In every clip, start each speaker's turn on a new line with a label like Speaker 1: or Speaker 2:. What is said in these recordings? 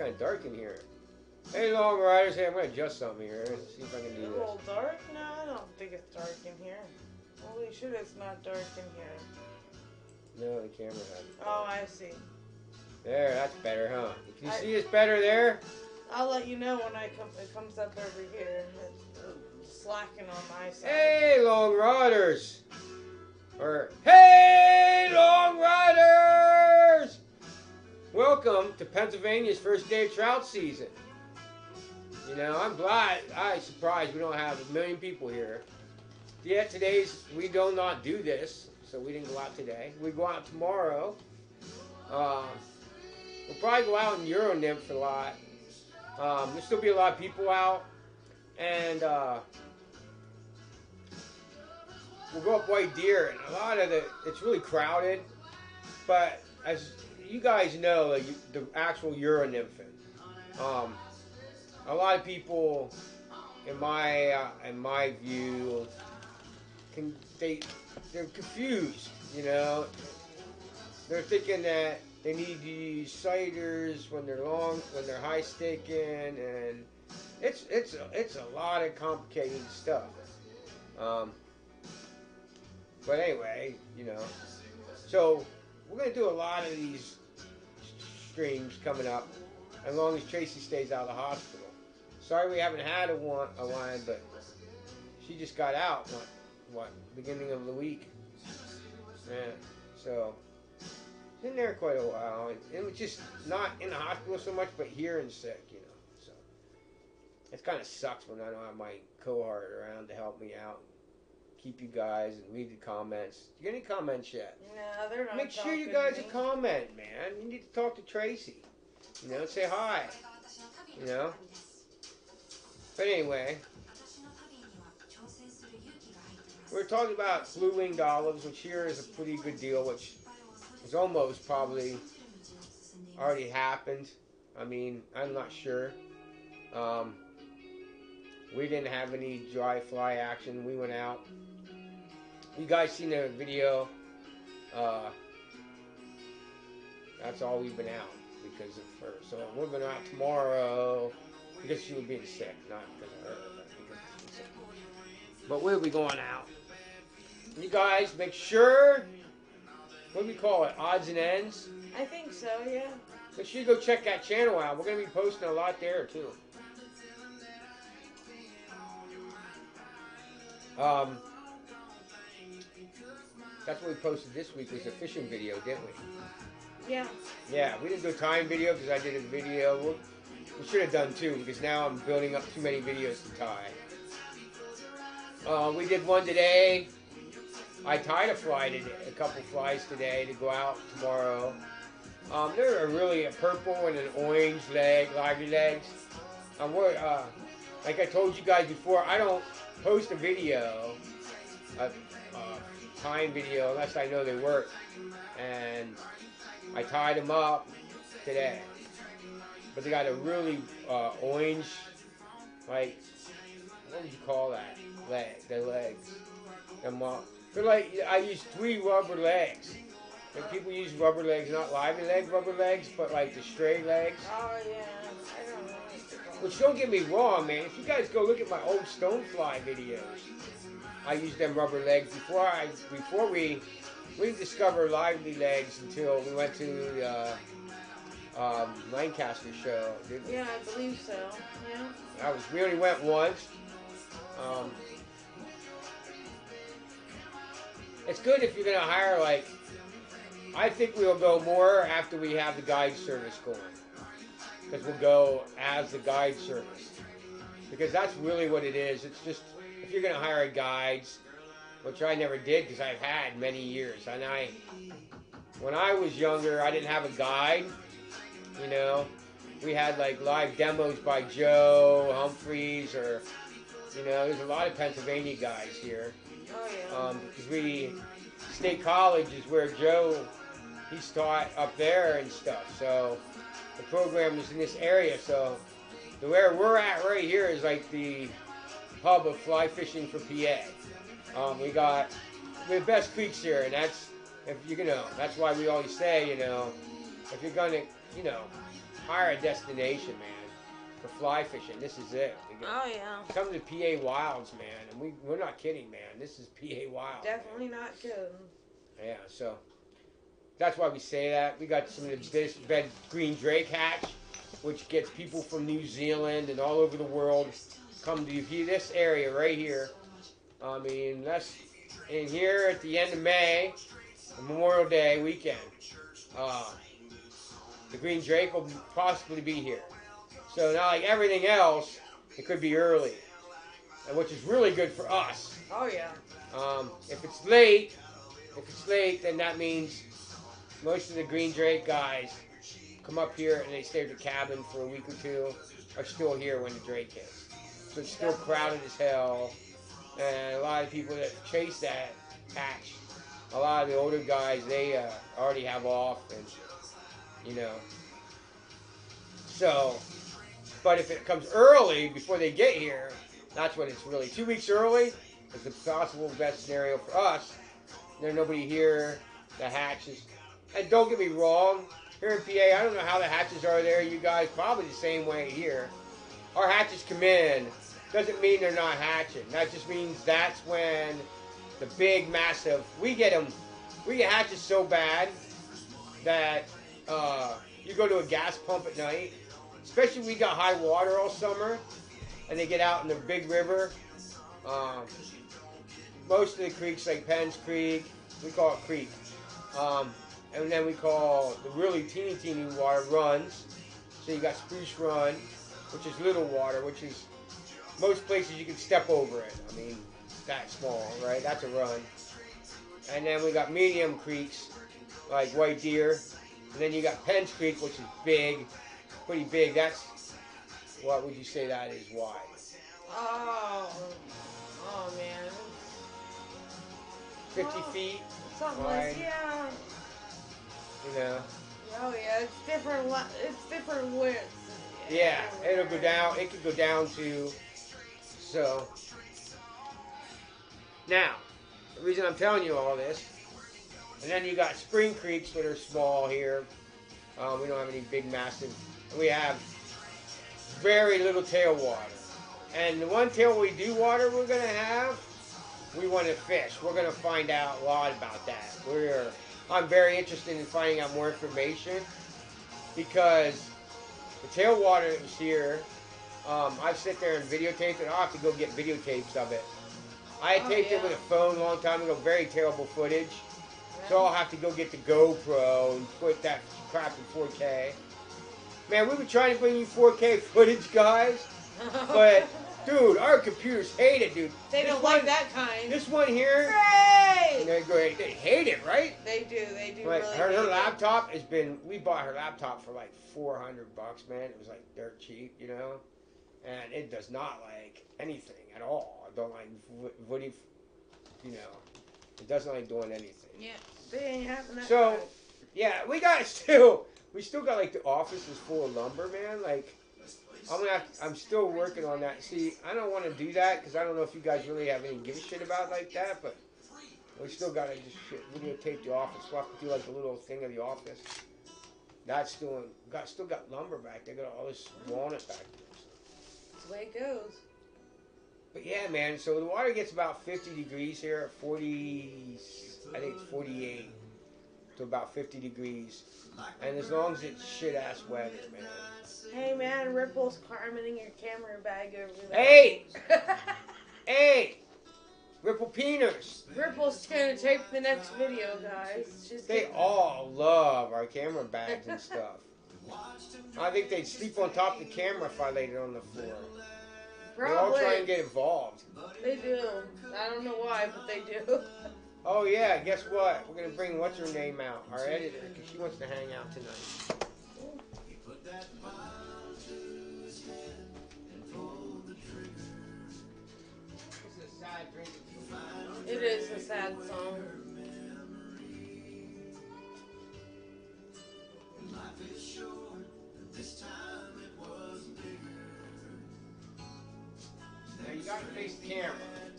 Speaker 1: kind of dark in here. Hey, Long Riders. Hey, I'm going to adjust something here. See if I can do
Speaker 2: A
Speaker 1: this.
Speaker 2: little dark? No, I don't think it's dark in here. Holy shit, it's not dark in here.
Speaker 1: No, the camera hasn't.
Speaker 2: Oh, I see.
Speaker 1: There, that's better, huh? Can you see it's better there?
Speaker 2: I'll let you know when it comes up over here. It's slacking on my side.
Speaker 1: Hey, Long Riders! Or, hey, Long Riders! Welcome to Pennsylvania's first day of trout season. You know, I'm surprised we don't have 1 million people here. Yet we do not do this, so we didn't go out today. We go out tomorrow. We'll probably go out in Euro Nymph a lot. There'll still be a lot of people out. And we'll go up White Deer, and a lot of it's really crowded. But as you guys know, like, the actual Euro Nymphing, a lot of people, in my view, they're confused. You know, they're thinking that they need to use sighters when they're high staking, and it's a lot of complicated stuff. But anyway, you know, so we're gonna do a lot of these streams coming up, as long as Tracy stays out of the hospital. Sorry we haven't had a one, but she just got out. Beginning of the week. Yeah. So she's in there quite a while. It was just not in the hospital so much, but here and sick, you know. So it kind of sucks when I don't have my cohort around to help me out, keep you guys, and read the comments. You get any comments yet?
Speaker 2: No, they're not.
Speaker 1: Make sure you guys comment, man. You need to talk to Tracy. You know, say hi. You know. But anyway, we're talking about blue-winged olives, which here is a pretty good deal, which is almost probably already happened. I mean, I'm not sure. We didn't have any dry fly action. We went out. You guys seen the video. That's all we've been out because of her. So we're going out tomorrow because she was being sick, not because of her, but because she was sick. But we'll be going out. You guys make sure, what do we call it, odds and ends?
Speaker 2: I think so, yeah.
Speaker 1: Make sure you go check that channel out. We're going to be posting a lot there, too. That's what we posted this week, was a fishing video, didn't we?
Speaker 2: Yeah.
Speaker 1: Yeah, we didn't do a time video because I did a video. We should have done two, because now I'm building up too many videos to tie. We did one today. I tied a couple flies today to go out tomorrow. There are really a purple and an orange leg, lively legs. Like I told you guys before, I don't post a video, a time video, unless I know they work. And I tied them up today. But they got a really orange, like, what would you call that? The legs. They're like, I use 3 rubber legs. Like, people use rubber legs, not lively leg rubber legs, but like the stray legs.
Speaker 2: Oh, yeah. I don't know.
Speaker 1: Which, don't get me wrong, man. If you guys go look at my old stonefly videos, I used them rubber legs before we didn't discover lively legs until we went to the Lancaster show.
Speaker 2: Yeah, I believe so. Yeah.
Speaker 1: We only went once. It's good if you're going to hire, like, I think we'll go more after we have the guide service going. Because we'll go as the guide service. Because that's really what it is. It's just, if you're going to hire guides, which I never did because I've had many years. And when I was younger, I didn't have a guide, you know. We had, like, live demos by Joe Humphreys, or, you know, there's a lot of Pennsylvania guys here.
Speaker 2: Oh, yeah.
Speaker 1: Because State College is where Joe, he's taught up there and stuff. So the program is in this area. So where we're at right here is like the hub of fly fishing for PA. We got the best creeks here, and that's, if you know, that's why we always say, you know, if you're gonna, you know, hire a destination, man, for fly fishing. This is it.
Speaker 2: Oh yeah.
Speaker 1: Come to PA Wilds, man, and we're not kidding, man. This is PA Wilds.
Speaker 2: Definitely
Speaker 1: man.
Speaker 2: not kidding.
Speaker 1: Yeah, so that's why we say that. We got some of the best green drake hatch, which gets people from New Zealand and all over the world come to this area right here. I mean, that's in here at the end of May, Memorial Day weekend. The green drake will possibly be here. So not like everything else, it could be early, which is really good for us.
Speaker 2: Oh yeah.
Speaker 1: If it's late, then that means most of the green drake guys come up here and they stay at the cabin for a week or two, are still here when the drake hits. So it's still crowded as hell, and a lot of people that chase that hatch, a lot of the older guys, they already have off, and you know. So, but if it comes early before they get here, that's when it's really 2 weeks early is the possible best scenario for us. There's nobody here. The hatches, and don't get me wrong, here in PA, I don't know how the hatches are there. You guys probably the same way here. Our hatches come in. Doesn't mean they're not hatching. That just means that's when the big, massive. We get hatches so bad that you go to a gas pump at night, especially if we got high water all summer, and they get out in the big river. Most of the creeks, like Penn's Creek, we call it creek. And then we call the really teeny water runs. So you got Spruce Run, which is little water, which is most places you can step over it. I mean, that small, right? That's a run. And then we got medium creeks, like White Deer. And then you got Penn's Creek, which is big, pretty big. That's, what would you say that is wide?
Speaker 2: Oh man.
Speaker 1: 50 feet
Speaker 2: Something
Speaker 1: wide.
Speaker 2: like, yeah.
Speaker 1: You know.
Speaker 2: Oh yeah, it's different. It's different widths.
Speaker 1: Yeah, it'll go down. It could go down to. So now, the reason I'm telling you all this, and then you got spring creeks that are small here. We don't have any big, massive. We have very little tailwater, and the one tail we do water we're gonna have, we want to fish. We're gonna find out a lot about that. I'm very interested in finding out more information because the tailwater that was here, I sit there and videotape it. I'll have to go get videotapes of it. I had taped it with a phone a long time ago, very terrible footage. So I'll have to go get the GoPro and put that crap in 4K. Man, we were trying to bring you 4K footage, guys, but dude, our computers hate it, dude.
Speaker 2: They don't like that kind.
Speaker 1: This one here,
Speaker 2: Great!
Speaker 1: they hate it, right?
Speaker 2: They do.
Speaker 1: Like
Speaker 2: really
Speaker 1: her laptop has been. We bought her laptop for like $400, man. It was like dirt cheap, you know, and it does not like anything at all. I don't like footy, you know. It doesn't like doing anything.
Speaker 2: Yeah, they ain't having that.
Speaker 1: So, yeah, we still got like the office is full of lumber, man. Like, I'm still working on that. See, I don't want to do that because I don't know if you guys really have any give a shit about like that, but we still got to just videotape the office. We'll have to do like a little thing of the office. That's still got lumber back there. Got all this walnut back there. So.
Speaker 2: That's the way it goes.
Speaker 1: But yeah, man, so the water gets about 50 degrees here, 40, I think it's 48 to about 50 degrees. And as long as it's shit-ass weather, man.
Speaker 2: Hey, man, Ripple's carming your camera bag over there.
Speaker 1: Hey! Hey! Ripple Peeners!
Speaker 2: Ripple's going to tape the next video, guys.
Speaker 1: They all love our camera bags and stuff. I think they'd sleep on top of the camera if I laid it on the floor.
Speaker 2: Probably.
Speaker 1: They all try and get involved.
Speaker 2: They do. I don't know why, but they do.
Speaker 1: Oh yeah, guess what? We're gonna bring what's her name out, our editor, because she wants to hang out tonight.
Speaker 2: It is a sad song.
Speaker 1: Now you gotta face the camera.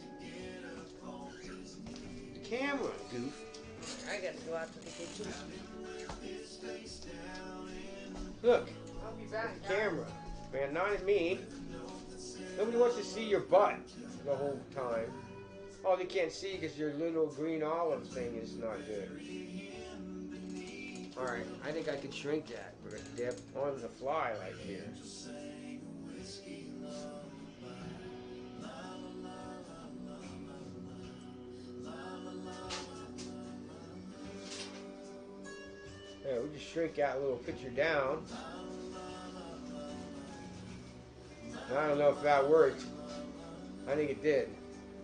Speaker 1: The camera, goof.
Speaker 2: I gotta go out to the kitchen.
Speaker 1: Look,
Speaker 2: I'll be back.
Speaker 1: At the camera. Man, not at me. Nobody wants to see your butt the whole time. Oh, they can't see because your little green olive thing is not good. Alright, I think I could shrink that. We're going to dip on the fly right here. Yeah, we just shrink that little picture down. I don't know if that worked. I think it did.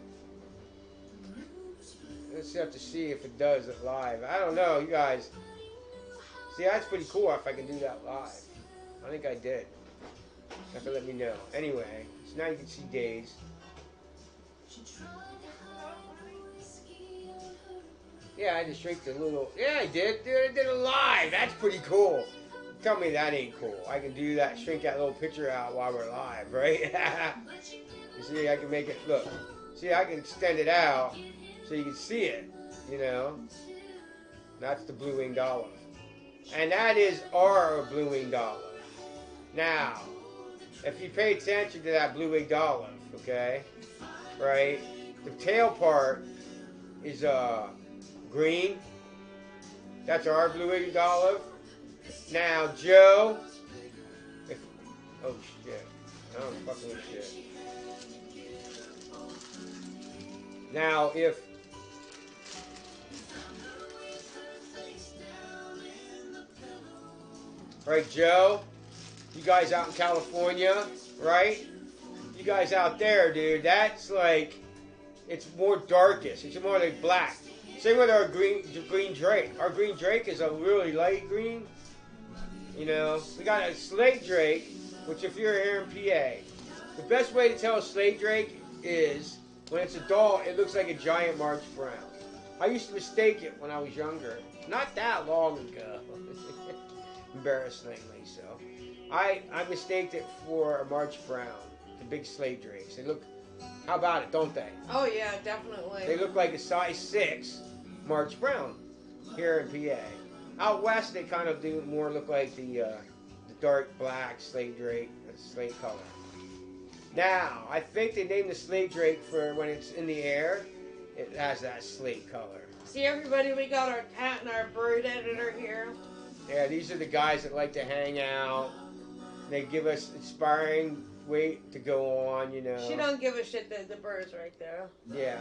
Speaker 1: Let's have to see if it does it live. I don't know, you guys. See, that's pretty cool if I can do that live. I think I did. You have to let me know. Anyway, so now you can see Days. Yeah, I just shrink the little... Yeah, I did. Dude, I did it live. That's pretty cool. Tell me that ain't cool. I can do that, shrink that little picture out while we're live, right? You see, I can make it... Look. See, I can extend it out so you can see it, you know. That's the blue-winged olive. And that is our blue-winged olive. Now, if you pay attention to that blue-winged olive, okay, right, the tail part is green. That's our blue-winged olive. Now, Joe, oh shit, I'm fucking with shit. Now, if right, Joe, you guys out in California, right? You guys out there, dude, that's like, it's more darkest. It's more like black. Same with our green drake. Our green drake is a really light green. You know, we got a slate drake, which if you're here in PA, the best way to tell a slate drake is when it's adult, it looks like a giant March Brown. I used to mistake it when I was younger. Not that long ago. Embarrassingly so. I mistaked it for a March Brown, the big slate drakes. They look, how about it, don't they?
Speaker 2: Oh yeah, definitely.
Speaker 1: They look like a size 6 March Brown here in PA. Out west, they kind of do more look like the dark black slate drake, slate color. Now, I think they named the slate drake for when it's in the air, it has that slate color.
Speaker 2: See, everybody, we got our cat and our bird editor here.
Speaker 1: Yeah, these are the guys that like to hang out. They give us inspiring way to go on, you know.
Speaker 2: She don't give a shit that the bird's right there.
Speaker 1: Yeah.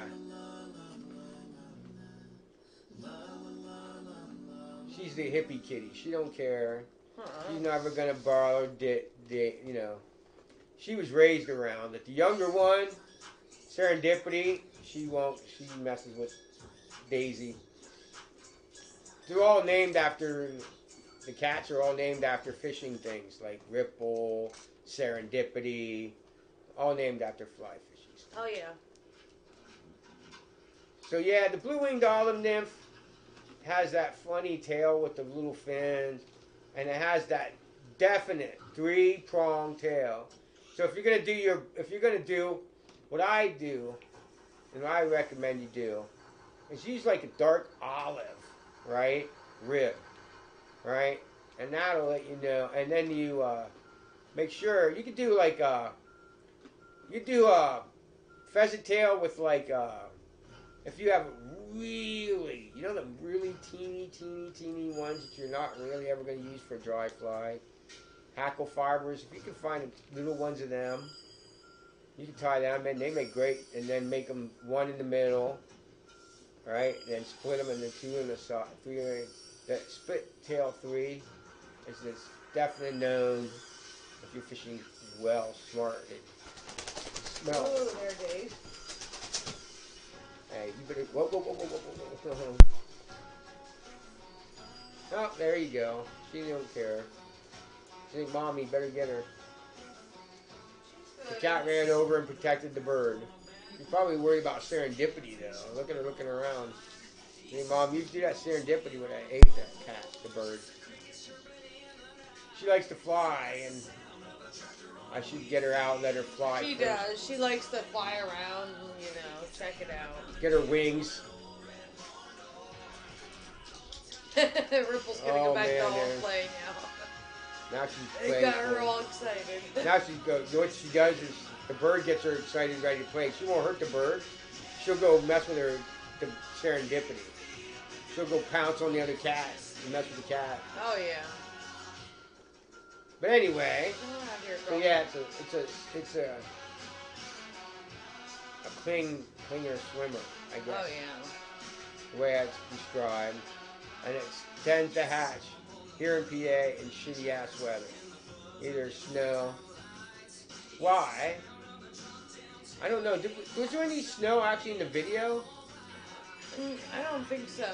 Speaker 1: She's the hippie kitty. She don't care. She's never gonna borrow you know. She was raised around it. The younger one, Serendipity, she won't. She messes with Daisy. They're all named after. The cats are all named after fishing things like Ripple, Serendipity, all named after fly fishies.
Speaker 2: Oh yeah.
Speaker 1: So yeah, the blue-winged olive nymph has that funny tail with the little fins, and it has that definite 3-pronged tail. So if you're gonna do what I do, and what I recommend you do, is use like a dark olive, right, rib, right, and that'll let you know. And then you make sure you could do like a pheasant tail with like if you have really, you know, the really teeny ones that you're not really ever going to use for dry fly, hackle fibers. If you can find little ones of them, you can tie them in. They make great, and then make them one in the middle, right? And then split them into 2 in the side, 3. That split tail 3 is definitely known if you're fishing well, smart. It smells.
Speaker 2: Oh, there, Dave.
Speaker 1: Hey, you better. Whoa. Oh, there you go. She don't care. She think, Mommy, better get her. The cat ran over and protected the bird. You're probably worried about Serendipity, though. Look at her looking around. Hey, Mom, you do that Serendipity when I ate that cat, the bird. She likes to fly, and I should get her out and let her fly.
Speaker 2: She does. She likes to fly around and, you know, check it out.
Speaker 1: Get her wings.
Speaker 2: Ripple's gonna go back to the whole play now.
Speaker 1: Now she's
Speaker 2: It
Speaker 1: playing.
Speaker 2: got her all excited.
Speaker 1: Now she's go. What she does is the bird gets her excited, ready to play. She won't hurt the bird. She'll go mess with her the serendipity. She'll go pounce on the other cat and mess with the cat.
Speaker 2: Oh yeah.
Speaker 1: But anyway,
Speaker 2: Oh,
Speaker 1: so yeah, it's a clinger swimmer, I guess.
Speaker 2: Oh yeah.
Speaker 1: The way it's described, and it tends to hatch here in PA in shitty ass weather, either snow. Why? I don't know. Was there any snow actually in the video?
Speaker 2: I don't think so.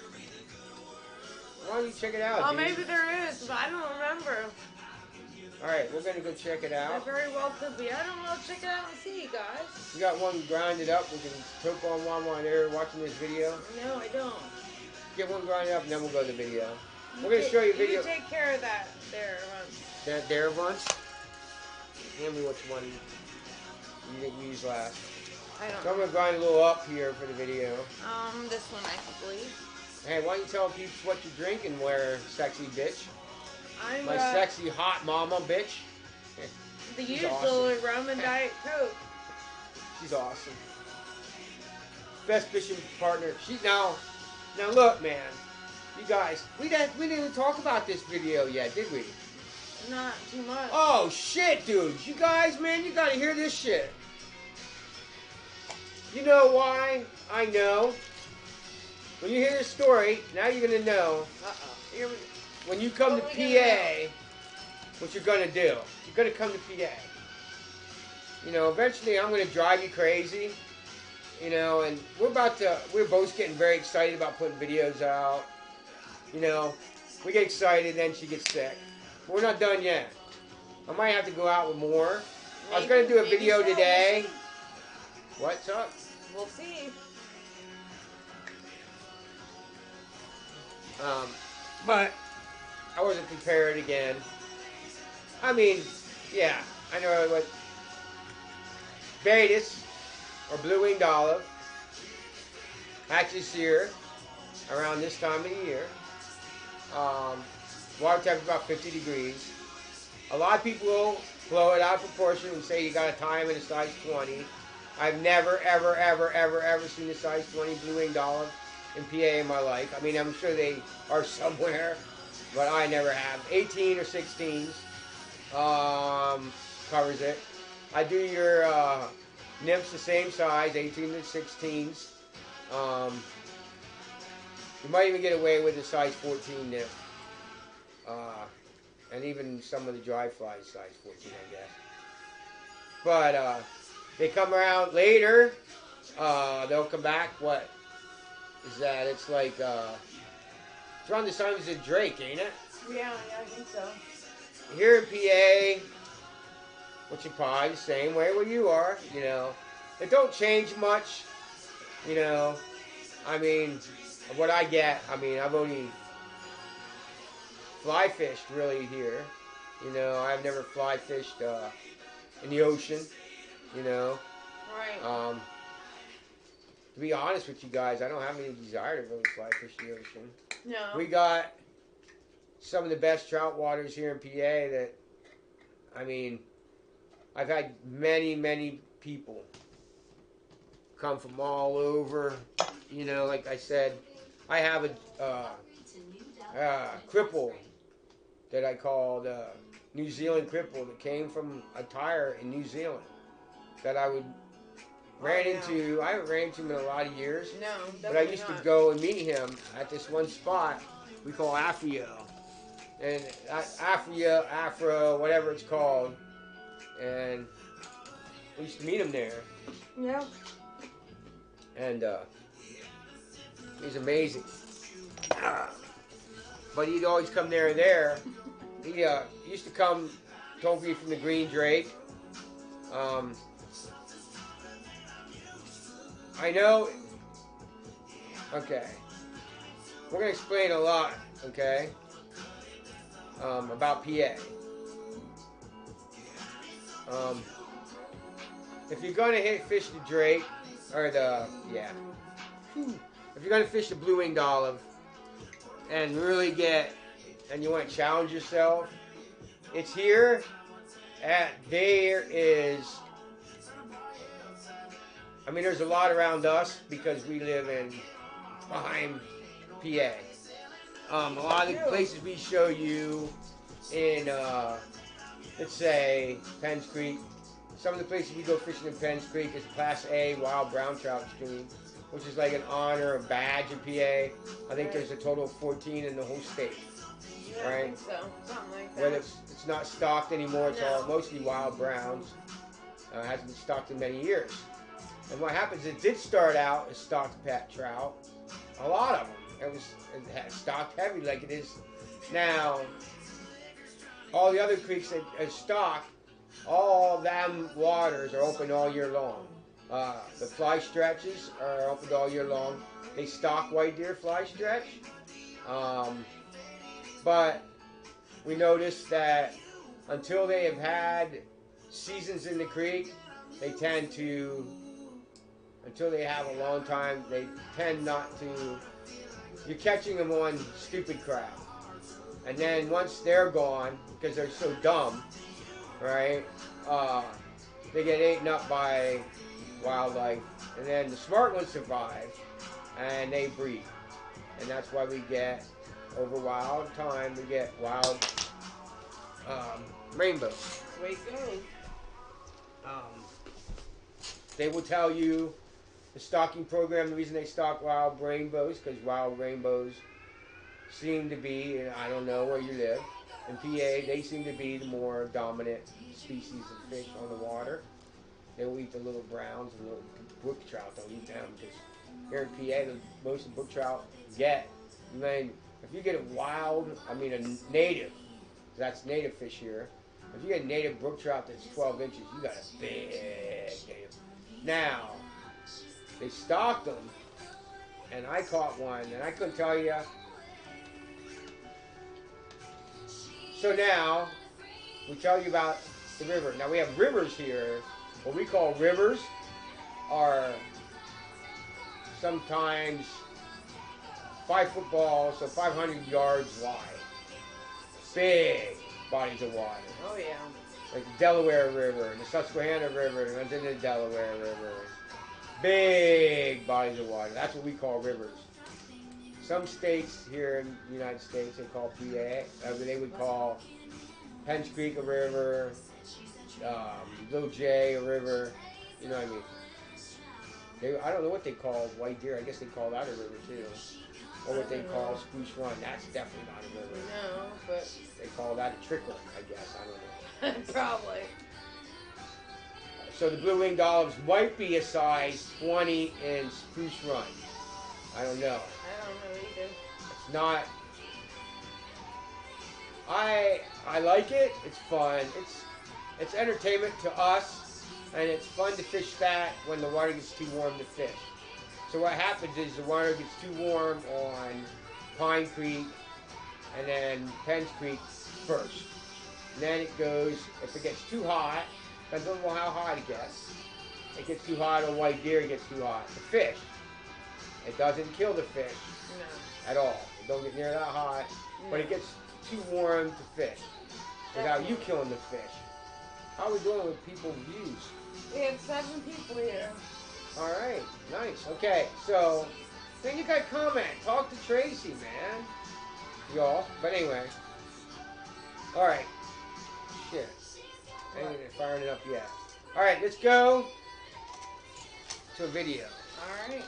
Speaker 1: Why don't you check it out?
Speaker 2: Oh,
Speaker 1: dude?
Speaker 2: maybe there is, but I don't remember.
Speaker 1: All right, we're gonna go check it
Speaker 2: That
Speaker 1: out.
Speaker 2: very well could be. I don't know. Check it out and see, guys.
Speaker 1: We got one grinded up. We can toke on one while they're watching this video.
Speaker 2: No, I don't.
Speaker 1: Get one grinded up, and then we'll go to the video. We're gonna show you a video.
Speaker 2: You take care of that there.
Speaker 1: That Darabunts. Hand me which one you didn't use last.
Speaker 2: I don't
Speaker 1: So I'm
Speaker 2: know.
Speaker 1: gonna grind a little up here for the video.
Speaker 2: This one I believe.
Speaker 1: Hey, why don't you tell peeps what you're drinking, where sexy bitch?
Speaker 2: I'm
Speaker 1: My sexy hot mama bitch.
Speaker 2: the
Speaker 1: she's
Speaker 2: usual
Speaker 1: awesome.
Speaker 2: rum and Diet Coke.
Speaker 1: She's awesome. Best fishing partner. Now look, man. You guys, we didn't even talk about this video yet, did we?
Speaker 2: Not too much.
Speaker 1: Oh shit, dudes! You guys, man, you gotta hear this shit. You know why? I know. When you hear this story, now you're gonna know.
Speaker 2: Here we go.
Speaker 1: When you come to
Speaker 2: What
Speaker 1: PA,
Speaker 2: are we gonna
Speaker 1: what you're gonna do. You're gonna come to PA. You know, eventually I'm gonna drive you crazy. You know, and we're both getting very excited about putting videos out. You know, we get excited, then she gets sick. But we're not done yet. I might have to go out with more. I was gonna do a
Speaker 2: Maybe
Speaker 1: video
Speaker 2: so.
Speaker 1: today. What's up?
Speaker 2: We'll see.
Speaker 1: But I wasn't prepared again. I mean, yeah, I know what Betis or blue winged olive hatches here around this time of the year. Water temperature about 50 degrees. A lot of people will blow it out of proportion and say you got to tie them in a size 20. I've never, ever, ever, ever, ever seen a size 20 blue winged olive in PA in my life. I mean, I'm sure they are somewhere, but I never have. 18 or 16s covers it. I do your nymphs the same size, 18 to 16s. You might even get away with a size 14 nymph. And even some of the dry flies size 14, I guess. But they come around later. They'll come back. What is that? It's like it's around the time as a Drake, ain't it?
Speaker 2: Yeah, I think so.
Speaker 1: Here in PA, which is probably the same way where you are. You know, it don't change much. You know, I mean, what I get. I mean, I've only fly fished really here. You know, I've never fly fished in the ocean. You know.
Speaker 2: Right.
Speaker 1: To be honest with you guys, I don't have any desire to really fly fish the ocean.
Speaker 2: No.
Speaker 1: We got some of the best trout waters here in PA that, I mean, I've had many, many people come from all over. You know, like I said, I have a cripple that I called New Zealand cripple that came from a tire in New Zealand that I would ran into. I haven't ran into him in a lot of years.
Speaker 2: No,
Speaker 1: but I used to go and meet him at this one spot we call Afrio. And Afro, whatever it's called. And we used to meet him there.
Speaker 2: Yeah.
Speaker 1: And he's amazing. But he'd always come there and there. He used to come, told me from the Green Drake. I know. Okay. We're going to explain a lot, okay, about PA. If you're going to fish the Drake, or if you're going to fish the blue winged olive and really and you want to challenge yourself, it's here. There is, I mean, there's a lot around us because we live behind PA. A lot of the places we show you in, let's say, Penns Creek. Some of the places we go fishing in Penns Creek is Class A wild brown trout stream, which is like an honor, a badge in PA. I think there's a total of 14 in the whole state.
Speaker 2: Yeah,
Speaker 1: right?
Speaker 2: I think so. Something like that.
Speaker 1: Whether it's not stocked anymore, it's all mostly wild browns. Hasn't been stocked in many years. And what happens, it did start out as stocked pet trout. A lot of them. It had stocked heavy like it is now. All the other creeks that are stocked, all them waters are open all year long. The fly stretches are open all year long. They stock white deer fly stretch. But we noticed that until they have had seasons in the creek, they tend to, until they have a long time, they tend not to, you're catching them on stupid crap. And then once they're gone, because they're so dumb, right, they get eaten up by wildlife. And then the smart ones survive, and they breed. And that's why we get, over wild time, we get wild rainbows.
Speaker 2: Way it goes.
Speaker 1: They will tell you the stocking program, the reason they stock wild rainbows, because wild rainbows seem to be, and I don't know where you live, in PA, they seem to be the more dominant species of fish on the water. They will eat the little browns, and little brook trout don't eat them, because here in PA, most of the brook trout get, I mean, if you get a wild, I mean a native, that's native fish here, if you get a native brook trout that's 12 inches, you got a big native. Now, they stocked them, and I caught one, and I couldn't tell you. So now, we tell you about the river. Now we have rivers here. What we call rivers are sometimes 5 footballs, so 500 yards wide. Big bodies of water.
Speaker 2: Oh yeah.
Speaker 1: Like the Delaware River, the Susquehanna River, that runs into the Delaware River. Big bodies of water. That's what we call rivers. Some states here in the United States, they call PA, they would call Penns Creek a river, Little J a river, you know what I mean. I don't know what they call white deer. I guess they call that a river too. Or what they call Spruce Run. That's definitely not a river.
Speaker 2: No, but
Speaker 1: they call that a trickle, I guess. I don't know.
Speaker 2: Probably.
Speaker 1: So the blue-winged olives might be a size 20 in Spruce Run. I don't know.
Speaker 2: I don't know either.
Speaker 1: It's not. I like it. It's fun. It's entertainment to us, and it's fun to fish that when the water gets too warm to fish. So what happens is the water gets too warm on Pine Creek and then Penns Creek first. And then it goes, if it gets too hot, depends on how hot it gets. It gets too hot on white deer, it gets too hot. The fish, it doesn't kill the fish at all. It don't get near that hot, but it gets too warm to fish without you killing the fish. How are we doing with people's views?
Speaker 2: We have 7 people here.
Speaker 1: All right, nice. Okay, so then you got comment. Talk to Tracy, man. Y'all. But anyway. All right. Shit. I ain't even firing it up yet. All right, let's go to a video.
Speaker 2: All right.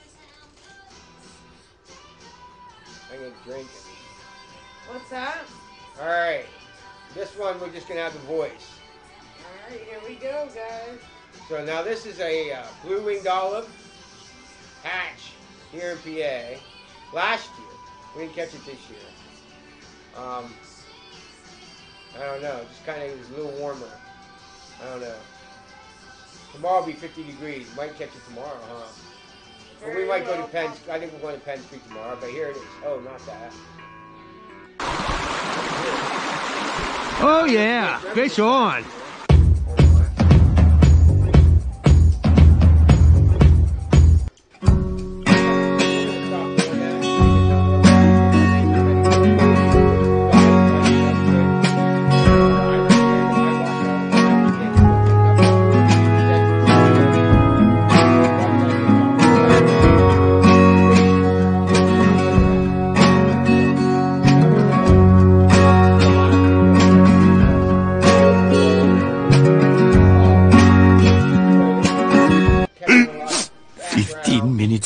Speaker 1: I'm gonna drink it.
Speaker 2: What's that?
Speaker 1: All right. This one we're just gonna have the voice.
Speaker 2: All right, here we go, guys.
Speaker 1: So now this is a blue-winged olive hatch here in PA. Last year, we didn't catch it this year. I don't know, just kind of was a little warmer. I don't know. Tomorrow will be 50 degrees. Might catch it tomorrow, huh? But we might go to Penns. I think we're going to Penns Creek tomorrow. But here it is. Oh, not that.
Speaker 3: Oh yeah, fish on.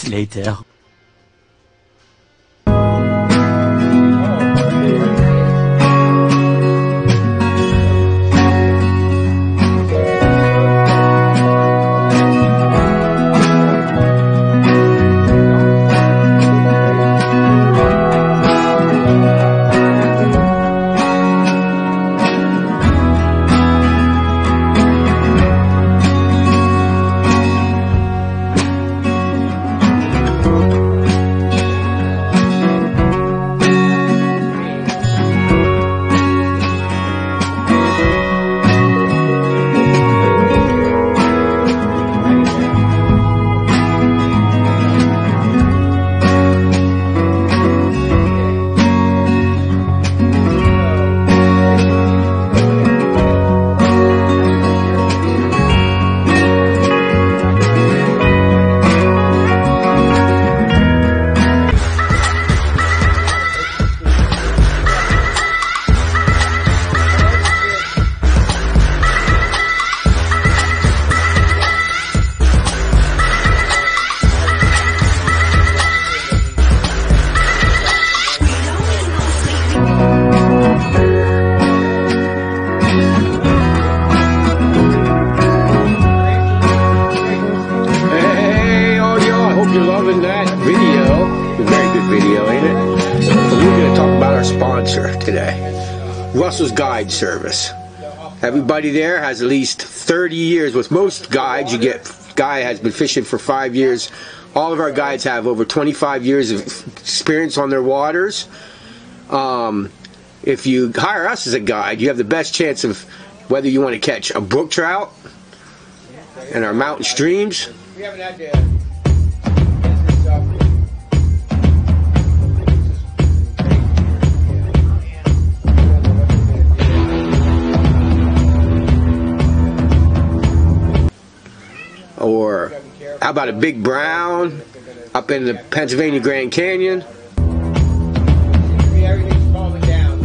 Speaker 4: minutes later.
Speaker 5: Today, Russell's Guide Service. Everybody there has at least 30 years. With most guides, you get guy has been fishing for 5 years. All of our guides have over 25 years of experience on their waters. If you hire us as a guide, you have the best chance of whether you want to catch a brook trout in our mountain streams.
Speaker 1: We haven't had to.
Speaker 5: Or how about a big brown up in the Pennsylvania Grand Canyon?
Speaker 1: Everything's falling down.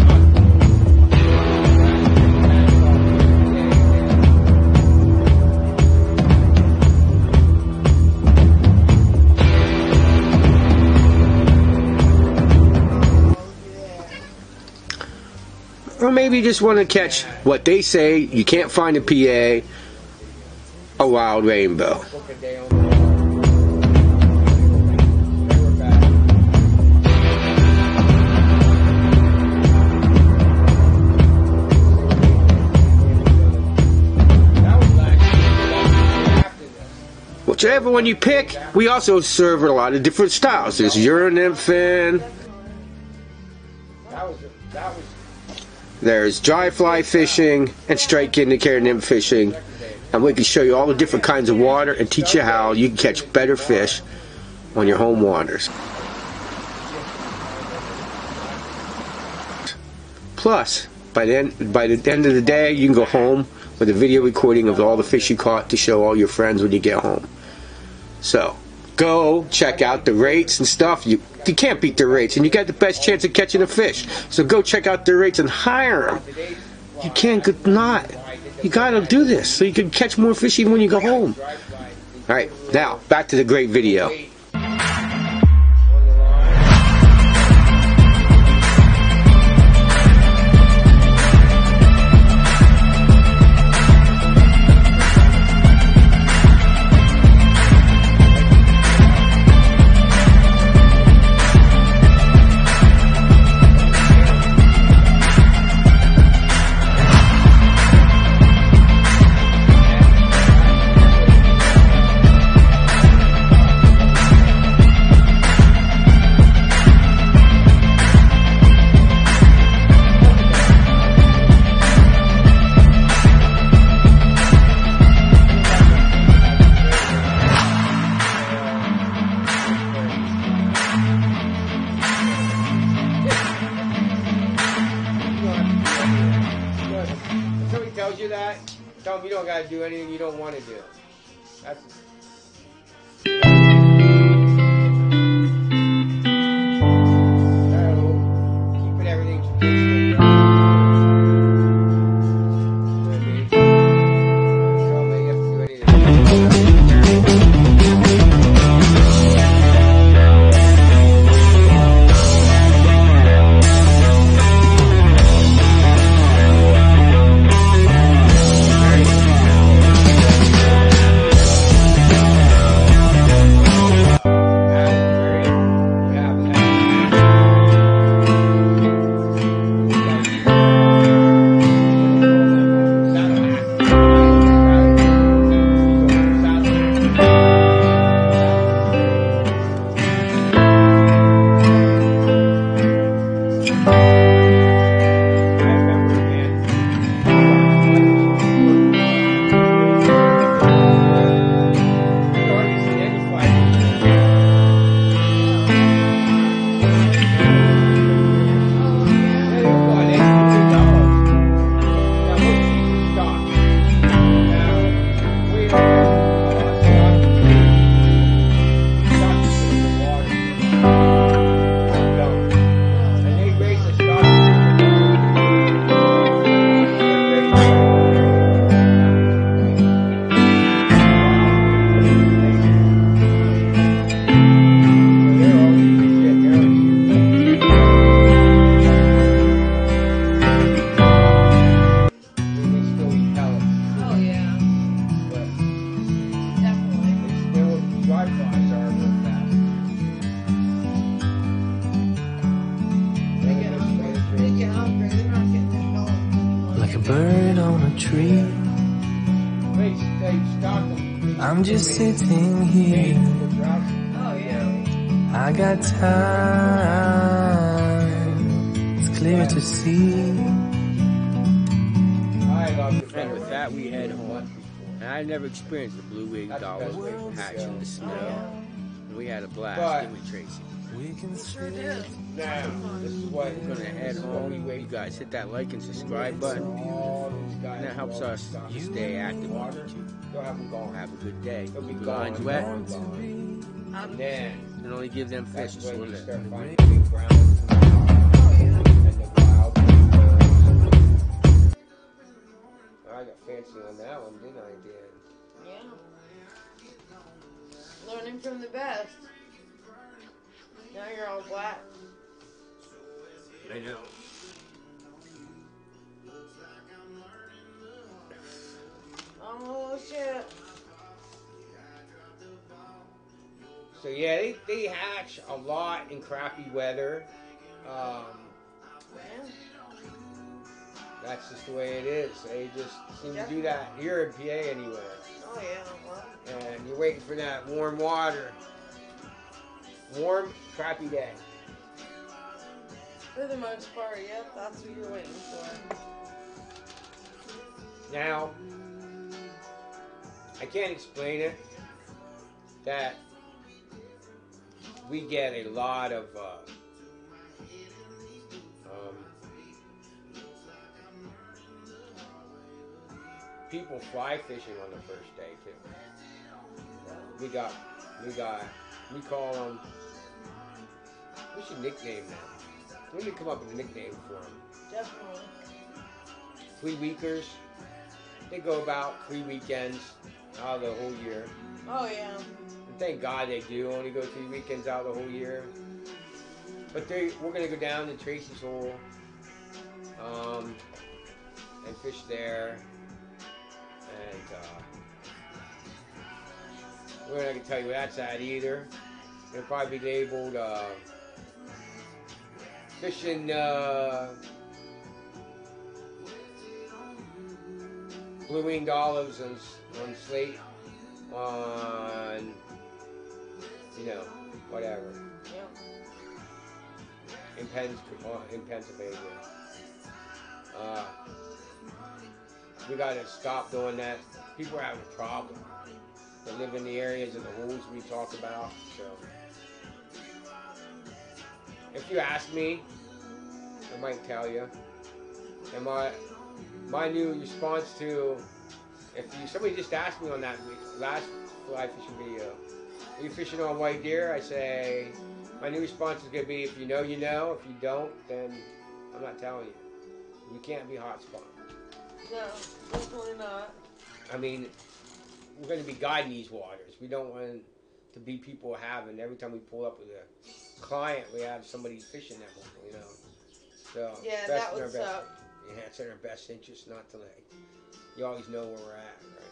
Speaker 5: Or maybe you just want to catch what they say you can't find in PA. A wild rainbow. Whichever one you pick, we also serve a lot of different styles. There's Euronymphing. There's dry fly fishing and strike indicator nymph fishing. And we can show you all the different kinds of water and teach you how you can catch better fish on your home waters. Plus, by the end of the day, you can go home with a video recording of all the fish you caught to show all your friends when you get home. So, go check out the rates and stuff. You can't beat the rates, and you got the best chance of catching a fish. So go check out the rates and hire them. You can't not. You gotta do this so you can catch more fish even when you go home. Alright, now back to the great video.
Speaker 1: tells you that, tell them you don't got to do anything you don't want to do. That's keeping everything traditional. Tell them they have to do anything. they stock them.
Speaker 4: I'm just sitting here.
Speaker 2: Oh yeah.
Speaker 4: I got time. It's clear to see.
Speaker 1: I love the
Speaker 5: And with that, we head home. And I never experienced the blue-winged
Speaker 1: That's the
Speaker 5: dollar
Speaker 1: best way to
Speaker 5: hatch
Speaker 1: go.
Speaker 5: in the snow. And we had a blast,
Speaker 1: But-
Speaker 5: didn't we, Tracy?
Speaker 4: We can
Speaker 2: Sure did.
Speaker 1: Now, this is what
Speaker 5: We're gonna head home. You guys hit that like and subscribe button,
Speaker 1: all these guys.
Speaker 5: and that helps us to stay active on YouTube.
Speaker 1: You'll have them gone.
Speaker 5: Have a good day.
Speaker 1: They'll be
Speaker 5: Keep your
Speaker 1: gone.
Speaker 5: lines wet,
Speaker 1: And then
Speaker 5: and only give them fish
Speaker 1: that's
Speaker 5: a
Speaker 1: when you
Speaker 5: swim.
Speaker 1: start finding big browns and the wild birds. I got fancy on that one, didn't I, Dan?
Speaker 2: Yeah. Learning from the best. Now you're all black.
Speaker 5: I know.
Speaker 2: Oh shit.
Speaker 1: So yeah, they hatch a lot in crappy weather.
Speaker 2: Yeah.
Speaker 1: That's just the way it is. They just seem to do that here in PA anyway.
Speaker 2: Oh yeah. Well,
Speaker 1: And you're waiting for that warm water. Warm, crappy day.
Speaker 2: for the most part, yep, that's what you're waiting for.
Speaker 1: Now, I can't explain it. That we get a lot of people fly fishing on the first day too. We call them. We should nickname them. We need to come up with a nickname for them.
Speaker 2: Definitely.
Speaker 1: 3 weekers. They go about 3 weekends out of the whole year.
Speaker 2: Oh yeah.
Speaker 1: And thank God they do only go 3 weekends out of the whole year. But we're gonna go down to Tracy's Hole and fish there. And we're not gonna tell you where that's at either. We'll probably be labeled fishing blue-winged olives on slate on whatever
Speaker 2: Yeah.
Speaker 1: in Pennsylvania. We gotta stop doing that. People are having a problem. They live in the areas of the holes we talk about. So if you ask me, I might tell you. And my new response to somebody just asked me on that last fly fishing video, are you fishing on white deer? I say my new response is gonna be, if you know, you know. If you don't, then I'm not telling you. You can't be hot spot.
Speaker 2: No, definitely not.
Speaker 1: I mean, we're going to be guiding these waters. We don't want to be people having, every time we pull up with a client, we have somebody fishing them, So,
Speaker 2: Yeah,
Speaker 1: best
Speaker 2: that
Speaker 1: in our
Speaker 2: would
Speaker 1: best-
Speaker 2: suck.
Speaker 1: Yeah, it's in our best interest not to you always know where we're at, right?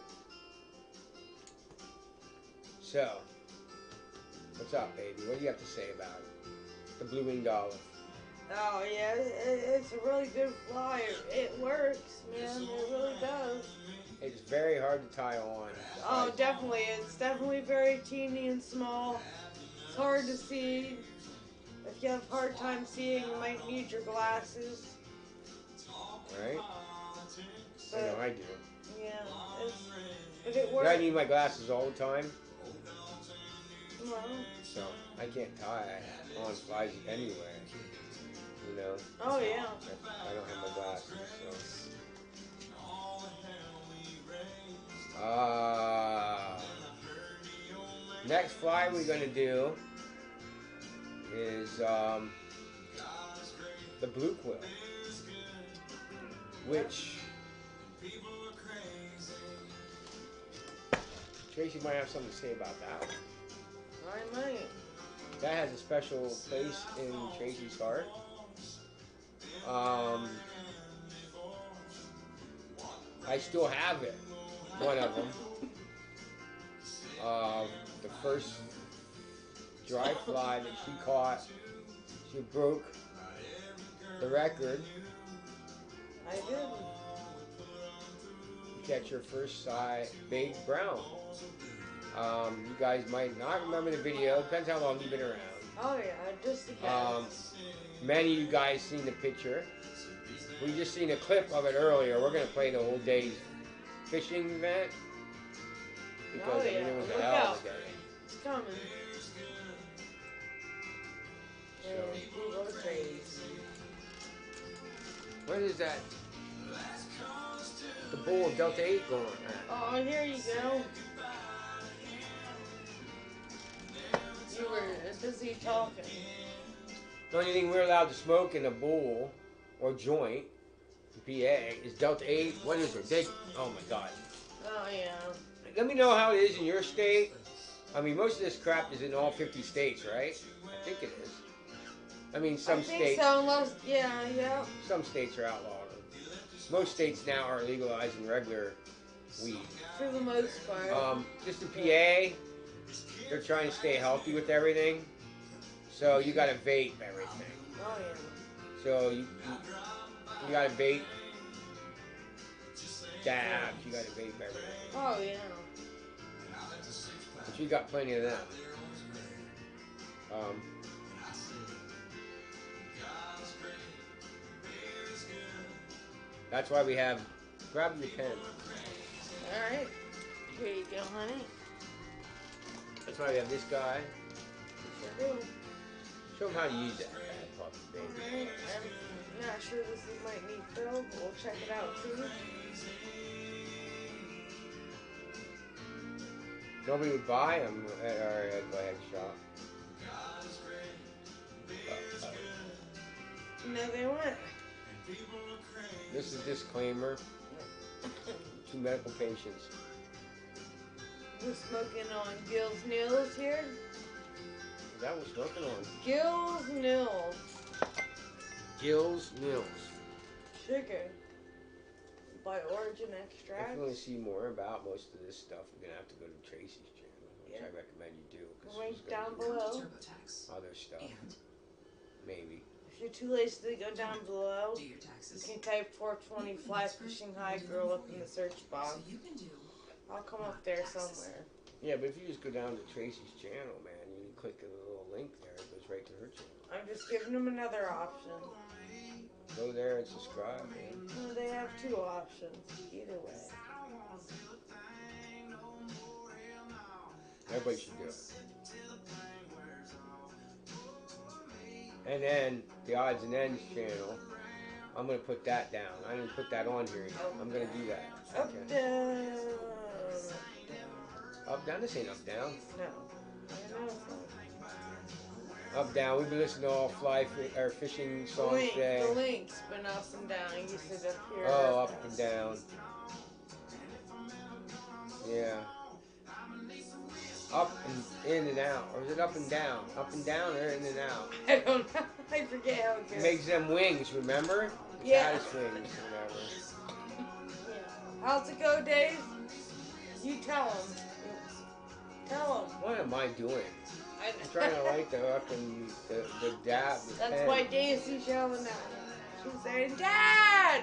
Speaker 1: So, what's up, baby? What do you have to say about it? The blue-winged olive.
Speaker 2: Oh yeah, it's a really good fly. It works, man. It really does.
Speaker 1: It's very hard to tie on.
Speaker 2: Oh, definitely. It's definitely very teeny and small. It's hard to see. If you have a hard time seeing, you might need your glasses.
Speaker 1: Right? I
Speaker 2: But
Speaker 1: know I do.
Speaker 2: yeah, but it
Speaker 1: But
Speaker 2: works.
Speaker 1: I need my glasses all the time.
Speaker 2: Well,
Speaker 1: So I can't tie on flies anywhere,
Speaker 2: oh yeah.
Speaker 1: if I don't have my glasses. So, next fly we're gonna do is the blue quill, which Tracy might have something to say about that one.
Speaker 2: I might.
Speaker 1: That has a special place in Tracy's heart. I still have it. One of them. The first dry fly that she caught, she broke the record.
Speaker 2: I did.
Speaker 1: catch your first size big brown. You guys might not remember the video. Depends how long you've been around.
Speaker 2: Oh yeah, just a guess.
Speaker 1: Many of you guys seen the picture. We just seen a clip of it earlier. We're gonna play the whole day's fishing event because I mean, it was a
Speaker 2: Look
Speaker 1: hell
Speaker 2: out.
Speaker 1: of a day.
Speaker 2: It's coming.
Speaker 1: So,
Speaker 2: And blue rotates.
Speaker 1: what is that? The bull of Delta 8 going at?
Speaker 2: Oh, here you go. You were busy talking.
Speaker 1: The only thing we're allowed to smoke in a bowl or joint, PA, is Delta 8. What is it? Oh my God.
Speaker 2: Oh yeah.
Speaker 1: Let me know how it is in your state. I mean, most of this crap is in all 50 states, right? I think it is. I mean, some
Speaker 2: I think
Speaker 1: states.
Speaker 2: so, unless, yeah.
Speaker 1: Some states are outlawing. Most states now are legalizing regular weed.
Speaker 2: For the most part.
Speaker 1: Just in PA, they're trying to stay healthy with everything. So you gotta vape everything.
Speaker 2: Oh yeah.
Speaker 1: So you gotta vape dabs. You gotta vape everything.
Speaker 2: Oh yeah.
Speaker 1: But you got plenty of them. That's why we have. Grab your pen.
Speaker 2: Alright. Here you go, honey.
Speaker 1: That's why we have this guy.
Speaker 2: Sure do.
Speaker 1: Show him how to use that bad puppy, baby.
Speaker 2: Alright. I'm not sure this might need fill, but we'll check it out too.
Speaker 1: Nobody would buy them. Alright, go ahead, shop.
Speaker 2: No, they went.
Speaker 1: This is a disclaimer to medical patients.
Speaker 2: We're smoking on Gill's Nils here.
Speaker 1: Is that what we're smoking on?
Speaker 2: Gill's Nils.
Speaker 1: Gill's Mills.
Speaker 2: Sugar. By Origin
Speaker 1: If
Speaker 2: Extract.
Speaker 1: you want to see more about most of this stuff, you're going to have to go to Tracy's channel, which
Speaker 2: Yeah.
Speaker 1: I recommend you do. 'Cause
Speaker 2: Link
Speaker 1: she's gonna
Speaker 2: down
Speaker 1: do
Speaker 2: below.
Speaker 1: other stuff. Maybe.
Speaker 2: If you're too lazy to go down below,
Speaker 6: Do your
Speaker 2: you
Speaker 6: taxes.
Speaker 2: can type 420 fly fishing high girl up in the search box.
Speaker 6: So you can do.
Speaker 2: I'll come up there somewhere.
Speaker 1: Yeah, but if you just go down to Tracy's channel, man, you can click a little link there. It goes right to her channel.
Speaker 2: I'm just giving them another option.
Speaker 1: Go there and subscribe, man.
Speaker 2: Well, they have two options. Either way.
Speaker 1: Everybody should do it. And then the odds and ends channel, I'm gonna put that down. I didn't put that on here yet. I'm gonna do that.
Speaker 2: Up, down.
Speaker 1: Up, down. This ain't up, down.
Speaker 2: No. I know it's not.
Speaker 1: Up, down. We've been listening to all fishing songs today.
Speaker 2: The link's been up and down. You said up here.
Speaker 1: Oh, up and down. Yeah. Up and in and out. Or is it up and down? Up and down or in and out?
Speaker 2: I don't know. I forget how it
Speaker 1: It
Speaker 2: goes.
Speaker 1: makes them wings, remember?
Speaker 2: Yeah.
Speaker 1: Caddis wings, whatever.
Speaker 2: Yeah. How's it go, Dave? You tell him. Tell him.
Speaker 1: What am I doing? I'm trying to light the fucking the dab. The
Speaker 2: That's
Speaker 1: pen.
Speaker 2: why Daisy's yelling at me. She's saying, Dad!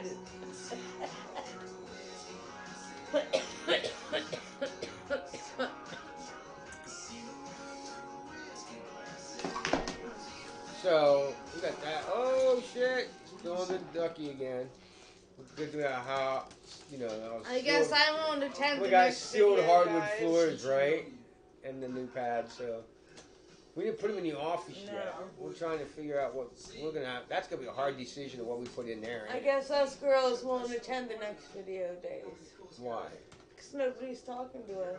Speaker 1: So we got that. Oh shit! Still the ducky again. We're thinking about how
Speaker 2: I guess I won't attend
Speaker 1: we
Speaker 2: the
Speaker 1: got
Speaker 2: next
Speaker 1: sealed
Speaker 2: video,
Speaker 1: hardwood
Speaker 2: guys.
Speaker 1: floors, right? And the new pad. So we didn't put them in the office yet.
Speaker 2: No.
Speaker 1: We're trying to figure out what we're gonna have. That's gonna be a hard decision of what we put in there.
Speaker 2: I guess us girls won't attend the next video days.
Speaker 1: Why?
Speaker 2: Because nobody's talking to us.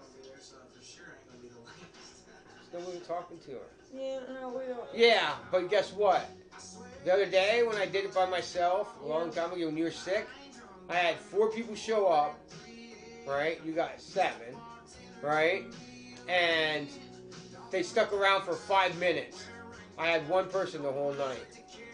Speaker 1: Still wasn't talking to her.
Speaker 2: Yeah, no, we don't.
Speaker 1: Yeah, but guess what? The other day when I did it by myself, a long time ago when you were sick, I had 4 people show up, right? You got 7, right? And they stuck around for 5 minutes. I had 1 person the whole night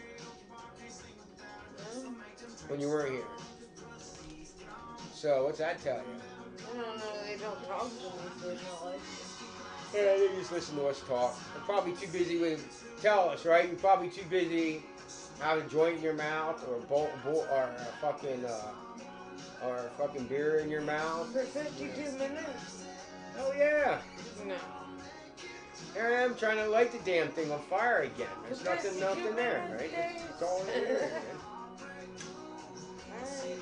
Speaker 1: when you weren't here. So what's that tell you?
Speaker 2: I don't know, they don't talk to me, so it's not like
Speaker 1: Yeah, they just listen to us talk. They're probably too busy with. Tell us, right? You're probably too busy having a joint in your mouth or a fucking or fucking beer in your mouth.
Speaker 2: For 52 minutes?
Speaker 1: Oh yeah.
Speaker 2: No.
Speaker 1: Here I am trying to light the damn thing on fire again. There's
Speaker 2: For
Speaker 1: nothing
Speaker 2: 52
Speaker 1: there,
Speaker 2: minutes,
Speaker 1: right?
Speaker 2: Dave.
Speaker 1: It's all in here, man.
Speaker 2: Alright.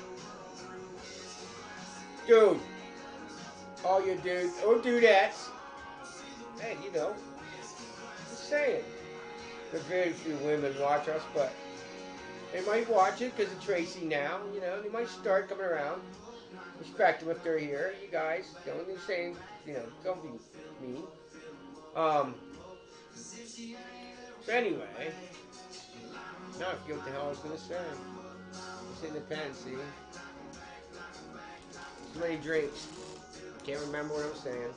Speaker 1: Dude. All you dudes, or dudettes. Hey, you know. Just saying. There's very few women watch us, but they might watch it because of Tracy now. You know, they might start coming around. Respect them if they're here. You guys, don't be saying, you know, don't be mean. So anyway, now I forget what the hell I was going to say. It's in the pen, see? Too many drinks. Can't remember what I was saying.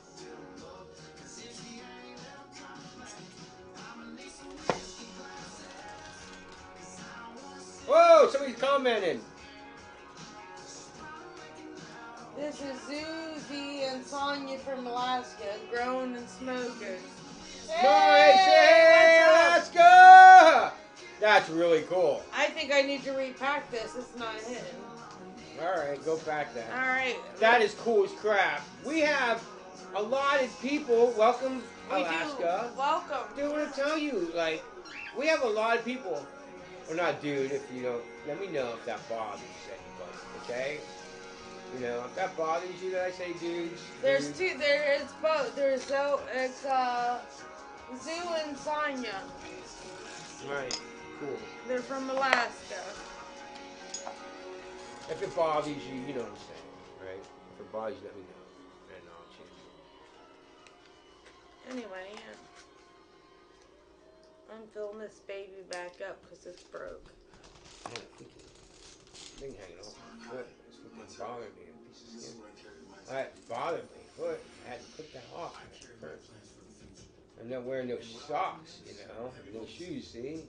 Speaker 1: Whoa, somebody's commenting.
Speaker 2: This is Zuzi and Sonya from Alaska, growing and smoking.
Speaker 1: Nice, hey,
Speaker 2: what's
Speaker 1: let's go! That's really cool.
Speaker 2: I think I need to repack this. It's not hidden.
Speaker 1: Alright, go back that.
Speaker 2: Alright.
Speaker 1: That is cool as crap. We have a lot of people. Welcome,
Speaker 2: We
Speaker 1: Alaska.
Speaker 2: do. Welcome.
Speaker 1: Dude, I want to tell you, like, we have a lot of people. Well, not dude, if you don't, let me know if that bothers anybody, okay? You know, if that bothers you that I say dudes.
Speaker 2: There's
Speaker 1: dudes.
Speaker 2: two. There is both. There's Zoo and Sonya.
Speaker 1: Right, cool.
Speaker 2: They're from Alaska.
Speaker 1: If it bothers you, you know what I'm saying, right? If it bothers you, let me know. And I'll change it.
Speaker 2: Anyway, yeah. I'm filling this baby back up because it's broke.
Speaker 1: Man, thing hanging off my foot. It's fucking bothering me. A piece of skin. That bothered me. Foot. I had to put that off first. I'm not wearing no socks, you know. No shoes, see?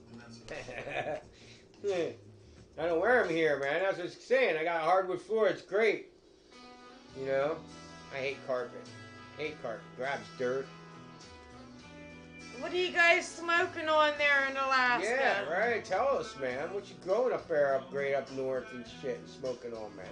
Speaker 1: I don't wear them here, man. That's what I'm saying. I got a hardwood floor. It's great. You know? I hate carpet. Hate carpet. Grabs dirt.
Speaker 2: What are you guys smoking on there in Alaska?
Speaker 1: Yeah, right. Tell us, man. What you growing up there, up great up north and shit, and smoking on, man?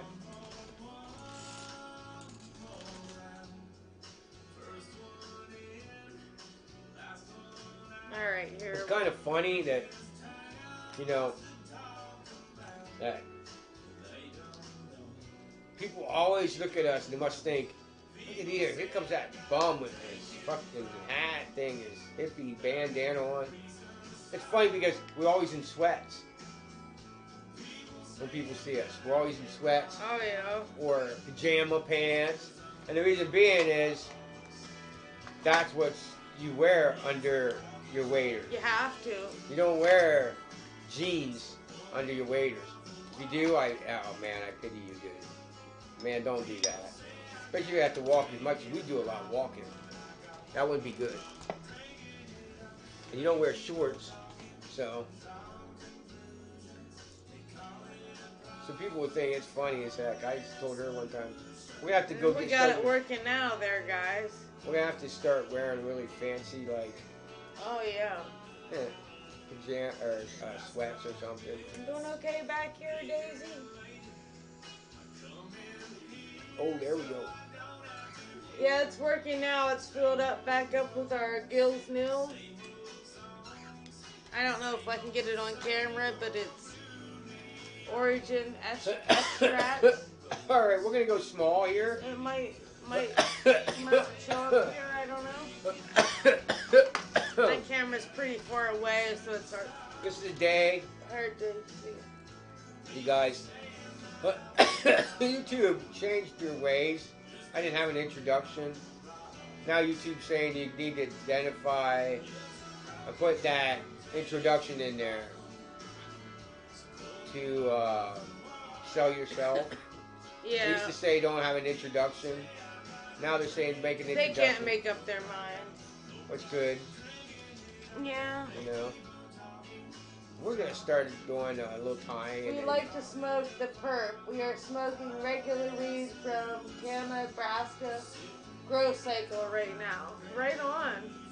Speaker 2: All right, here.
Speaker 1: It's kind of funny that, you know, that people always look at us and they must think, look at here comes that bum with his fucking hat thing, his hippie bandana on. It's funny because we're always in sweats. When people see us, we're always in sweats
Speaker 2: Oh yeah.
Speaker 1: or pajama pants. And the reason being is that's what you wear under your waders.
Speaker 2: You have to.
Speaker 1: You don't wear jeans under your waders. If you do, oh man, I pity you, dude. Man, don't do that. Especially if you have to walk as much as we do a lot of walking. That wouldn't be good. And you don't wear shorts, so people would think it's funny as heck. I just told her one time, we have to go
Speaker 2: We
Speaker 1: get
Speaker 2: got
Speaker 1: some-
Speaker 2: it working now, there, guys.
Speaker 1: We're gonna have to start wearing really fancy, like,
Speaker 2: Oh yeah.
Speaker 1: pajama or sweats or something.
Speaker 2: You doing okay back here, Daisy?
Speaker 1: Oh, there we go.
Speaker 2: Yeah, it's working now. It's filled up back up with our Gills Nil. I don't know if I can get it on camera, but it's Origin Extract.
Speaker 1: All right, we're gonna go small here.
Speaker 2: It might show up here. I don't know. My camera's pretty far away, so it's hard
Speaker 1: This is a day,
Speaker 2: to see.
Speaker 1: you guys. YouTube changed your ways. I didn't have an introduction. Now YouTube's saying you need to identify. I put that introduction in there to sell yourself. They used
Speaker 2: Yeah,
Speaker 1: to say don't have an introduction. Now they're saying make an
Speaker 2: they
Speaker 1: introduction.
Speaker 2: can't make up their mind.
Speaker 1: What's good,
Speaker 2: Yeah.
Speaker 1: you know. We're gonna start doing a little tying.
Speaker 2: We like to smoke the perp. We are smoking regular weed from Tama, Nebraska Growth Cycle right now. Right on.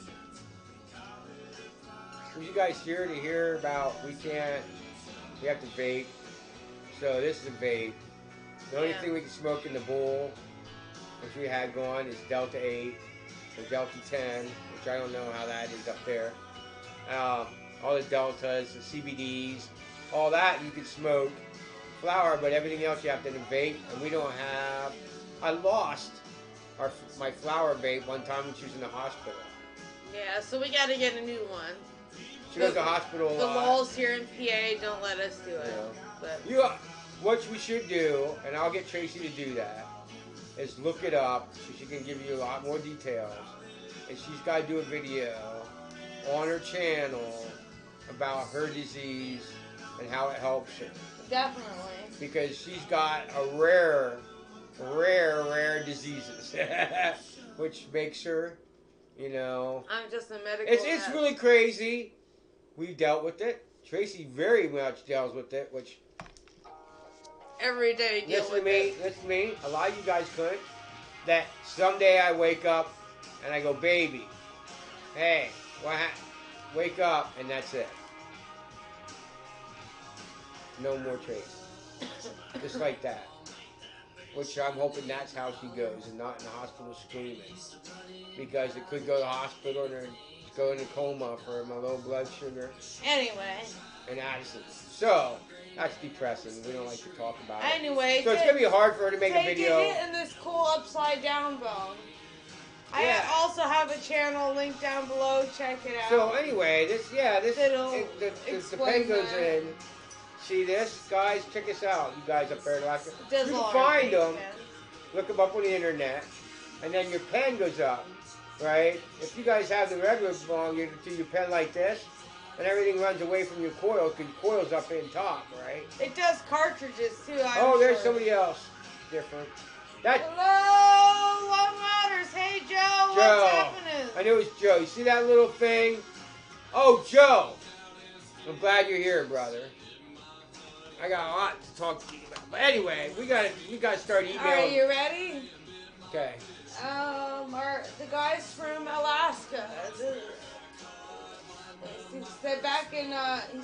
Speaker 1: Were you guys here to hear about we have to vape? So this is a vape. The only thing we can smoke in the bowl, which we had going, is Delta 8 or Delta 10, which I don't know how that is up there. All the Deltas, the CBDs, all that you can smoke flower, but everything else you have to vape, and we don't have. I lost my flower vape one time when she was in the hospital.
Speaker 2: Yeah, so we got to get a new one.
Speaker 1: She goes to the hospital a
Speaker 2: The
Speaker 1: lot.
Speaker 2: laws here in PA don't let us do it.
Speaker 1: Yeah.
Speaker 2: But
Speaker 1: What we should do, and I'll get Tracy to do that, is look it up so she can give you a lot more details. And she's got to do a video on her channel about her disease and how it helps her.
Speaker 2: definitely.
Speaker 1: Because she's got a rare diseases, which makes her,
Speaker 2: I'm just a medical.
Speaker 1: it's really crazy. We've dealt with it. Tracy very much deals with it, which
Speaker 2: every day.
Speaker 1: listen to me. A lot of you guys couldn't. That someday I wake up and I go, baby, hey, wake up, and that's it. No more Tracy. Just like that. Which I'm hoping that's how she goes, and not in the hospital screaming. Because it could go to the hospital and go in a coma for my low blood sugar.
Speaker 2: Anyway.
Speaker 1: And acid. So, that's depressing. We don't like to talk about it.
Speaker 2: Anyway.
Speaker 1: So it's going to be hard for her to make a video.
Speaker 2: Take a hit in this cool upside down bone.
Speaker 1: Yeah.
Speaker 2: I also have a channel linked down below. Check it out.
Speaker 1: So anyway, the pen goes
Speaker 2: that.
Speaker 1: in. See this? Guys, check us out. You guys up there in Alaska. You
Speaker 2: Does
Speaker 1: can
Speaker 2: all
Speaker 1: find
Speaker 2: our
Speaker 1: them.
Speaker 2: things,
Speaker 1: Look them up on the internet. And then your pen goes up. Right? If you guys have the regular bong, you do your pen like this. And everything runs away from your coil because your coil's up in top, right?
Speaker 2: It does cartridges too.
Speaker 1: There's somebody else different.
Speaker 2: Hello, Long Riders. Hey, Joe. What's happening?
Speaker 1: I knew it was Joe. You see that little thing? Oh, Joe. I'm glad you're here, brother. I got a lot to talk to you about. But anyway, we gotta start emailing.
Speaker 2: All right, you ready?
Speaker 1: Okay.
Speaker 2: The guys from Alaska. He said back in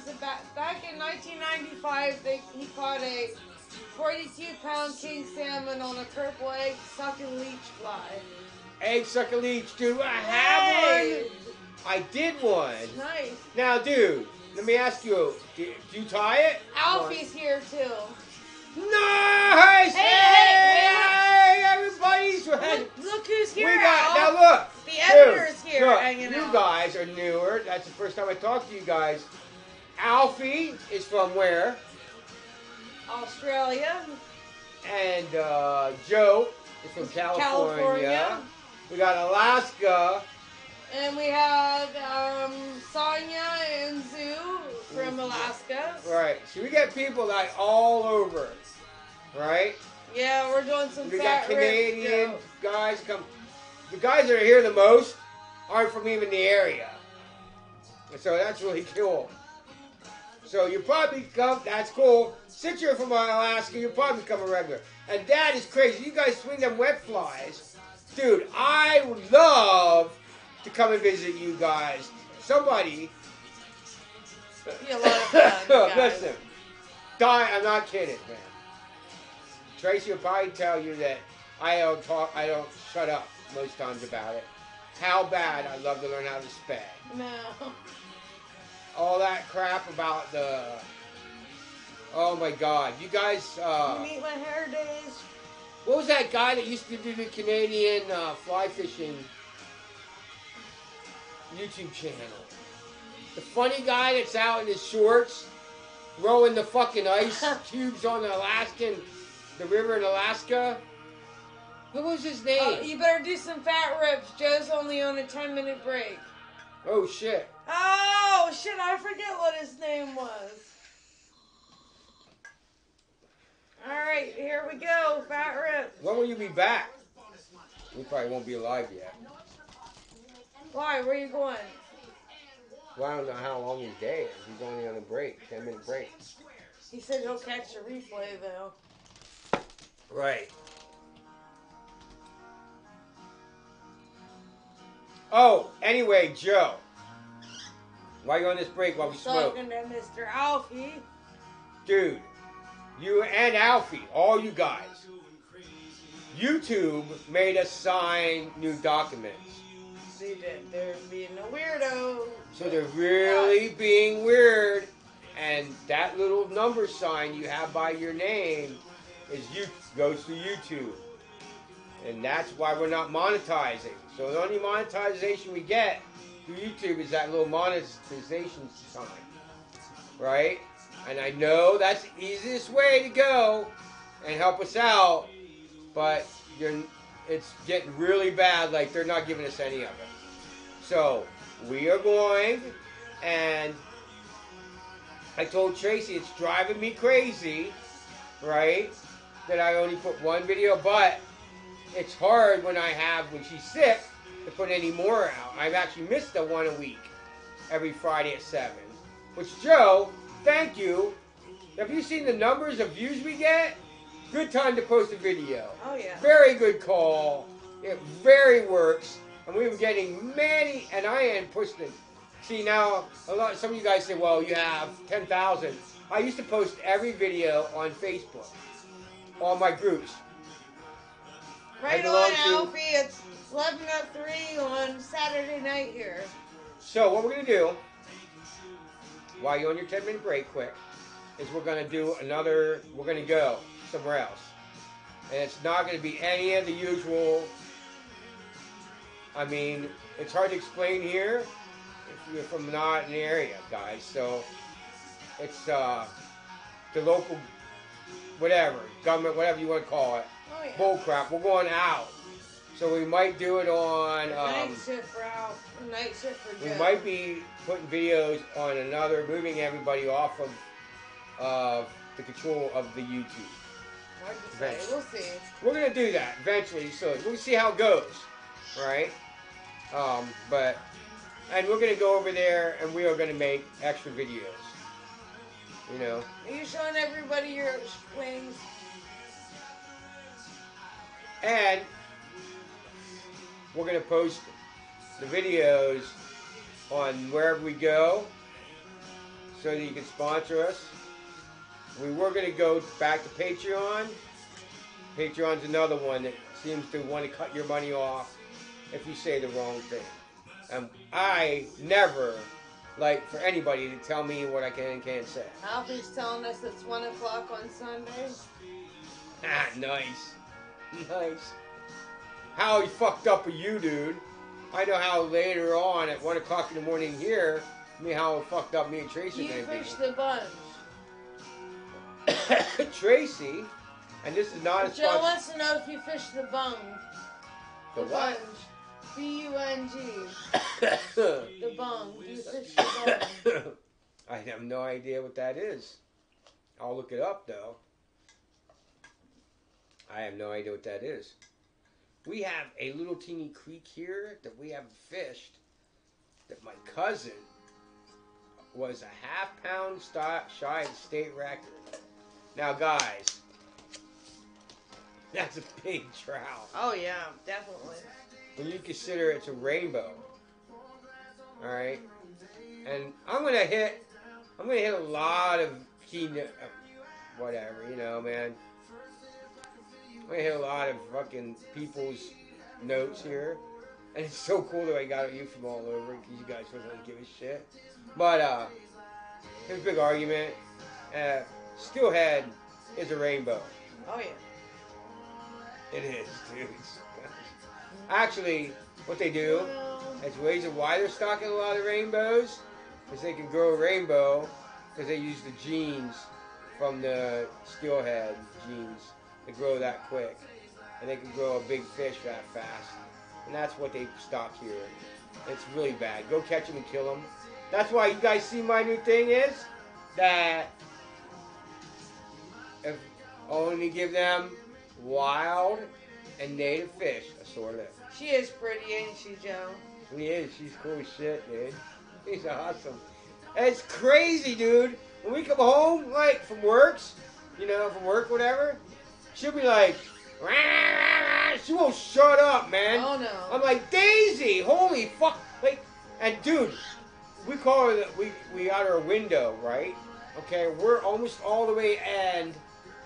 Speaker 2: 1995 he caught a 42-pound king salmon on a purple egg sucking leech fly.
Speaker 1: Egg sucking leech, dude. I have one. I did one.
Speaker 2: Nice.
Speaker 1: Now, dude, let me ask you. Do you tie it?
Speaker 2: Alfie's here too.
Speaker 1: Nice. Hey, everybody's ready.
Speaker 2: Look who's here.
Speaker 1: Now look.
Speaker 2: The editor's here
Speaker 1: look,
Speaker 2: hanging out.
Speaker 1: You guys are newer. That's the first time I talked to you guys. Alfie is from where?
Speaker 2: Australia.
Speaker 1: And Joe is from California. We got Alaska.
Speaker 2: And we have Sonia and Zoo from Alaska.
Speaker 1: Right. So we got people like all over. Right?
Speaker 2: Yeah, we're doing some
Speaker 1: We
Speaker 2: fat
Speaker 1: got Canadian
Speaker 2: ribs,
Speaker 1: guys come. The guys that are here the most aren't from even the area. So that's really cool. So you probably come, that's cool. Since you're from Alaska, you'll probably become a regular. And that is crazy. You guys swing them wet flies. Dude, I would love to come and visit you guys. Somebody.
Speaker 2: Be a lot of fun, guys.
Speaker 1: Listen. I'm not kidding, man. Tracy will probably tell you that I don't shut up most times about it. How bad I'd love to learn how to spay.
Speaker 2: No.
Speaker 1: All that crap about oh my God, you guys,
Speaker 2: Meet my hair days.
Speaker 1: what was that guy that used to do the Canadian fly fishing YouTube channel? The funny guy that's out in his shorts, rowing the fucking ice cubes on the river in Alaska. What was his name?
Speaker 2: You better do some fat rips. Joe's only on a 10-minute break.
Speaker 1: Oh shit.
Speaker 2: Oh shit, I forget what his name was. Alright, here we go. Fat rips.
Speaker 1: When will you be back? We probably won't be alive yet.
Speaker 2: Why? Where you going?
Speaker 1: Well, I don't know how long his day is. He's only on a break, 10-minute break.
Speaker 2: He said he'll catch the replay though.
Speaker 1: Right. Oh, anyway, Joe. Why are you on this break while we smoke?
Speaker 2: Talking to Mr. Alfie.
Speaker 1: Dude, you and Alfie, all you guys, YouTube made us sign new documents.
Speaker 2: They did. They're being a weirdo.
Speaker 1: So they're really being weird. And that little number sign you have by your name goes to YouTube. And that's why we're not monetizing. So the only monetization we get through YouTube is that little monetization sign. Right? And I know that's the easiest way to go and help us out. But it's getting really bad, like they're not giving us any of it. So we are going, and I told Tracy it's driving me crazy, right, that I only put one video, but it's hard when she's sick, to put any more out. I've actually missed one a week, every Friday at 7. Which, Joe, thank you. Have you seen the numbers of views we get? Good time to post a video.
Speaker 2: Oh, yeah.
Speaker 1: Very good call. It very works. And we were getting many, and I ain't pushing it. See, now, some of you guys say, well, you have 10,000. I used to post every video on Facebook. All my groups.
Speaker 2: Right on, Alfie. It's 11:03 on Saturday night here.
Speaker 1: So what we're going to do, while you're on your 10-minute break quick, is we're going to do we're going to go somewhere else. And it's not going to be any of the usual, I mean, it's hard to explain here if you're from not in the area, guys. So it's the local, whatever, government, whatever you want to call it, bull crap. We're going out. So we might do it on...
Speaker 2: night shift for Al. Night shift for Joe.
Speaker 1: We might be putting videos on moving everybody off of the control of the YouTube.
Speaker 2: Hard to say. We'll see.
Speaker 1: We're going to do that eventually, so we'll see how it goes, right? And we're going to go over there and we are going to make extra videos, you know.
Speaker 2: Are you showing everybody your wings?
Speaker 1: And we're going to post the videos on wherever we go so that you can sponsor us. We were going to go back to Patreon. Patreon's another one that seems to want to cut your money off if you say the wrong thing. And I never like for anybody to tell me what I can and can't say.
Speaker 2: Alfie's telling us it's 1 o'clock on Sunday.
Speaker 1: Ah, nice. Nice. How fucked up are you, dude? I know how later on at 1 o'clock in the morning here, how fucked up me and Tracy
Speaker 2: You
Speaker 1: are going
Speaker 2: fish
Speaker 1: to be.
Speaker 2: the bunch.
Speaker 1: Tracy, and this is not a
Speaker 2: Joe
Speaker 1: sponsor.
Speaker 2: wants to know if you fish the bung.
Speaker 1: The what?
Speaker 2: B-U-N-G. The bung. Do you fish the bung?
Speaker 1: I have no idea what that is. I'll look it up, though. I have no idea what that is. We have a little teeny creek here that we haven't fished that my cousin was a half-pound shy of the state record. Now, guys, that's a big trout.
Speaker 2: Oh, yeah, definitely.
Speaker 1: When you consider it's a rainbow. Alright? And I'm gonna hit a lot of key, whatever, you know, man. I'm gonna hit a lot of fucking people's notes here. And it's so cool that I got you from all over because you guys don't give a shit. But, it was a big argument. Steelhead is a rainbow.
Speaker 2: Oh, yeah.
Speaker 1: It is, dude. Actually, what they do is reason why they're stocking a lot of rainbows is they can grow a rainbow because they use the genes from the steelhead genes to grow that quick. And they can grow a big fish that fast. And that's what they stock here. It's really bad. Go catch them and kill them. That's why you guys see my new thing is that if only give them wild and native fish, a sore lip.
Speaker 2: She is pretty, ain't she, Joe?
Speaker 1: She is. She's cool as shit, dude. She's awesome. And it's crazy, dude. When we come home, like, from work, whatever, she'll be like, rah, rah, rah. She won't shut up, man.
Speaker 2: Oh, no.
Speaker 1: I'm like, Daisy, holy fuck. Like, and, dude, we call her, we got her window, right? Okay, we're almost all the way end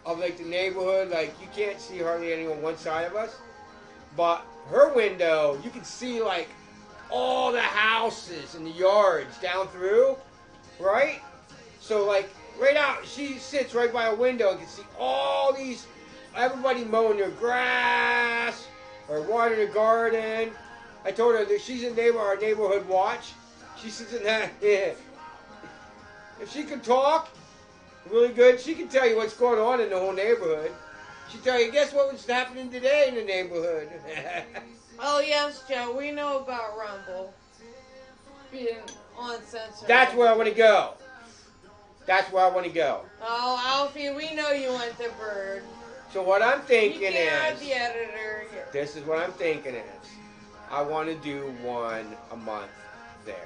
Speaker 1: of like the neighborhood. Like you can't see hardly anyone one side of us, but her window you can see like all the houses and the yards down through, right? So like right out, she sits right by a window and can see all these, everybody mowing their grass or watering their garden. I told her that she's in our neighborhood watch. She sits in that. Yeah. If she could talk really good, she can tell you what's going on in the whole neighborhood. She'd tell you, guess what was happening today in the neighborhood?
Speaker 2: Oh yes, Joe. We know about Rumble being uncensored.
Speaker 1: That's where I want to go. That's where I want to go.
Speaker 2: Oh, Alfie, we know you want the bird.
Speaker 1: So what I'm
Speaker 2: You
Speaker 1: thinking
Speaker 2: can't have
Speaker 1: is,
Speaker 2: the editor here.
Speaker 1: this is what I'm thinking is, I want to do one a month there.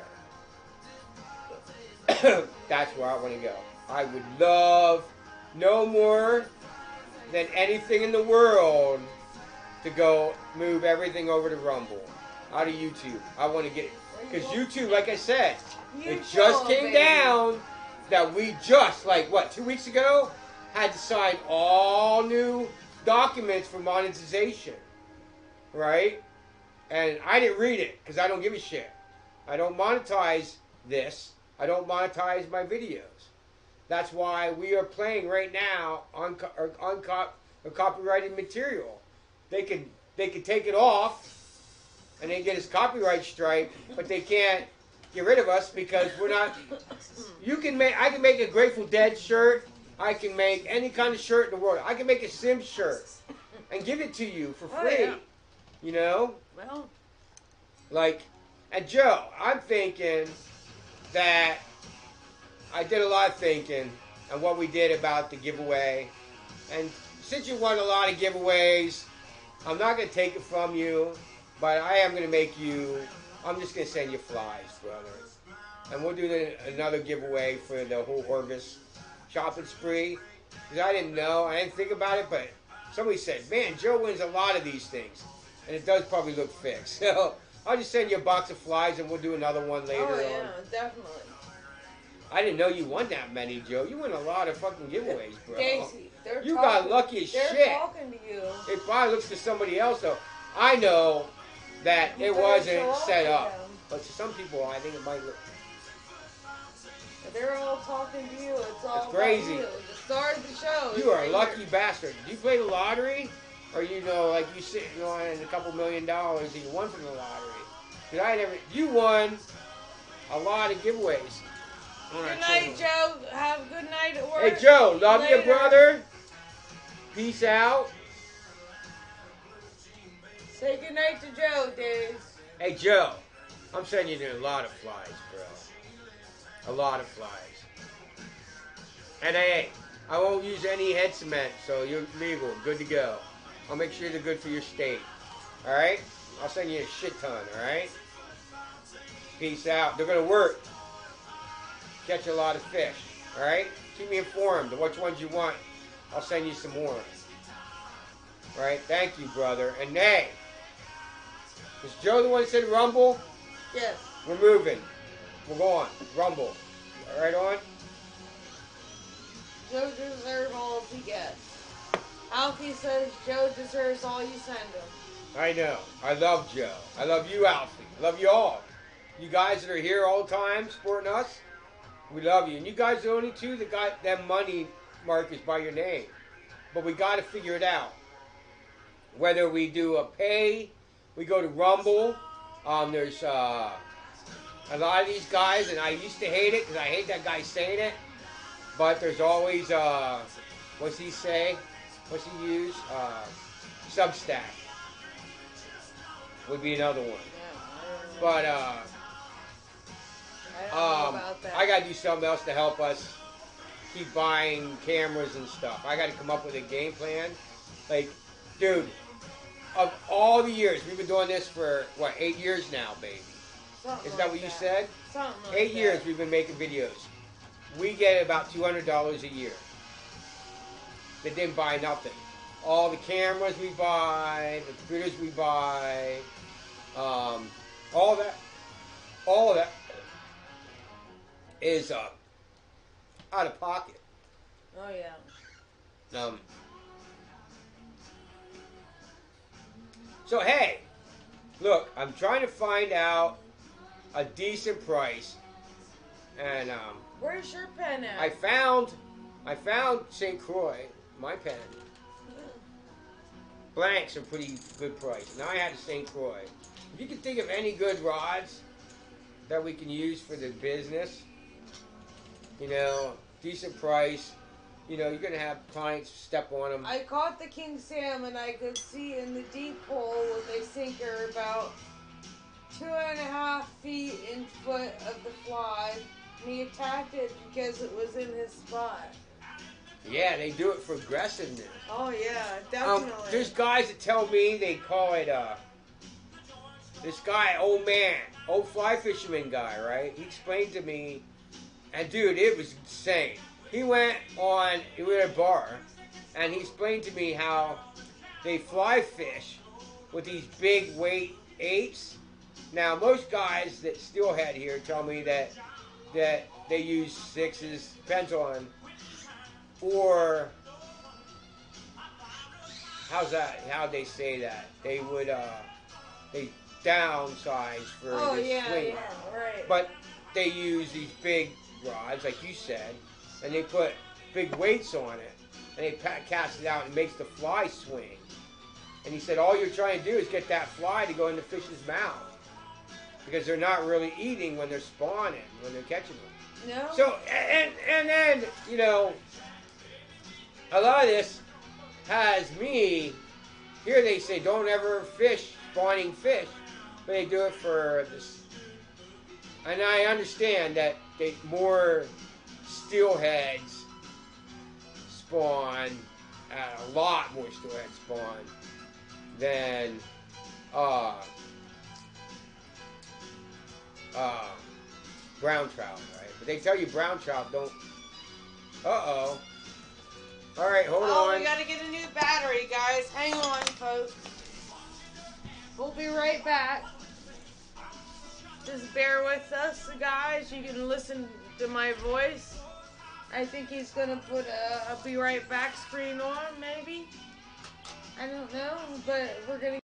Speaker 1: That's where I want to go. I would love no more than anything in the world to go move everything over to Rumble, out of YouTube. I want to get, because YouTube, like I said, it just came down that we just, like, what, 2 weeks ago, had to sign all new documents for monetization, right? And I didn't read it, because I don't give a shit. I don't monetize this. I don't monetize my videos. That's why we are playing right now on copyrighted material. They can take it off, and they get us copyright strike, but they can't get rid of us because we're not. I can make a Grateful Dead shirt. I can make any kind of shirt in the world. I can make a Sims shirt and give it to you for free.
Speaker 2: Oh, yeah.
Speaker 1: You know,
Speaker 2: Well,
Speaker 1: like, and Joe, I'm thinking that I did a lot of thinking on what we did about the giveaway. And since you won a lot of giveaways, I'm not going to take it from you, but I am going to make you, I'm just going to send you flies, brother. And we'll do another giveaway for the whole Horgus shopping spree. Because I didn't know, I didn't think about it, but somebody said, man, Joe wins a lot of these things. And it does probably look fixed. So I'll just send you a box of flies and we'll do another one later on.
Speaker 2: oh yeah, definitely.
Speaker 1: I didn't know you won that many, Joe. You win a lot of fucking giveaways, bro.
Speaker 2: Daisy, they're
Speaker 1: You
Speaker 2: talking,
Speaker 1: got lucky as
Speaker 2: they're
Speaker 1: shit.
Speaker 2: talking to you.
Speaker 1: It probably looks to somebody else, though. I know that
Speaker 2: You
Speaker 1: it
Speaker 2: better
Speaker 1: wasn't
Speaker 2: show
Speaker 1: set
Speaker 2: to
Speaker 1: up.
Speaker 2: them.
Speaker 1: But to some people, I think it might look...
Speaker 2: They're all talking to you. It's all
Speaker 1: That's crazy.
Speaker 2: about you. The star of the show.
Speaker 1: You are a
Speaker 2: You're-
Speaker 1: lucky bastard. Do you play the lottery? Or you know, like you sitting on a couple $1 million and you won from the lottery? Because you won a lot of giveaways. on our
Speaker 2: Good night,
Speaker 1: channel.
Speaker 2: Joe. Have a good night at work.
Speaker 1: Hey, Joe, love you,
Speaker 2: Later.
Speaker 1: brother. Peace out.
Speaker 2: Say good night to Joe, Days.
Speaker 1: Hey, Joe, I'm sending you a lot of flies, bro. A lot of flies. And hey, I won't use any head cement, so you're legal, good to go. I'll make sure they're good for your state. Alright? I'll send you a shit ton, alright? Peace out. They're gonna work. Catch a lot of fish. Alright? Keep me informed of which ones you want. I'll send you some more. Alright? Thank you, brother. And hey, is Joe the one that said Rumble?
Speaker 2: Yes.
Speaker 1: We're moving. We're going. Rumble. Right on?
Speaker 2: Joe deserves all he gets. Alfie says Joe deserves all you send him.
Speaker 1: I know. I love Joe. I love you, Alfie. I love you all. You guys that are here all the time supporting us, we love you. And you guys are the only two that got that money markers by your name. But we got to figure it out. Whether we do a pay, we go to Rumble. There's a lot of these guys, and I used to hate it because I hate that guy saying it. But there's always, what's he say? What's he use? Substack would be another one.
Speaker 2: Yeah,
Speaker 1: But
Speaker 2: I don't know about that.
Speaker 1: I got to do something else to help us keep buying cameras and stuff. I got to come up with a game plan. Like, dude, of all the years, we've been doing this for, what, 8 years now, baby?
Speaker 2: Something
Speaker 1: Is that
Speaker 2: like
Speaker 1: what you said?
Speaker 2: Something like
Speaker 1: 8 years
Speaker 2: that.
Speaker 1: we've been making videos. We get about $200 a year. They didn't buy nothing. All the cameras we buy, the computers we buy, all that is out of pocket.
Speaker 2: Oh yeah.
Speaker 1: So hey, look, I'm trying to find out a decent price, and
Speaker 2: Where's your pen at?
Speaker 1: I found St. Croix, my pen. Blanks are pretty good price. Now I had a St. Croix. If you can think of any good rods that we can use for the business, you know, decent price, you know, you're gonna have clients step on them.
Speaker 2: I caught the king salmon. I could see in the deep hole with a sinker about 2.5 feet in foot of the fly. And he attacked it because it was in his spot.
Speaker 1: Yeah, they do it for aggressiveness.
Speaker 2: Oh yeah, definitely.
Speaker 1: There's guys that tell me they call it this guy, old fly fisherman guy, right? He explained to me, and dude, it was insane. We were at a bar, and he explained to me how they fly fish with these big weight 8s. Now, most guys that steelhead here tell me that they use 6s, depends on, or how'd they say that? They would, they downsize for the swing.
Speaker 2: Yeah, right.
Speaker 1: But they use these big rods, like you said, and they put big weights on it, and they cast it out and it makes the fly swing. And he said all you're trying to do is get that fly to go in the fish's mouth, because they're not really eating when they're spawning, when they're catching them.
Speaker 2: No.
Speaker 1: So, and then, you know, a lot of this has me, here they say don't ever fish spawning fish, but they do it for this. And I understand that more steelheads spawn, a lot more steelheads spawn than brown trout, right? But they tell you brown trout don't. Uh-oh. All right, hold on.
Speaker 2: We gotta get a new battery, guys. Hang on, folks. We'll be right back. Just bear with us, guys. You can listen to my voice. I think he's gonna put a be right back screen on, maybe. I don't know, but we're gonna.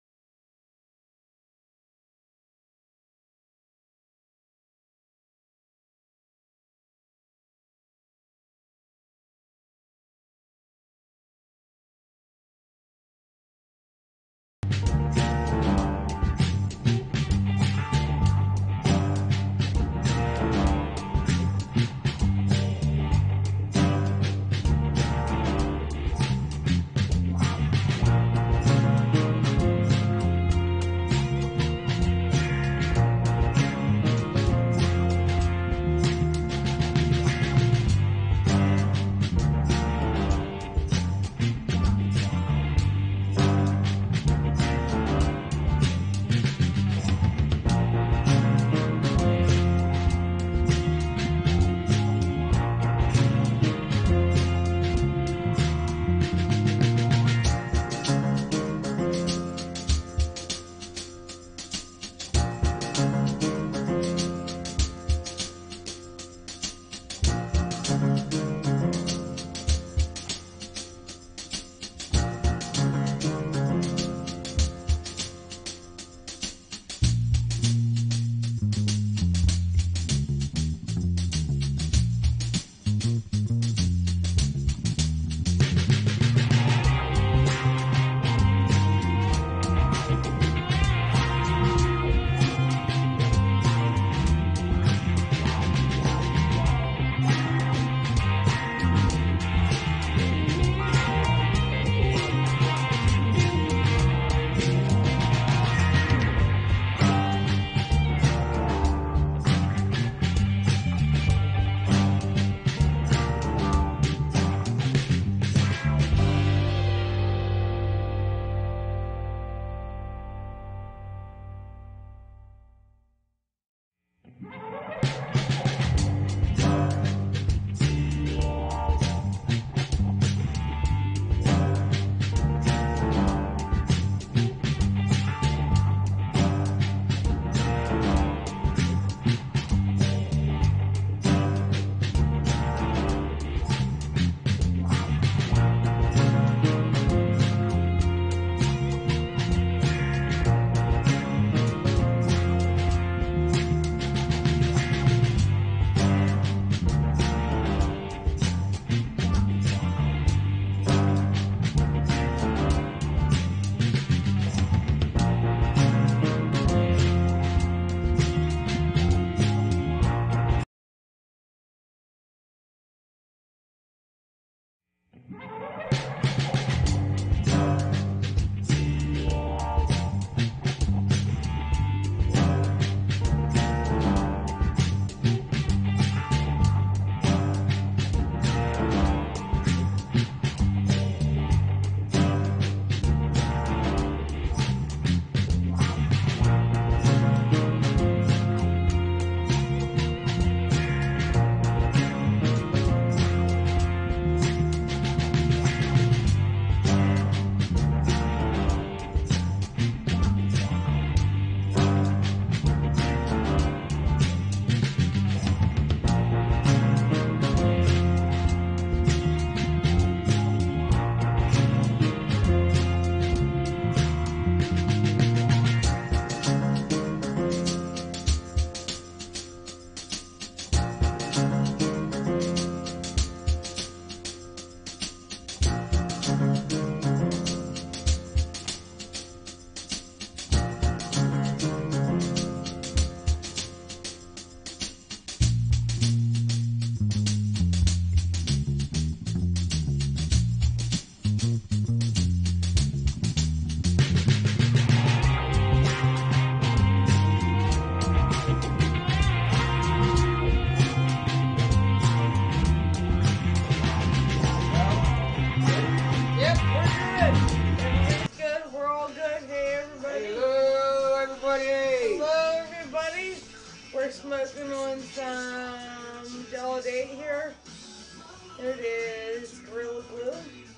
Speaker 1: everybody!
Speaker 2: Hello, everybody. We're smoking on some Jello Date here. There it is, Gorilla Glue.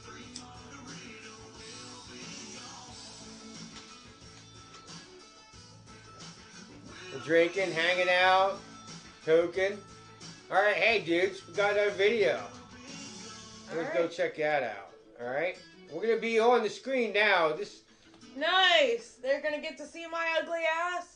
Speaker 1: We're drinking, hanging out, toking. Alright, hey dudes, we got another video. Let's go check that out. Alright? We're gonna be on the screen now.
Speaker 2: Nice! They're gonna get to see my ugly ass?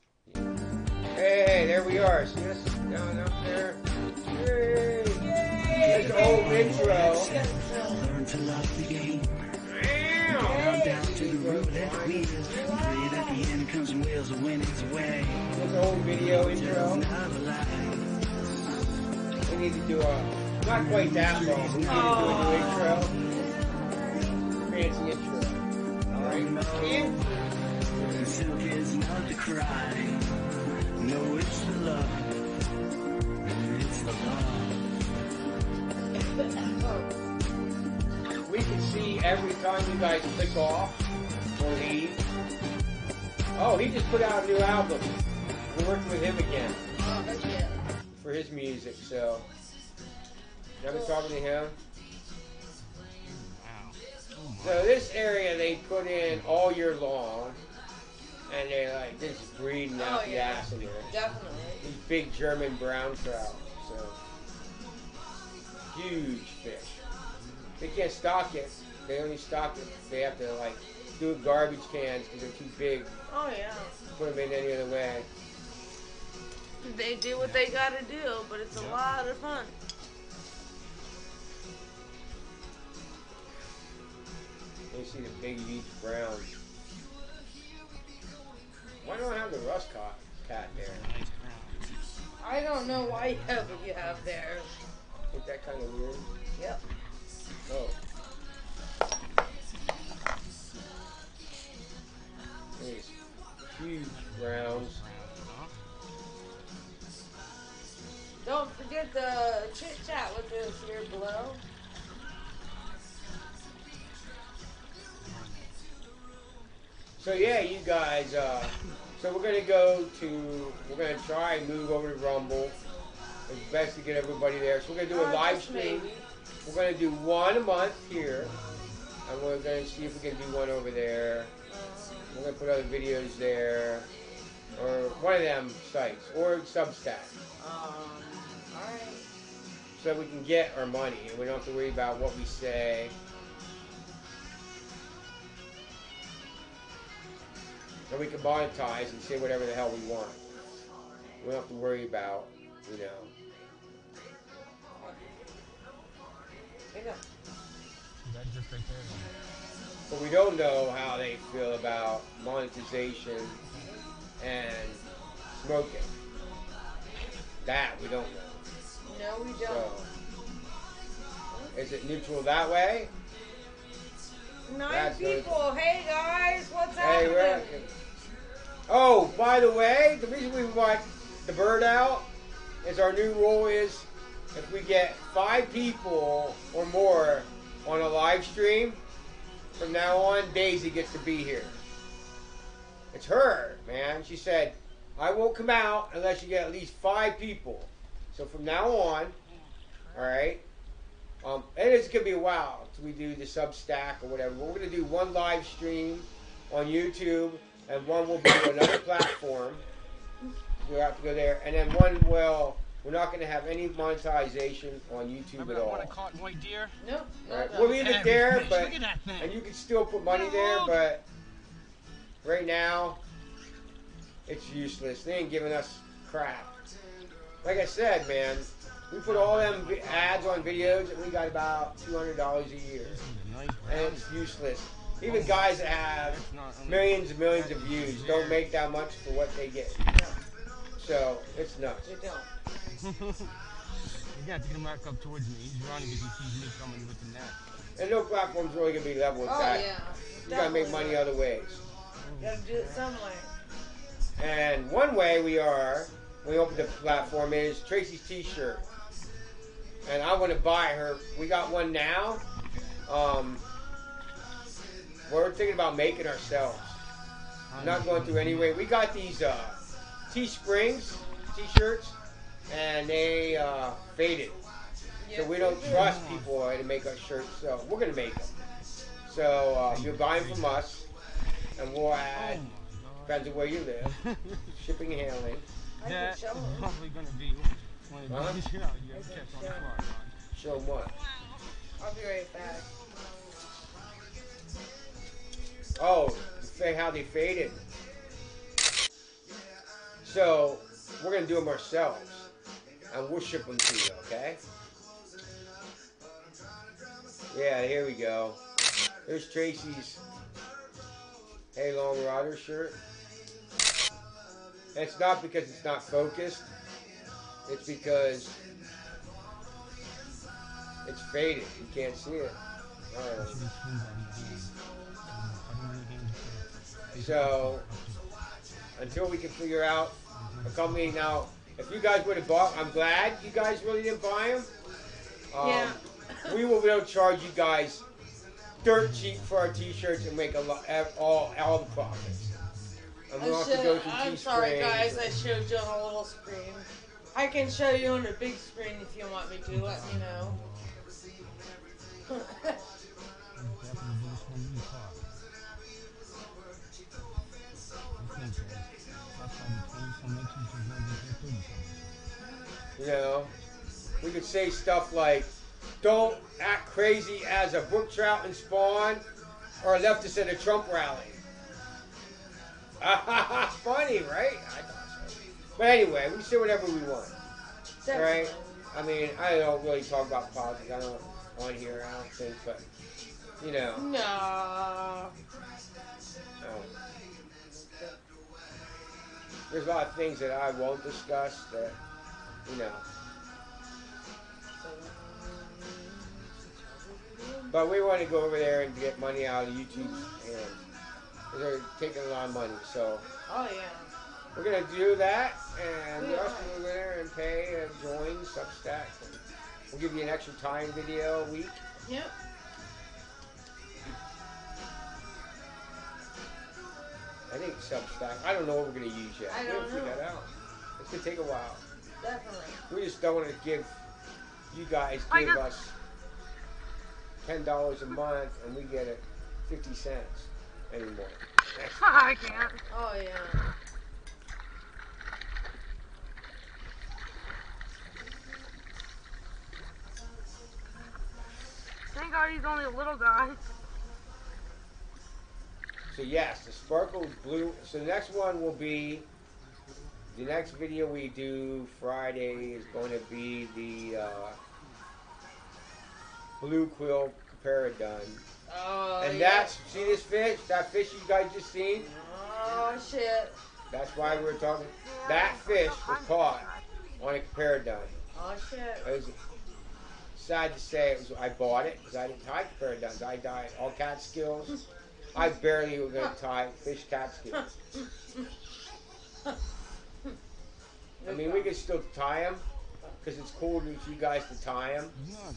Speaker 1: Hey, there we are. See us down up there? Yay!
Speaker 2: Yay!
Speaker 1: That's the old intro.
Speaker 6: Learn to love the game. Down, down to the road at the wheels. Breathe at the end comes some wheels of winning's away.
Speaker 1: That's the old video intro. We need to do not quite that long. We need to do a new intro. Fancy intro. Alright.
Speaker 6: Silk is not to cry. No, it's the love. It's the love.
Speaker 1: We can see every time you guys click off or leave. Oh, he just put out a new album. We're working with him again for his music, so I've been talking to him. So this area they put in all year long, and they're like just breeding out the ass in there.
Speaker 2: Definitely.
Speaker 1: These big German brown trout, so huge fish. They can't stock it. They only stock it. They have to like do garbage cans because they're too big.
Speaker 2: Oh yeah.
Speaker 1: Put them in any other way.
Speaker 2: They do what they gotta do, but it's a lot of fun.
Speaker 1: You see the big, huge browns. Why don't I have the rust cat there?
Speaker 2: I don't know why you have what you have there.
Speaker 1: Ain't that kind of weird?
Speaker 2: Yep.
Speaker 1: Oh. These huge browns.
Speaker 2: Don't forget the chit chat with us here below.
Speaker 1: So yeah, you guys, so we're gonna try and move over to Rumble. It's best to get everybody there. So we're gonna do a live stream.
Speaker 2: Maybe.
Speaker 1: We're gonna do one a month here, and we're gonna see if we can do one over there. We're gonna put other videos there, or one of them sites, or Substack,
Speaker 2: Alright.
Speaker 1: so we can get our money and we don't have to worry about what we say. And we can monetize and say whatever the hell we want. We don't have to worry about, you know. But we don't know how they feel about monetization and smoking. That we don't know.
Speaker 2: No, we don't.
Speaker 1: So, is it neutral that way?
Speaker 2: 9
Speaker 1: That's
Speaker 2: people. Hey guys, what's
Speaker 1: Hey,
Speaker 2: happening?
Speaker 1: oh, by the way, the reason we want the bird out is our new rule is if we get 5 people or more on a live stream, from now on, Daisy gets to be here. It's her, man. She said, I won't come out unless you get at least 5 people. So from now on, alright, and it's going to be a while until we do the Substack or whatever. We're going to do one live stream on YouTube, and one will be on another platform. We'll have to go there. And then one will, we're not going to have any monetization on YouTube at all.
Speaker 3: When I caught white deer?
Speaker 2: Nope.
Speaker 1: Right.
Speaker 2: No.
Speaker 1: We'll leave it there, but
Speaker 3: Look at that thing.
Speaker 1: and you can still put money there, but right now it's useless. They ain't giving us crap. Like I said, man, we put all them ads on videos, and we got about $200 a year, and it's useless. Even guys that have millions and millions of views don't make that much for what they get. So it's nuts.
Speaker 2: They don't.
Speaker 3: You got to get him back up towards me. He's running because he sees me coming with the net.
Speaker 1: And no platform's really gonna be level with
Speaker 2: Oh
Speaker 1: that.
Speaker 2: yeah.
Speaker 1: You gotta make
Speaker 2: Definitely.
Speaker 1: money other ways.
Speaker 2: Gotta do it some way.
Speaker 1: And one way we open the platform is Tracy's t-shirt. And I want to buy her. We got one now. We're thinking about making ourselves. I'm not going through anyway. We got these Teesprings t-shirts, and they faded. So we don't trust people to make us shirts, so we're going to make them. So you'll buy them from us, and we'll add, depends on where you live, shipping and handling.
Speaker 3: That's probably going to be one of the
Speaker 1: Huh?
Speaker 3: biggest out you ever kept on the fly, Ron.
Speaker 1: Show them what?
Speaker 2: I'll be right back.
Speaker 1: Oh, how they faded. So we're going to do them ourselves, and we'll ship them to you, okay? Yeah, here we go. There's Tracy's Hey Long Rider shirt. And it's not because it's not focused. It's because it's faded. You can't see it. So, until we can figure out a company now, if you guys would have bought, I'm glad you guys really didn't buy them.
Speaker 2: Yeah.
Speaker 1: We will be able to charge you guys dirt cheap for our t-shirts and make a lot, all the profits. And we'll have to go through
Speaker 2: I'm sorry, guys. I showed you on a little screen. I can show you on a big screen if you want me to. Let me know.
Speaker 1: You know, we could say stuff like, "Don't act crazy as a brook trout and spawn, or left us at a Trump rally." Funny, right? I thought so. But anyway, we say whatever we want, right? I mean, I don't really talk about politics. I don't on here. I don't think, but you know.
Speaker 2: No.
Speaker 1: There's a lot of things that I won't discuss that, you know. But we want to go over there and get money out of YouTube, and they're taking a lot of money. So
Speaker 2: Oh yeah.
Speaker 1: we're gonna do that, and we're also gonna go there and pay and join Substack. And we'll give you an extra time video a week.
Speaker 2: Yep.
Speaker 1: I think Substack. I don't know what we're gonna use yet.
Speaker 2: I
Speaker 1: We
Speaker 2: don't
Speaker 1: haven't figured
Speaker 2: know.
Speaker 1: that out. It's gonna take a while.
Speaker 2: Definitely.
Speaker 1: We just don't want to give you guys give us $10 a month, and we get it 50 cents anymore.
Speaker 7: I can't.
Speaker 2: Oh yeah.
Speaker 7: Thank God he's only a little guy.
Speaker 1: So yes, the sparkle blue. So the next one will be, the next video we do Friday is going to be the blue quill comparadun.
Speaker 2: Oh
Speaker 1: And
Speaker 2: yeah.
Speaker 1: that's, see this fish? That fish you guys just seen?
Speaker 2: Oh shit.
Speaker 1: That's why we're talking. That fish was caught on a comparadun.
Speaker 2: Oh shit.
Speaker 1: It was sad to say, I bought it because I didn't tie comparaduns. I dyed all Catskills. I barely was going to tie fish Catskills. I mean, we could still tie them because it's cool for you guys to tie them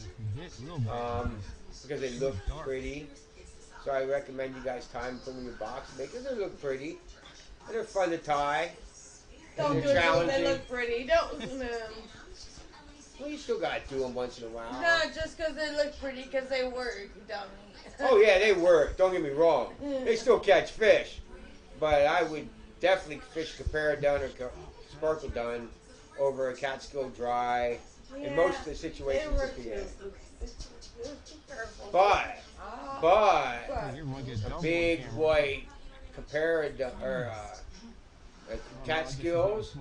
Speaker 1: because they look pretty. So I recommend you guys tie them, put them in your box, because they look pretty. And they're fun to tie.
Speaker 2: Don't do
Speaker 1: They're
Speaker 2: it till
Speaker 1: challenging.
Speaker 2: they look pretty. Don't.
Speaker 1: Well, you still got to do them once in a while.
Speaker 2: No, just because they look pretty, because they work, you dummy.
Speaker 1: Oh yeah, they work. Don't get me wrong. They still catch fish, but I would definitely fish comparadun or sparkle dun over a Catskill dry in most of the situations at the end. But a big white comparadun or Catskills,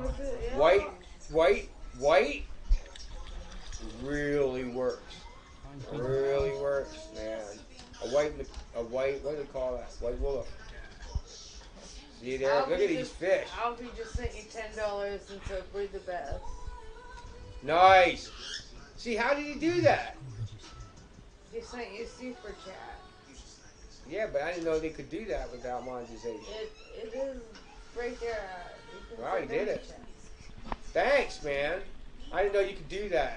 Speaker 1: white really works. Really works, man. A white, what do they call that? White willow. See there? Look at these fish.
Speaker 2: Alfie just sent you $10 and said we're the best.
Speaker 1: Nice. See, how did he do that?
Speaker 2: He sent you super chat.
Speaker 1: Yeah, but I didn't know they could do that without monetization.
Speaker 2: It is right there. You can
Speaker 1: Wow,
Speaker 2: send
Speaker 1: he did
Speaker 2: them
Speaker 1: it.
Speaker 2: chat.
Speaker 1: Thanks, man. I didn't know you could do that.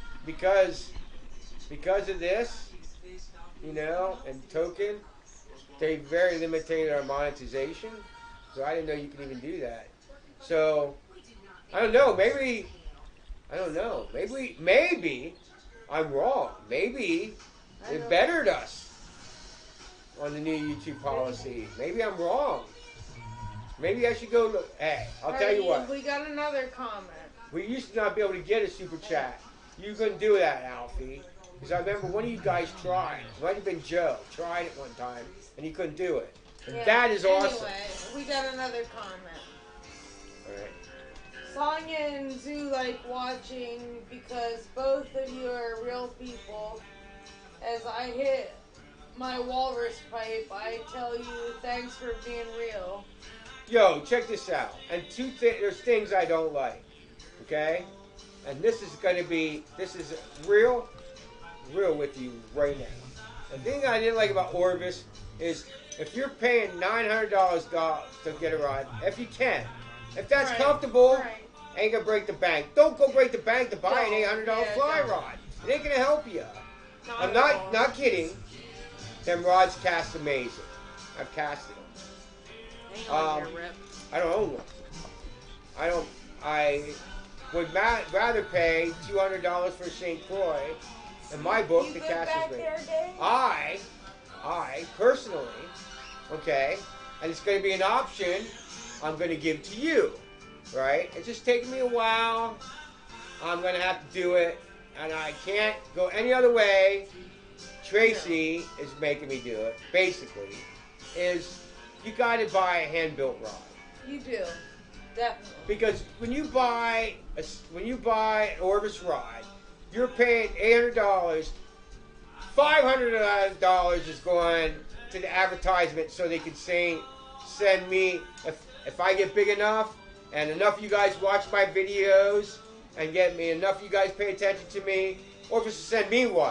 Speaker 1: Because of this, you know, and token, they very limited our monetization. So I didn't know you could even do that. So I don't know. Maybe I don't know. Maybe I'm wrong. Maybe it bettered us on the new YouTube policy. Maybe I'm wrong. Maybe I should go look. Hey, I'll tell you what.
Speaker 2: We got another comment.
Speaker 1: We used to not be able to get a super chat. You couldn't do that, Alfie. Because I remember one of you guys tried. It might have been Joe. Tried it one time, and he couldn't do it. And that is awesome.
Speaker 2: Anyway, we got another comment.
Speaker 1: Alright.
Speaker 2: Sonya and Zoo like watching because both of you are real people. As I hit my walrus pipe, I tell you thanks for being real.
Speaker 1: Yo, check this out. And there's things I don't like. Okay? And this is real with you right now. The thing I didn't like about Orvis is if you're paying $900 to get a rod, if you can, if that's comfortable, ain't gonna break the bank. Don't go break the bank to buy an $800 fly rod. It ain't gonna help you. I'm not kidding. Them rods cast amazing. I've casted them. I don't own one. I would rather pay $200 for a St. Croix. In my book, the cast is made. I personally, okay, and it's going to be an option I'm going to give to you, right? It's just taking me a while. I'm going to have to do it, and I can't go any other way. Tracy is making me do it, basically, is you got to buy a hand-built rod. You do, definitely. Because when you buy an Orvis rod, you're paying $800. $500 is going to the advertisement so they can send me if I get big enough and enough of you guys watch my videos and get me enough of you guys pay attention to me, Orvis will send me one.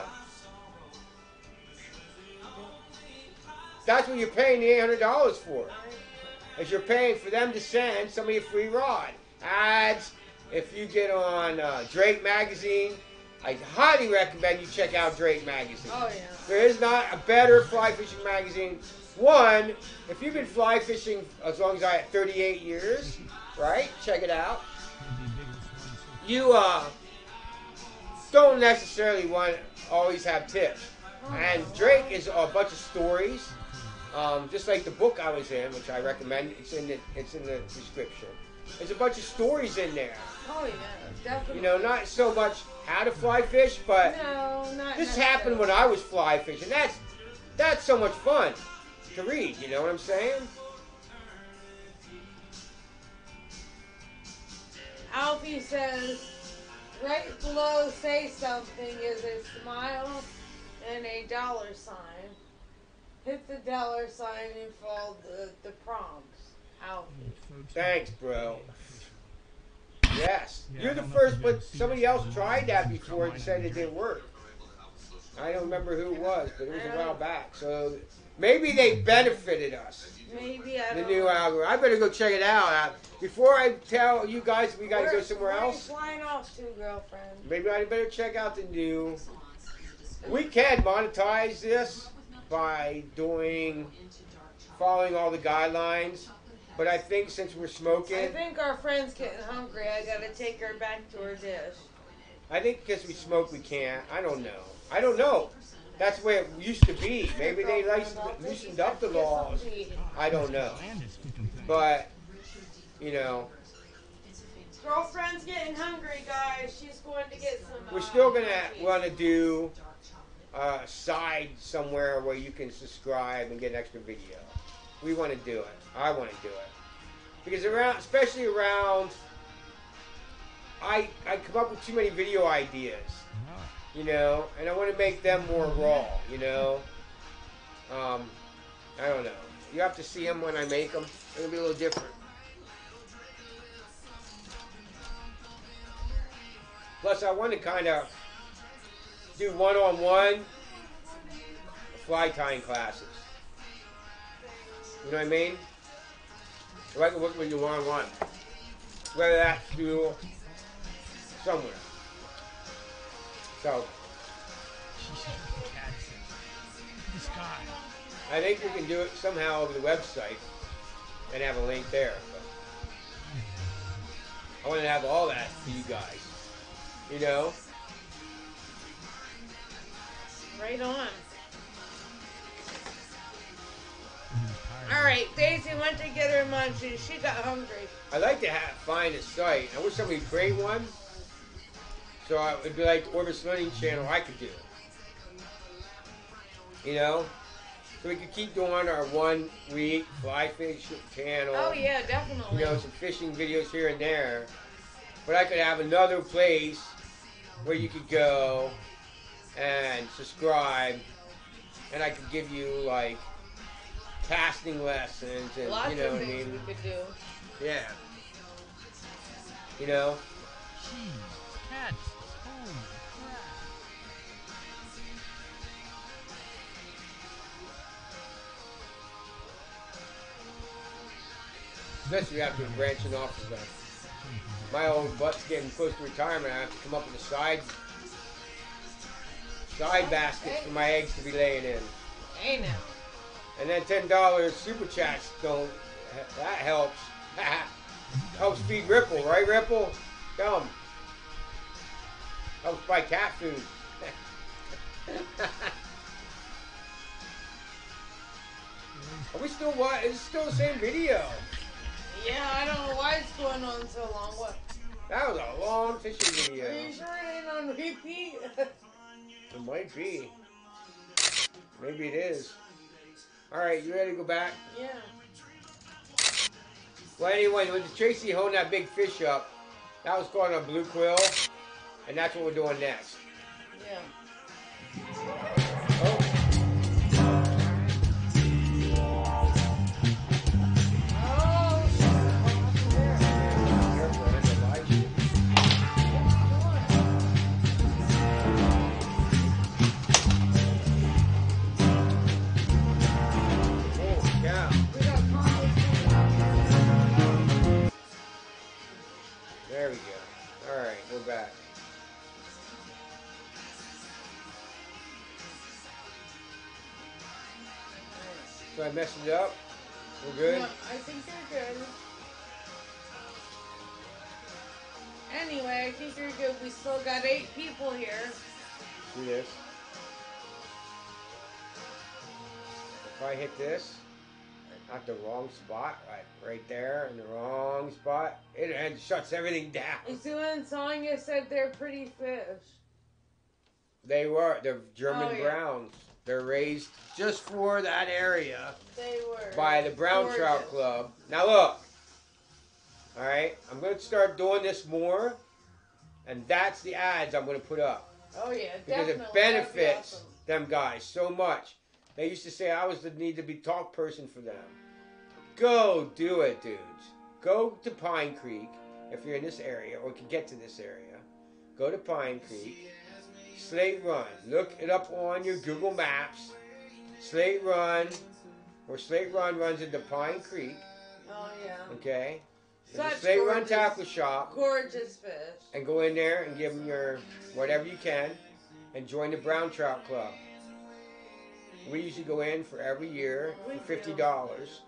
Speaker 1: That's what you're paying the $800 for. Is you're paying for them to send somebody a free rod. Ads. If you get on Drake Magazine, I highly recommend you check out Drake Magazine. Oh, yeah. There is not a better fly fishing magazine. One, if you've been fly fishing as long as I have 38 years, right? Check it out. You don't necessarily want to always have tips. And Drake is a bunch of stories. Just like the book I was in, which I recommend, it's in the description. There's a bunch of stories in there. Oh yeah, definitely. You know, not so much how to fly fish, but this happened when I was fly fishing. That's so much fun to read. You know what I'm saying?
Speaker 2: Alfie says, right below "say something" is a smile and a dollar sign. Hit the dollar sign and follow the prompts. Alfie.
Speaker 1: Thanks, bro. Yes. You're the first, but somebody else tried that before and said it didn't work. I don't remember who it was, but it was a while back. So maybe they benefited us.
Speaker 2: Maybe, I don't know.
Speaker 1: The new algorithm. I better go check it out. Before I tell you guys we got to go somewhere else.
Speaker 2: Where are you flying off to, girlfriend?
Speaker 1: Maybe I better check out the new. We can monetize this by following all the guidelines. But I think since we're smoking...
Speaker 2: I think our friend's getting hungry. I gotta take her back to her dish.
Speaker 1: I think because we smoke we can't. I don't know. That's the way it used to be. Maybe they loosened up the laws. I don't know. But, you know...
Speaker 2: Girlfriend's getting hungry, guys. She's going to get some...
Speaker 1: We're still going to want to do a side somewhere where you can subscribe and get an extra video. We want to do it. I want to do it. Because especially around, I come up with too many video ideas, you know, and I want to make them more raw, you know. I don't know. You have to see them when I make them. It'll be a little different. Plus, I want to kind of do one-on-one fly tying classes. You know what I mean? I can work with you one-on-one. Whether that's through somewhere. So.
Speaker 3: This guy.
Speaker 1: I think we can do it somehow over the website and have a link there. But I want to have all that for you guys. You know?
Speaker 2: Right on. Alright, Daisy went to get her munchies. She got hungry.
Speaker 1: I'd like to find a site. I wish somebody would create one. So it would be like the Orvis Learning Channel. I could do it. You know? So we could keep doing our 1 week fly fishing channel.
Speaker 2: Oh yeah, definitely.
Speaker 1: You know, some fishing videos here and there. But I could have another place where you could go and subscribe, and I could give you like casting lessons and
Speaker 2: Lots
Speaker 1: you know
Speaker 2: of
Speaker 1: what I
Speaker 2: things
Speaker 1: mean?
Speaker 2: we could do.
Speaker 1: Yeah. You know?
Speaker 3: Cheese, cats, holy crap.
Speaker 1: Especially after branching off of that. My old butt's getting close to retirement. I have to come up with a side baskets for my eggs to be laying in.
Speaker 2: Hey now.
Speaker 1: And then $10 super chats don't. That helps. Helps feed Ripple, right, Ripple? Tell 'em. Helps buy cat food. Are we still what? Is it still the same video?
Speaker 2: Yeah, I don't know why it's going on so long. What?
Speaker 1: That was a long fishing video.
Speaker 2: Are you sure it ain't on repeat?
Speaker 1: It might be. Maybe it is. Alright, you ready to go back?
Speaker 2: Yeah.
Speaker 1: Well, anyway, with Tracy holding that big fish up, that was caught on a blue quill, and that's what we're doing next.
Speaker 2: Yeah.
Speaker 1: Oh.
Speaker 2: Oh,
Speaker 1: Careful, that's a live shit. Holy cow.
Speaker 2: we got combos.
Speaker 1: There we go. Alright, we're back. So I messed it up? We're good?
Speaker 2: No, I think they're good. Anyway, I think they're good. We still got 8 people here.
Speaker 1: Do this. If I hit this at the wrong spot, right there in the wrong spot, it shuts everything down.
Speaker 2: You see when Sonya said they're pretty fish?
Speaker 1: They're German
Speaker 2: Oh, yeah.
Speaker 1: browns. They're raised just for that area
Speaker 2: They were.
Speaker 1: by the Brown
Speaker 2: gorgeous.
Speaker 1: Trout Club. Now look, all right, I'm going to start doing this more, and that's the ads I'm going to put up.
Speaker 2: Oh yeah,
Speaker 1: Because
Speaker 2: definitely.
Speaker 1: it benefits
Speaker 2: That'd be awesome.
Speaker 1: them guys so much. They used to say I was the need to be talk person for them. Go do it, dudes. Go to Pine Creek if you're in this area or can get to this area. Go to Pine Creek. Slate Run. Look it up on your Google Maps. Slate Run, or Slate Run runs into Pine Creek.
Speaker 2: Oh yeah.
Speaker 1: Okay. There's a
Speaker 2: Such
Speaker 1: Slate Run
Speaker 2: gorgeous-
Speaker 1: tackle shop.
Speaker 2: Gorgeous fish.
Speaker 1: And go in there and give them your whatever you can and join the Brown Trout Club. We usually go in for every year for $50.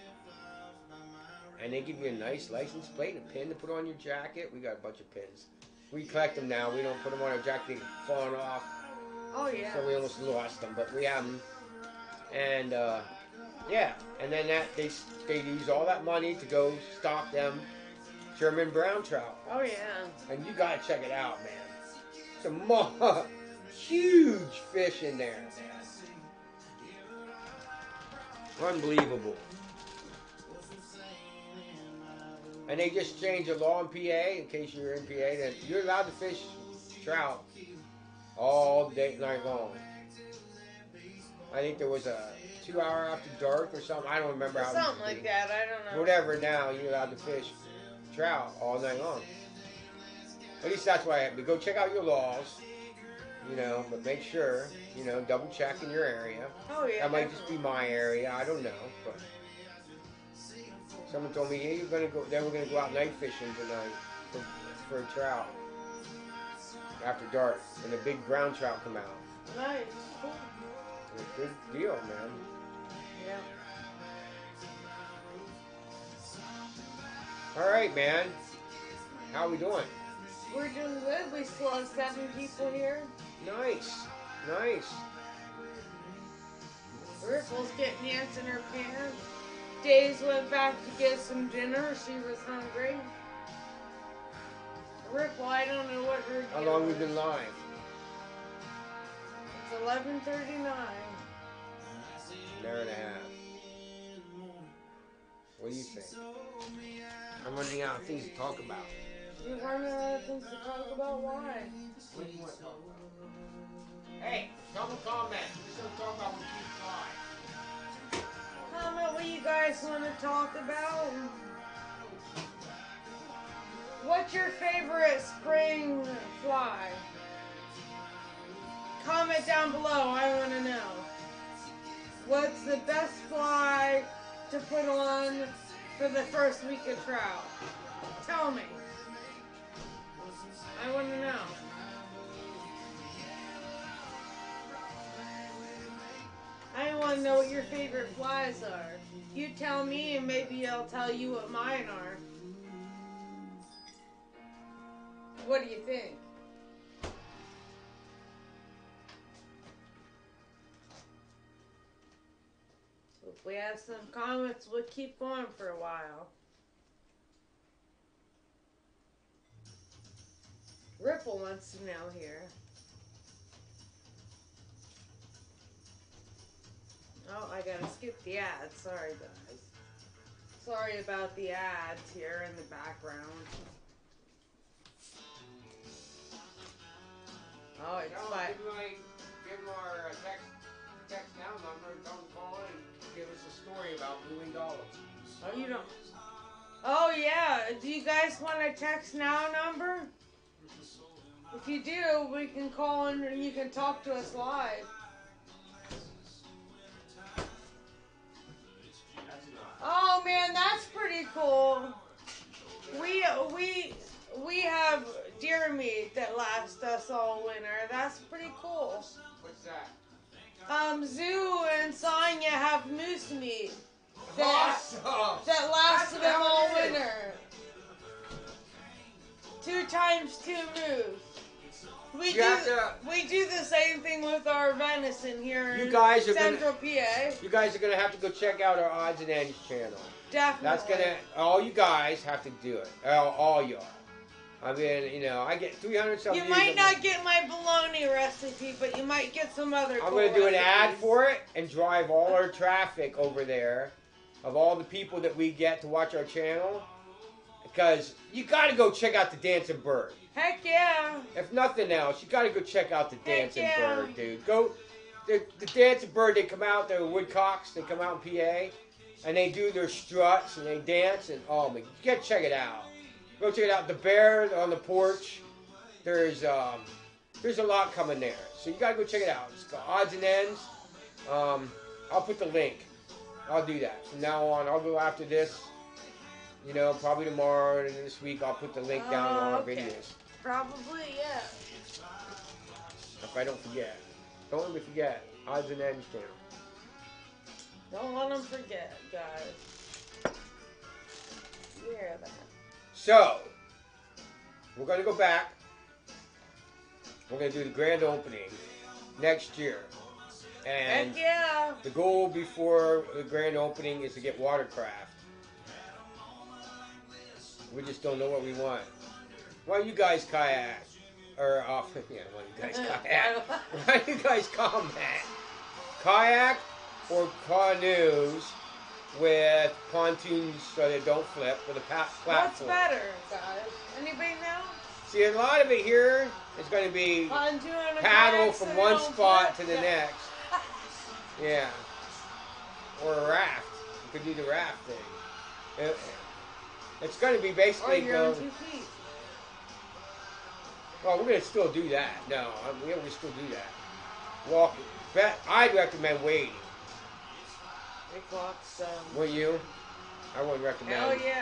Speaker 1: And they give you a nice license plate and a pin to put on your jacket. We got a bunch of pins. We collect them now. We don't put them on our jacket. They've fallen off.
Speaker 2: Oh yeah.
Speaker 1: So we almost lost them. But we have them. And yeah. And then they use all that money to go stock them German brown trout.
Speaker 2: Oh yeah.
Speaker 1: And you gotta check it out, man. Some huge fish in there, man. Unbelievable. And they just changed the law in PA, in case you're in PA, that you're allowed to fish trout all day, night long. I think there was a 2 hour after dark or something. I don't remember how.
Speaker 2: Something like that. I don't know.
Speaker 1: Whatever. Now you're allowed to fish trout all night long. At least that's why I have to go check out your laws. You know, but make sure, you know, double check in your area.
Speaker 2: Oh yeah.
Speaker 1: That might just be my area. I don't know, but someone told me, yeah, you're gonna go. Then we're gonna go out night fishing tonight for a trout after dark, and a big brown trout come out.
Speaker 2: Nice. Cool.
Speaker 1: It's a good deal, man.
Speaker 2: Yeah.
Speaker 1: All right, man. How we doing?
Speaker 2: We're doing good. We still have 7 people here.
Speaker 1: Nice. Nice.
Speaker 2: Ripple's getting ants in her pants. Days went back to get some dinner. She was hungry. Ripple, I don't know what her
Speaker 1: How
Speaker 2: deal
Speaker 1: long we
Speaker 2: is.
Speaker 1: been live?
Speaker 2: It's 11:39.
Speaker 1: An hour and a half. What do you think? I'm running out of things to talk about.
Speaker 2: You run out of things to talk about? Why?
Speaker 1: What do you want to talk about? Hey, double comment. We're going to talk about what you fly.
Speaker 2: Comment what you guys want to talk about. What's your favorite spring fly? Comment down below. I want to know. What's the best fly to put on for the first week of trout? Tell me. I want to know. I want to know what your favorite flies are. You tell me and maybe I'll tell you what mine are. What do you think? If we have some comments, we'll keep going for a while. Ripple wants to know here. Oh, I gotta skip the ads. Sorry, guys. Sorry about the ads here in the background. Oh, it's fine.
Speaker 1: Give them our text now number and come call in and give us a story about $1 million.
Speaker 2: Oh, you don't. Oh, yeah. Do you guys want a text now number? If you do, we can call in and you can talk to us live. Oh man, that's pretty cool. We have deer meat that lasts us all winter. That's pretty cool.
Speaker 1: What's that?
Speaker 2: Zoo and Sonya have moose meat
Speaker 1: Awesome!
Speaker 2: that lasts
Speaker 1: That's
Speaker 2: them
Speaker 1: how
Speaker 2: all
Speaker 1: it is.
Speaker 2: winter. 2 times 2 moose. We do the same thing with our venison here
Speaker 1: You
Speaker 2: in
Speaker 1: guys are
Speaker 2: Central PA.
Speaker 1: You guys are gonna have to go check out our odds and ends channel.
Speaker 2: Definitely.
Speaker 1: All you guys have to do it. All y'all. I mean, you know, I get 300 some
Speaker 2: You
Speaker 1: views.
Speaker 2: might not get my bologna recipe, but you might get some other
Speaker 1: I'm
Speaker 2: cool
Speaker 1: gonna do an ad
Speaker 2: recipes.
Speaker 1: for it and drive all our traffic over there of all the people that we get to watch our channel. Because you gotta go check out the Dancing Bird.
Speaker 2: Heck yeah.
Speaker 1: If nothing else, you gotta go check out the Dancing
Speaker 2: yeah.
Speaker 1: Bird, dude. Go, the Dancing Bird. They come out. They're Woodcocks. They come out in PA, and they do their struts and they dance. And oh my, you gotta check it out. Go check it out. The bear on the porch. There's a lot coming there, so you gotta go check it out. It's got odds and ends. I'll put the link. I'll do that from now on. I'll go after this. You know, probably tomorrow and this week. I'll put the link down on our
Speaker 2: Okay.
Speaker 1: videos.
Speaker 2: Probably, yeah.
Speaker 1: If I don't forget. Don't let me forget. Odds and Ends channel.
Speaker 2: Don't let them forget, guys. You hear that?
Speaker 1: So, we're going to go back. We're going to do the grand opening next year. And
Speaker 2: Heck yeah.
Speaker 1: the goal before the grand opening is to get watercraft. We just don't know what we want. Why don't you guys kayak? Or, why don't you guys kayak? Why don't you guys combat? Kayak or canoes with pontoons so they don't flip with a platform.
Speaker 2: What's better, guys? Anybody know?
Speaker 1: See, a lot of it here is going to be
Speaker 2: Pontoon and a
Speaker 1: paddle
Speaker 2: kayak
Speaker 1: from
Speaker 2: so
Speaker 1: one
Speaker 2: they don't
Speaker 1: spot to
Speaker 2: flip?
Speaker 1: the
Speaker 2: Yeah.
Speaker 1: next. Yeah. Or a raft. You could do the raft thing. It's going to be
Speaker 2: Or
Speaker 1: basically
Speaker 2: you're on
Speaker 1: go.
Speaker 2: 2 feet.
Speaker 1: Well, we're going to still do that. No, we will still do that. Walking. I'd recommend wading.
Speaker 2: Big walks,
Speaker 1: Wouldn't you? I wouldn't recommend.
Speaker 2: hell yeah.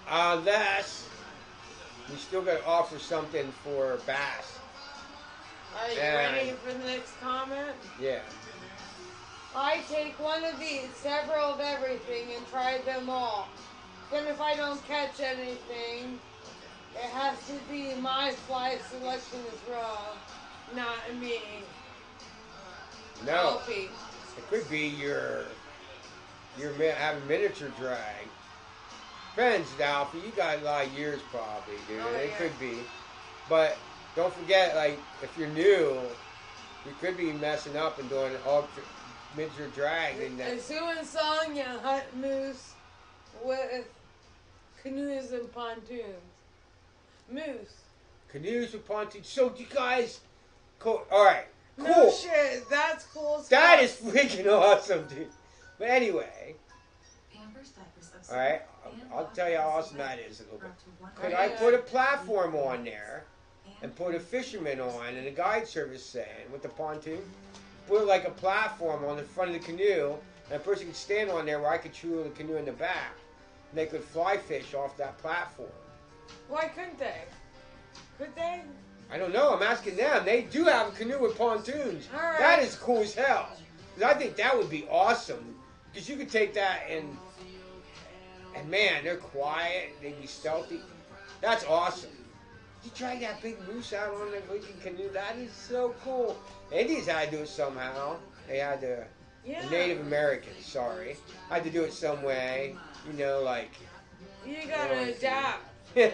Speaker 1: Unless we still got to offer something for bass.
Speaker 2: Are you
Speaker 1: And-
Speaker 2: ready for the next comment?
Speaker 1: Yeah.
Speaker 2: I take one of these, several of everything, and try them all. Then if I don't catch anything, it has to be my fly selection is wrong, not me.
Speaker 1: No.
Speaker 2: Alfie.
Speaker 1: It could be you're having miniature drag. Depends, Alfie. You got a lot of years probably, dude.
Speaker 2: Oh,
Speaker 1: It
Speaker 2: yeah.
Speaker 1: could be. But don't forget, like, if you're new, you could be messing up and doing miniature drag. And that,
Speaker 2: Sue and Sonya hunt moose with canoes and pontoons. Moose.
Speaker 1: canoes with pontoons. So you guys, cool. All right, cool.
Speaker 2: No shit, that's cool as
Speaker 1: That
Speaker 2: fuck.
Speaker 1: is freaking awesome, dude. But anyway, all right, I'll tell you how awesome that is a little bit. Could I put a platform on there and put a fisherman on and a guide service saying with the pontoon? Put like a platform on the front of the canoe and a person could stand on there where I could chew the canoe in the back. And they could fly fish off that platform.
Speaker 2: Why couldn't they? Could they?
Speaker 1: I don't know. I'm asking them. They do have a canoe with pontoons.
Speaker 2: All right.
Speaker 1: That is cool as hell. 'Cause I think that would be awesome. Because you could take that and man, they're quiet. They'd be stealthy. That's awesome. You drag that big moose out on the freaking canoe. That is so cool. The Indians had to do it somehow. They had to.
Speaker 2: Yeah.
Speaker 1: The Native Americans, sorry, had to do it some way. You know, like.
Speaker 2: You gotta adapt.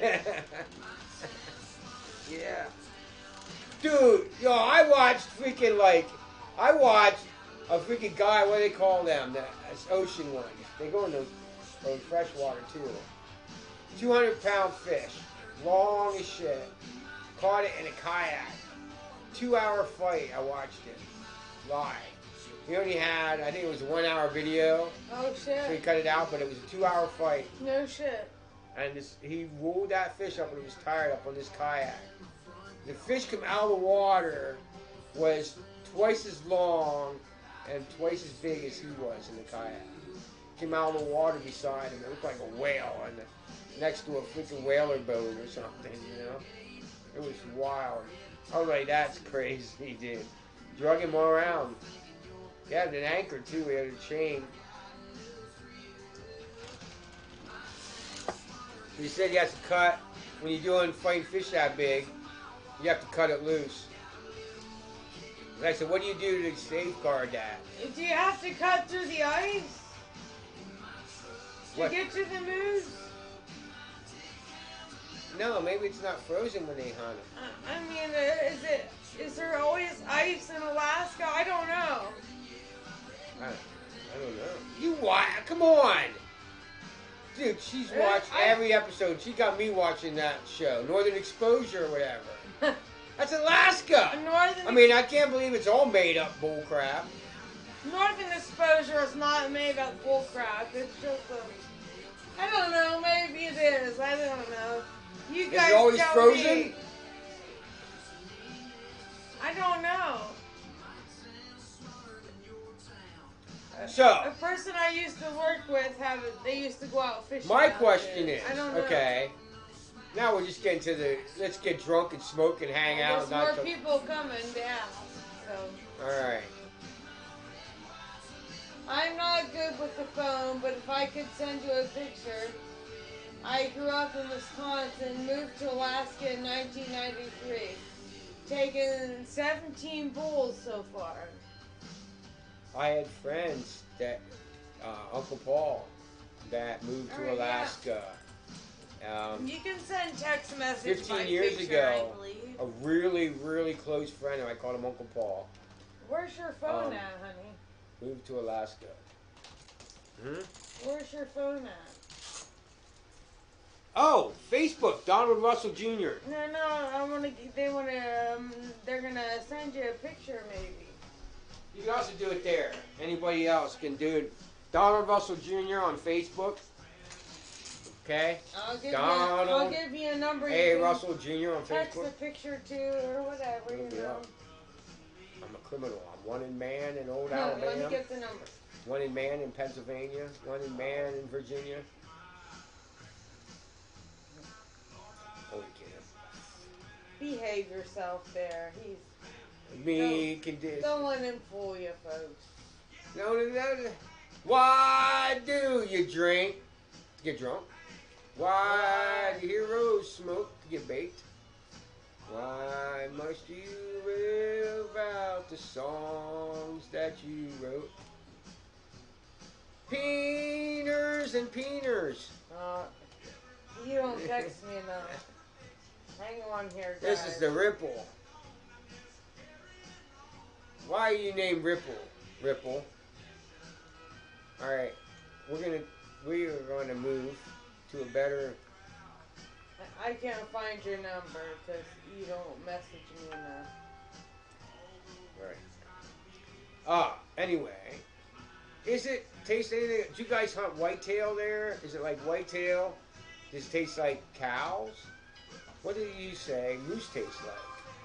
Speaker 1: Yeah. Dude, yo, I watched a freaking guy, what do they call them? That's ocean ones. They go in those fresh water too. 200-pound fish. Long as shit. Caught it in a kayak. 2-hour fight, I watched it. Live. He only had, I think it was a 1-hour video.
Speaker 2: Oh
Speaker 1: So he
Speaker 2: shit.
Speaker 1: cut it out, but it was a 2-hour fight.
Speaker 2: No shit.
Speaker 1: And he rolled that fish up and he was tired up on this kayak. The fish come out of the water was twice as long and twice as big as he was in the kayak. Came out of the water beside him. It looked like a whale and next to a freaking whaler boat or something, you know? It was wild. I was like, that's crazy, dude. Drug him all around. He had an anchor too, he had a chain. He said you have to cut, when you're doing fighting fish that big, you have to cut it loose. And I said, what do you do to safeguard that?
Speaker 2: Do you have to cut through the ice to
Speaker 1: What?
Speaker 2: get to the moose?
Speaker 1: No, maybe it's not frozen when they hunt them.
Speaker 2: I mean, is there always ice in Alaska? I don't know.
Speaker 1: I don't know. You watch? Come on! Dude, she's watched every episode. She got me watching that show, Northern Exposure or whatever. That's Alaska! I mean, I can't believe it's all made up bullcrap.
Speaker 2: Northern Exposure is not made up bullcrap. It's just I don't know. Maybe it is. I don't know. You
Speaker 1: Is
Speaker 2: guys
Speaker 1: it always
Speaker 2: tell
Speaker 1: frozen?
Speaker 2: me. I don't know.
Speaker 1: So,
Speaker 2: A person I used to work with they used to go out fishing.
Speaker 1: my
Speaker 2: out
Speaker 1: question
Speaker 2: there.
Speaker 1: is,
Speaker 2: I don't know.
Speaker 1: okay, now we're just getting to let's get drunk and smoke and hang out.
Speaker 2: There's
Speaker 1: And not
Speaker 2: more
Speaker 1: talk-
Speaker 2: people coming down. So
Speaker 1: Alright.
Speaker 2: I'm not good with the phone, but if I could send you a picture. I grew up in Wisconsin, moved to Alaska in 1993. Taken 17 bulls so far.
Speaker 1: I had friends that, Uncle Paul, that moved to
Speaker 2: Alright, yeah.
Speaker 1: Alaska.
Speaker 2: You can send text message
Speaker 1: 15
Speaker 2: by
Speaker 1: years
Speaker 2: picture,
Speaker 1: ago,
Speaker 2: I believe.
Speaker 1: a really, really close friend, I called him Uncle Paul,
Speaker 2: Where's your phone at, honey?
Speaker 1: moved to Alaska.
Speaker 2: Where's your phone at?
Speaker 1: Oh, Facebook, Donald Russell Jr.
Speaker 2: No, they're gonna send you a picture maybe.
Speaker 1: You can also do it there. Anybody else can do it. Donald Russell Jr. on Facebook. Okay?
Speaker 2: I'll give
Speaker 1: Donald.
Speaker 2: you a number.
Speaker 1: Hey,
Speaker 2: you can
Speaker 1: Russell Jr. on
Speaker 2: text a
Speaker 1: Facebook.
Speaker 2: picture to or whatever, you
Speaker 1: Look me
Speaker 2: know.
Speaker 1: up. I'm a criminal. I'm one in man in old
Speaker 2: No, let me
Speaker 1: Alabama.
Speaker 2: get the number.
Speaker 1: One in man in Pennsylvania. One in man in Virginia. Only kidding.
Speaker 2: Behave yourself there.
Speaker 1: Me condition.
Speaker 2: Don't let him fool you, folks.
Speaker 1: No. Why do you drink to get drunk? Why do heroes smoke to get baked? Why must you live out the songs that you wrote? Peeners and peeners.
Speaker 2: You don't text me enough. Hang on here, guys.
Speaker 1: This is the Ripple. Why are you named Ripple? Ripple. Alright. We are going to move to a better.
Speaker 2: I can't find your number because you don't message me enough.
Speaker 1: Right. Anyway. Is it taste anything? Do you guys hunt whitetail there? Is it like whitetail? Does it taste like cows? What do you say moose tastes like?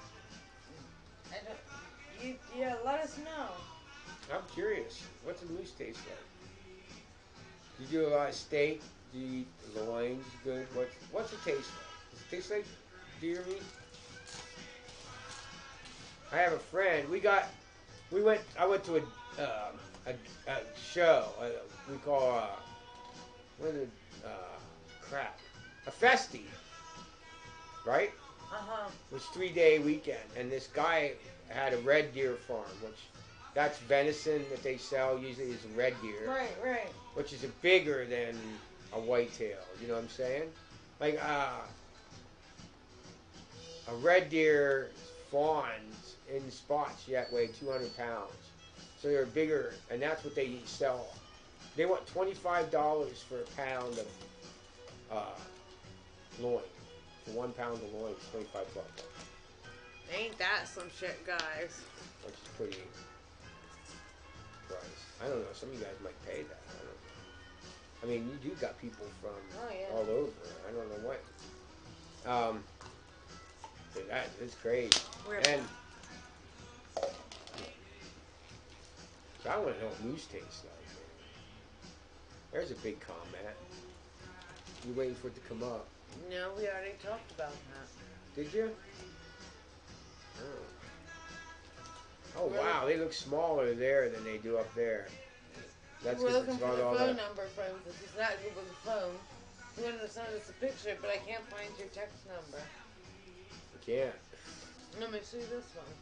Speaker 2: Yeah, let us know.
Speaker 1: I'm curious. What's a moose taste like? Do you do a lot of steak? Do you eat loins? Good. What's it taste like? Does it taste like deer meat? I have a friend. I went to a show. We call a festy, right? It was 3-day weekend, and this guy had a red deer farm, which that's venison that they sell. Usually is red deer,
Speaker 2: Right.
Speaker 1: which is bigger than a whitetail. You know what I'm saying? Like a red deer fawns in spots yet weigh 200 pounds, so they're bigger, and that's what they sell. They want $25 for a pound of loin. For 1 pound of loin, it's $25.
Speaker 2: Ain't that some shit, guys?
Speaker 1: Which is pretty price. I don't know. Some of you guys might pay that. I mean, you do got people from all over. I don't know what. That is crazy. And so I want to know what moose tastes like. There's a big comment. You're waiting for it to come up.
Speaker 2: No, we already talked about that.
Speaker 1: Did you? Oh wow, they look smaller there than they do up there. That's
Speaker 2: We're
Speaker 1: because
Speaker 2: looking
Speaker 1: it's
Speaker 2: for
Speaker 1: got
Speaker 2: the
Speaker 1: all
Speaker 2: phone
Speaker 1: that.
Speaker 2: number, friends. If he's not good with the phone, he wanted to send us a picture, but I can't find your text number.
Speaker 1: You can't.
Speaker 2: Let me see this one.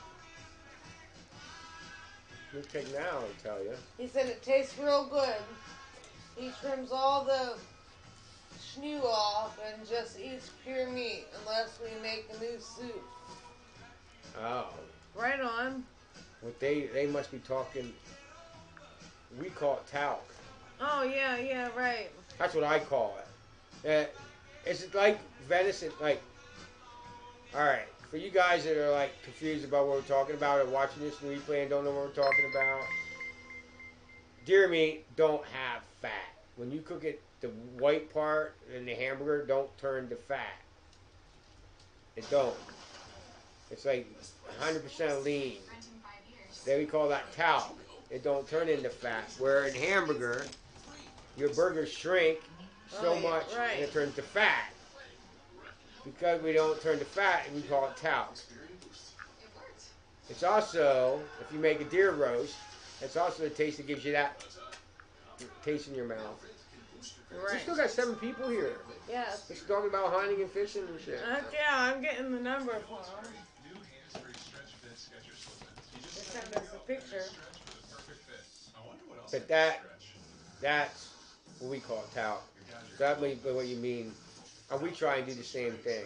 Speaker 1: You take now, I tell you.
Speaker 2: He said it tastes real good. He trims all the schnoo off and just eats pure meat unless we make a new soup.
Speaker 1: Oh.
Speaker 2: Right on.
Speaker 1: What they must be talking. We call it talc.
Speaker 2: Oh yeah, right.
Speaker 1: That's what I call it. Is it like venison? Like, all right, for you guys that are like confused about what we're talking about or watching this replay and don't know what we're talking about, deer meat don't have fat. When you cook it, the white part in the hamburger don't turn to fat. It don't. It's like 100% lean. Then we call that talc. It don't turn into fat. Where in hamburger, your burgers shrink so much and it turns to fat. Because we don't turn to fat, we call it talc. It's also, if you make a deer roast, it's also the taste that gives you that taste in your mouth.
Speaker 2: Right.
Speaker 1: We still got 7 people here.
Speaker 2: Yes.
Speaker 1: We're talking about hunting and fishing and shit.
Speaker 2: Yeah, I'm getting the number for him. Just send us a picture.
Speaker 1: But that's what we call talc. That may be what you mean. And we try and do the same thing.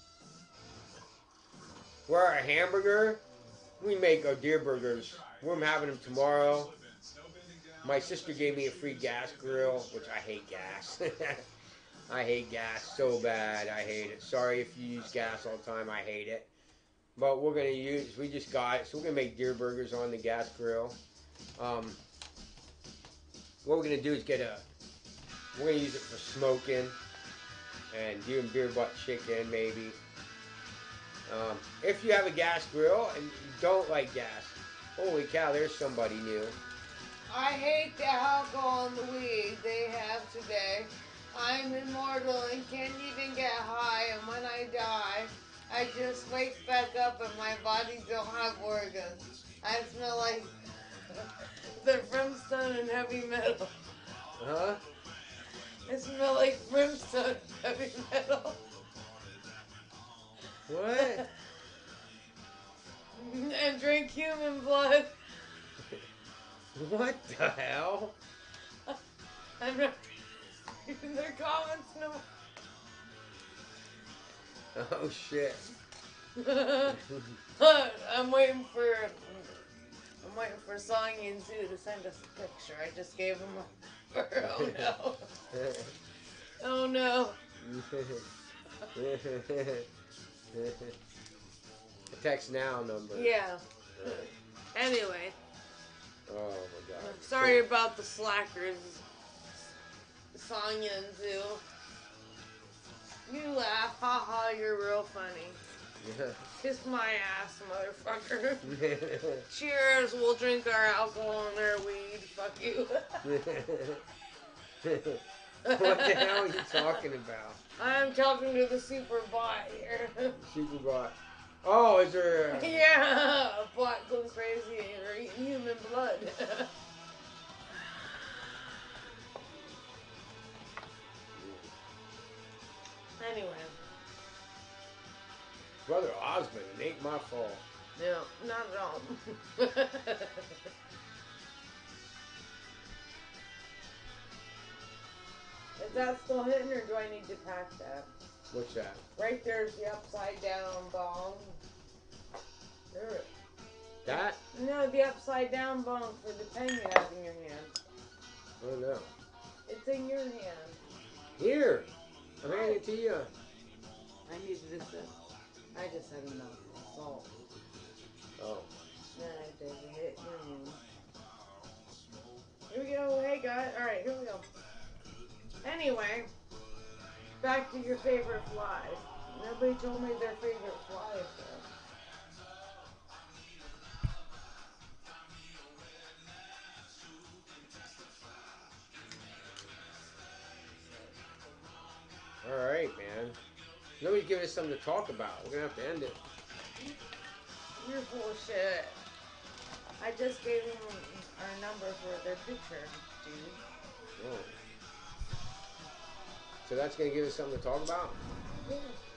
Speaker 1: We're a hamburger. We make our deer burgers. We're having them tomorrow. My sister gave me a free gas grill, which I hate gas. I hate gas so bad. I hate it. Sorry if you use gas all the time. I hate it. But we just got it. So we're going to make deer burgers on the gas grill. What we're going to do is we're going to use it for smoking and doing beer butt chicken maybe. If you have a gas grill and you don't like gas, holy cow, there's somebody new.
Speaker 2: I hate the alcohol and the weed they have today. I'm immortal and can't even get high, and when I die, I just wake back up and my body don't have organs. I smell like the brimstone and heavy metal.
Speaker 1: Huh?
Speaker 2: I smell like brimstone and heavy metal.
Speaker 1: What?
Speaker 2: And drink human blood.
Speaker 1: What the hell?
Speaker 2: I'm not reading their comments no
Speaker 1: Oh shit.
Speaker 2: I'm waiting for Songy and Zoo to send us a picture. I just gave them a oh no. Oh no.
Speaker 1: Text now number.
Speaker 2: Yeah. Anyway.
Speaker 1: Oh my god.
Speaker 2: Sorry about the slackers. Sonya and Zoo. You laugh, haha, you're real funny. Kiss my ass, motherfucker. Cheers, we'll drink our alcohol and our weed. Fuck you.
Speaker 1: What the hell are you talking about?
Speaker 2: I'm talking to the super bot here.
Speaker 1: Super bot. Oh, is there a...
Speaker 2: Yeah, a bot goes crazy and you're eating human blood. Anyway.
Speaker 1: Brother Osmond, it ain't my fault.
Speaker 2: No, not at all. Is that still hitting or do I need to pack that?
Speaker 1: What's that?
Speaker 2: Right there's the upside down bong. There.
Speaker 1: That?
Speaker 2: No, the upside down bong for the pen you have in your hand.
Speaker 1: Oh no.
Speaker 2: It's in your hand.
Speaker 1: Here. I'm handing it to you.
Speaker 2: I needed this. I just had enough salt.
Speaker 1: Oh.
Speaker 2: Then I did hit your hand. Here we go. Hey guys. Alright, here we go. Anyway, back to your favorite flies. Nobody told me their favorite flies though.
Speaker 1: Alright, man. Nobody's giving us something to talk about. We're gonna have to end it.
Speaker 2: You're full of shit. I just gave them our number for their picture, dude.
Speaker 1: Oh. So that's gonna give us something to talk about?
Speaker 2: Yeah.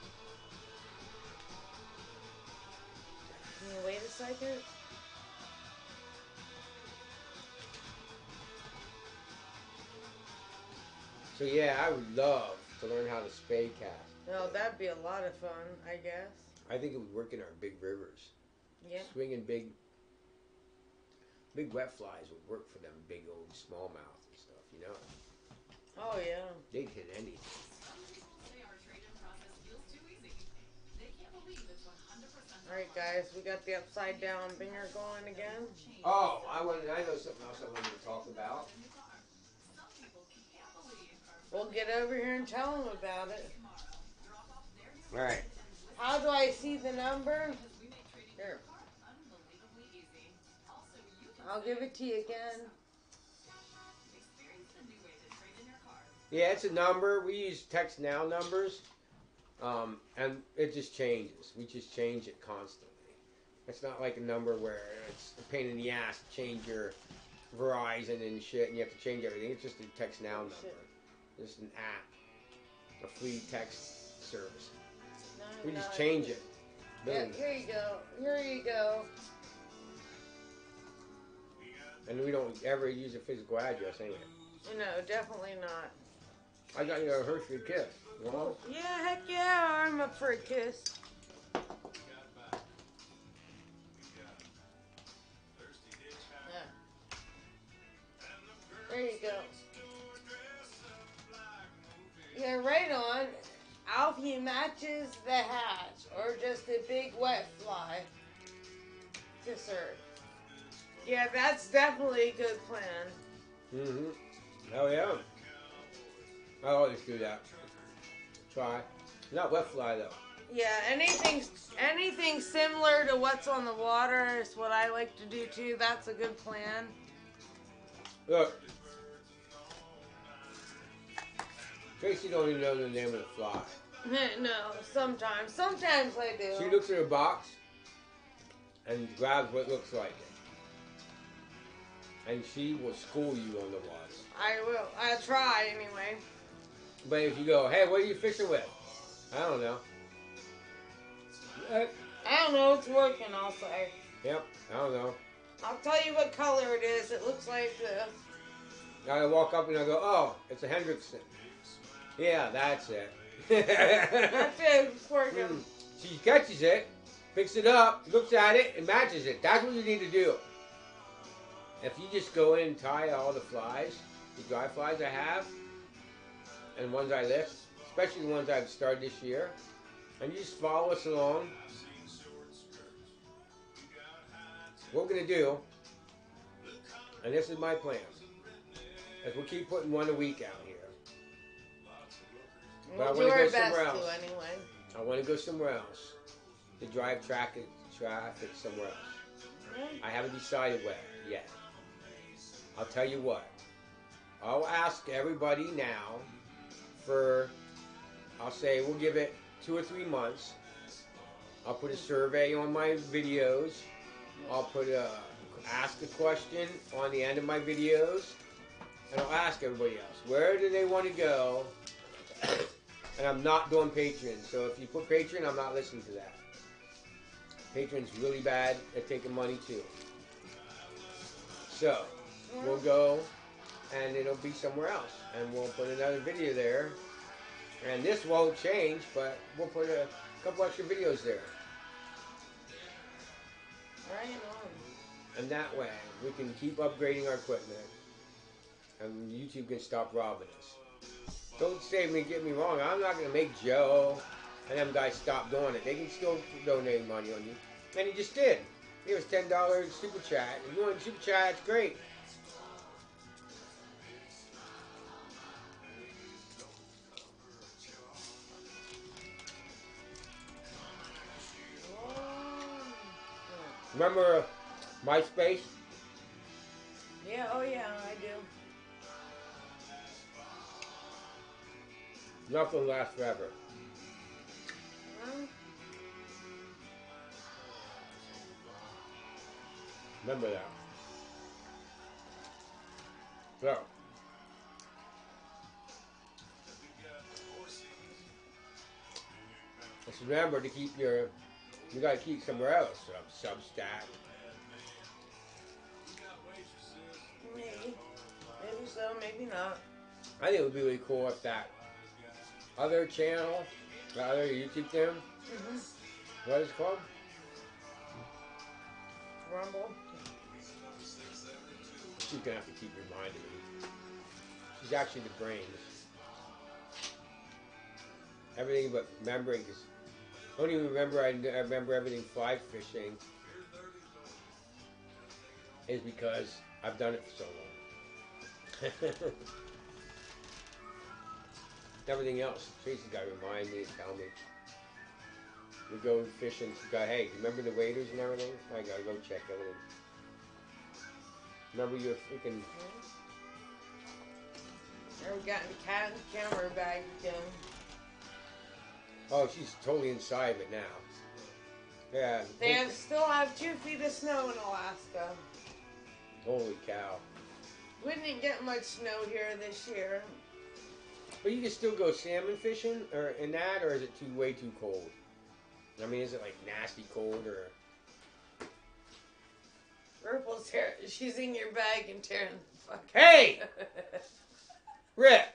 Speaker 2: Can you wait a second?
Speaker 1: So yeah, I would love to learn how to spay cast.
Speaker 2: No, that'd be a lot of fun, I guess.
Speaker 1: I think it would work in our big rivers.
Speaker 2: Yeah.
Speaker 1: Swinging big wet flies would work for them big old smallmouth and stuff, you know?
Speaker 2: Oh, yeah.
Speaker 1: They'd hit anything.
Speaker 2: Alright, guys, we got the upside down binger going again.
Speaker 1: Oh, I know something else I wanted to talk about.
Speaker 2: We'll get over here and tell them about it.
Speaker 1: Alright.
Speaker 2: How do I see the number? Here. I'll give it to you again.
Speaker 1: Yeah, it's a number. We use text now numbers. And it just changes. We just change it constantly. It's not like a number where it's a pain in the ass to change your Verizon and shit and you have to change everything. It's just a text now number. Just an app. A free text service. We just change it.
Speaker 2: Yeah,
Speaker 1: Boom.
Speaker 2: here you go. Here you go.
Speaker 1: And we don't ever use a physical address anyway.
Speaker 2: No, definitely not.
Speaker 1: I got you a Hershey kiss. You want?
Speaker 2: Yeah, heck yeah, I'm up for a kiss. Yeah. There you go. Yeah, right on. Alfie matches the hatch, or just a big wet fly. Kiss her. Yeah, that's definitely a good plan.
Speaker 1: Mm-hmm. Hell yeah. I always do that. Try. Not wet fly though.
Speaker 2: Yeah, anything similar to what's on the water is what I like to do too. That's a good plan.
Speaker 1: Look. Tracy don't even know the name of the fly.
Speaker 2: No, sometimes. Sometimes I do.
Speaker 1: She looks at her box and grabs what looks like it. And she will school you on the ones.
Speaker 2: I will. I'll try anyway.
Speaker 1: But if you go, hey, what are you fishing with? I don't know.
Speaker 2: I don't know. It's working, I'll say.
Speaker 1: Yep, I don't know.
Speaker 2: I'll tell you what color it is. It looks like this.
Speaker 1: I walk up and I go, oh, it's a Hendrickson. Yeah, that's it.
Speaker 2: That's it. It's working.
Speaker 1: She catches it, picks it up, looks at it, and matches it. That's what you need to do. If you just go in and tie all the flies, the dry flies I have, and ones I lift, especially the ones I've started this year, and you just follow us along. What we're going to do, and this is my plan, is we'll keep putting one a week out here. But
Speaker 2: We'll do
Speaker 1: I
Speaker 2: our
Speaker 1: want to go
Speaker 2: best
Speaker 1: somewhere else.
Speaker 2: to anyway.
Speaker 1: I want to go somewhere else to drive traffic somewhere else. I haven't decided where yet. I'll tell you what. I'll ask everybody now for, I'll say we'll give it 2 or 3 months. I'll put a survey on my videos. I'll put ask a question on the end of my videos. And I'll ask everybody else, where do they want to go? And I'm not doing Patreon. So if you put Patreon, I'm not listening to that. Patreon's really bad at taking money too. So we'll go and it'll be somewhere else. And we'll put another video there. And this won't change, but we'll put a couple extra videos there.
Speaker 2: Right on.
Speaker 1: And that way we can keep upgrading our equipment. And YouTube can stop robbing us. Don't say me, get me wrong. I'm not going to make Joe and them guys stop doing it. They can still donate money on you. And he just did. Here's $10 super chat. If you want super chat, it's great. Remember MySpace?
Speaker 2: Yeah, oh yeah, I do.
Speaker 1: Nothing lasts forever.
Speaker 2: Well,
Speaker 1: Remember that. So. Just remember to keep you gotta keep somewhere else. Substack.
Speaker 2: maybe. Maybe so, maybe not.
Speaker 1: I think it would be really cool if that other channel, the other YouTube thing, what is it called?
Speaker 2: Rumble.
Speaker 1: She's gonna have to keep reminding me. She's actually the brains. Everything but remembering, because I don't even remember, I remember everything fly fishing is because I've done it for so long. Everything else, Tracy's got to remind me and tell me. We go fishing, she's got, hey, remember the waders and everything? I gotta go check everything. Remember your freaking...
Speaker 2: Never gotten the cat and camera bag again.
Speaker 1: Oh, she's totally inside of it now. Yeah.
Speaker 2: They still have 2 feet of snow in Alaska.
Speaker 1: Holy cow.
Speaker 2: We didn't get much snow here this year.
Speaker 1: But you can still go salmon fishing or in that, or is it way too cold? I mean, is it like nasty cold or?
Speaker 2: Purple's here. She's in your bag and tearing the fuck.
Speaker 1: Hey, Rip.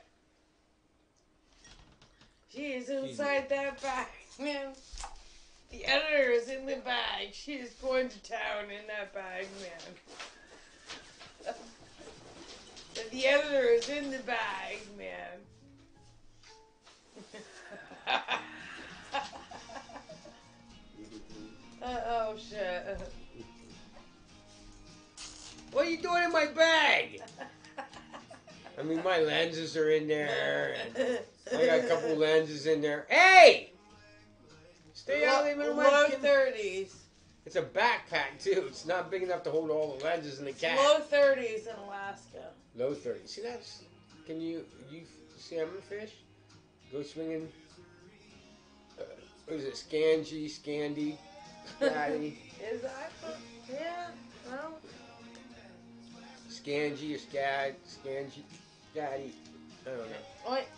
Speaker 2: She is inside that bag, man. The editor is in the bag. She is going to town in that bag, man. The editor is in the bag, man. Oh shit.
Speaker 1: What are you doing in my bag? I mean, my lenses are in there. And I got a couple lenses in there. Hey! Stay out of the middle of my
Speaker 2: Low
Speaker 1: skin.
Speaker 2: 30s.
Speaker 1: It's a backpack, too. It's not big enough to hold all the lenses in the cat.
Speaker 2: Low 30s in Alaska.
Speaker 1: Low 30. See, that's... Can you salmon fish? Go swinging what is it, Scandi, Scandi, Scatty,
Speaker 2: Is that? Yeah. Well,
Speaker 1: Scandi or Scad, Scandi, Scatty. I don't know.
Speaker 2: wait.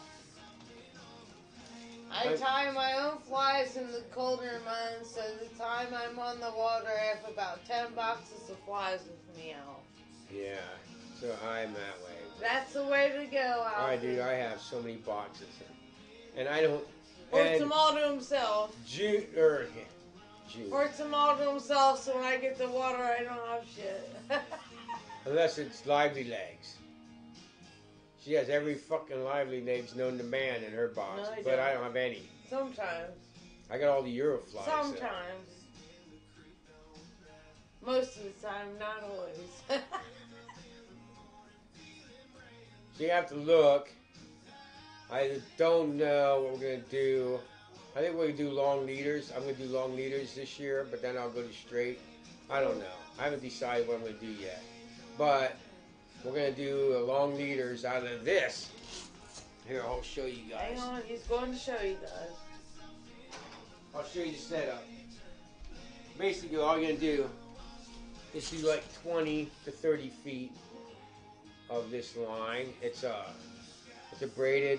Speaker 2: I tie my own flies in the colder months, so the time I'm on the water, I have about 10 boxes of flies with me out.
Speaker 1: Yeah, so I'm that way.
Speaker 2: That's the way to go, Alfie.
Speaker 1: Alright, dude, I have so many boxes. And I don't.
Speaker 2: Works them all to himself.
Speaker 1: June.
Speaker 2: Works them all to himself, so when I get the water, I don't have shit.
Speaker 1: Unless it's Lively Legs. She has every fucking Lively Legs known to man in her box,
Speaker 2: No, I
Speaker 1: but
Speaker 2: don't.
Speaker 1: I don't have any.
Speaker 2: Sometimes.
Speaker 1: I got all the Euroflies.
Speaker 2: Sometimes. Most of the time, not always.
Speaker 1: So you have to look. I don't know what we're going to do. I think we're going to do long leaders. I'm going to do long leaders this year, but then I'll go to straight. I don't know. I haven't decided what I'm going to do yet. But we're going to do long leaders out of this. Here, I'll show you guys.
Speaker 2: Hang on, he's going to show you guys.
Speaker 1: I'll show you the setup. Basically, all you're going to do is do like 20 to 30 feet of this line. It's a braided.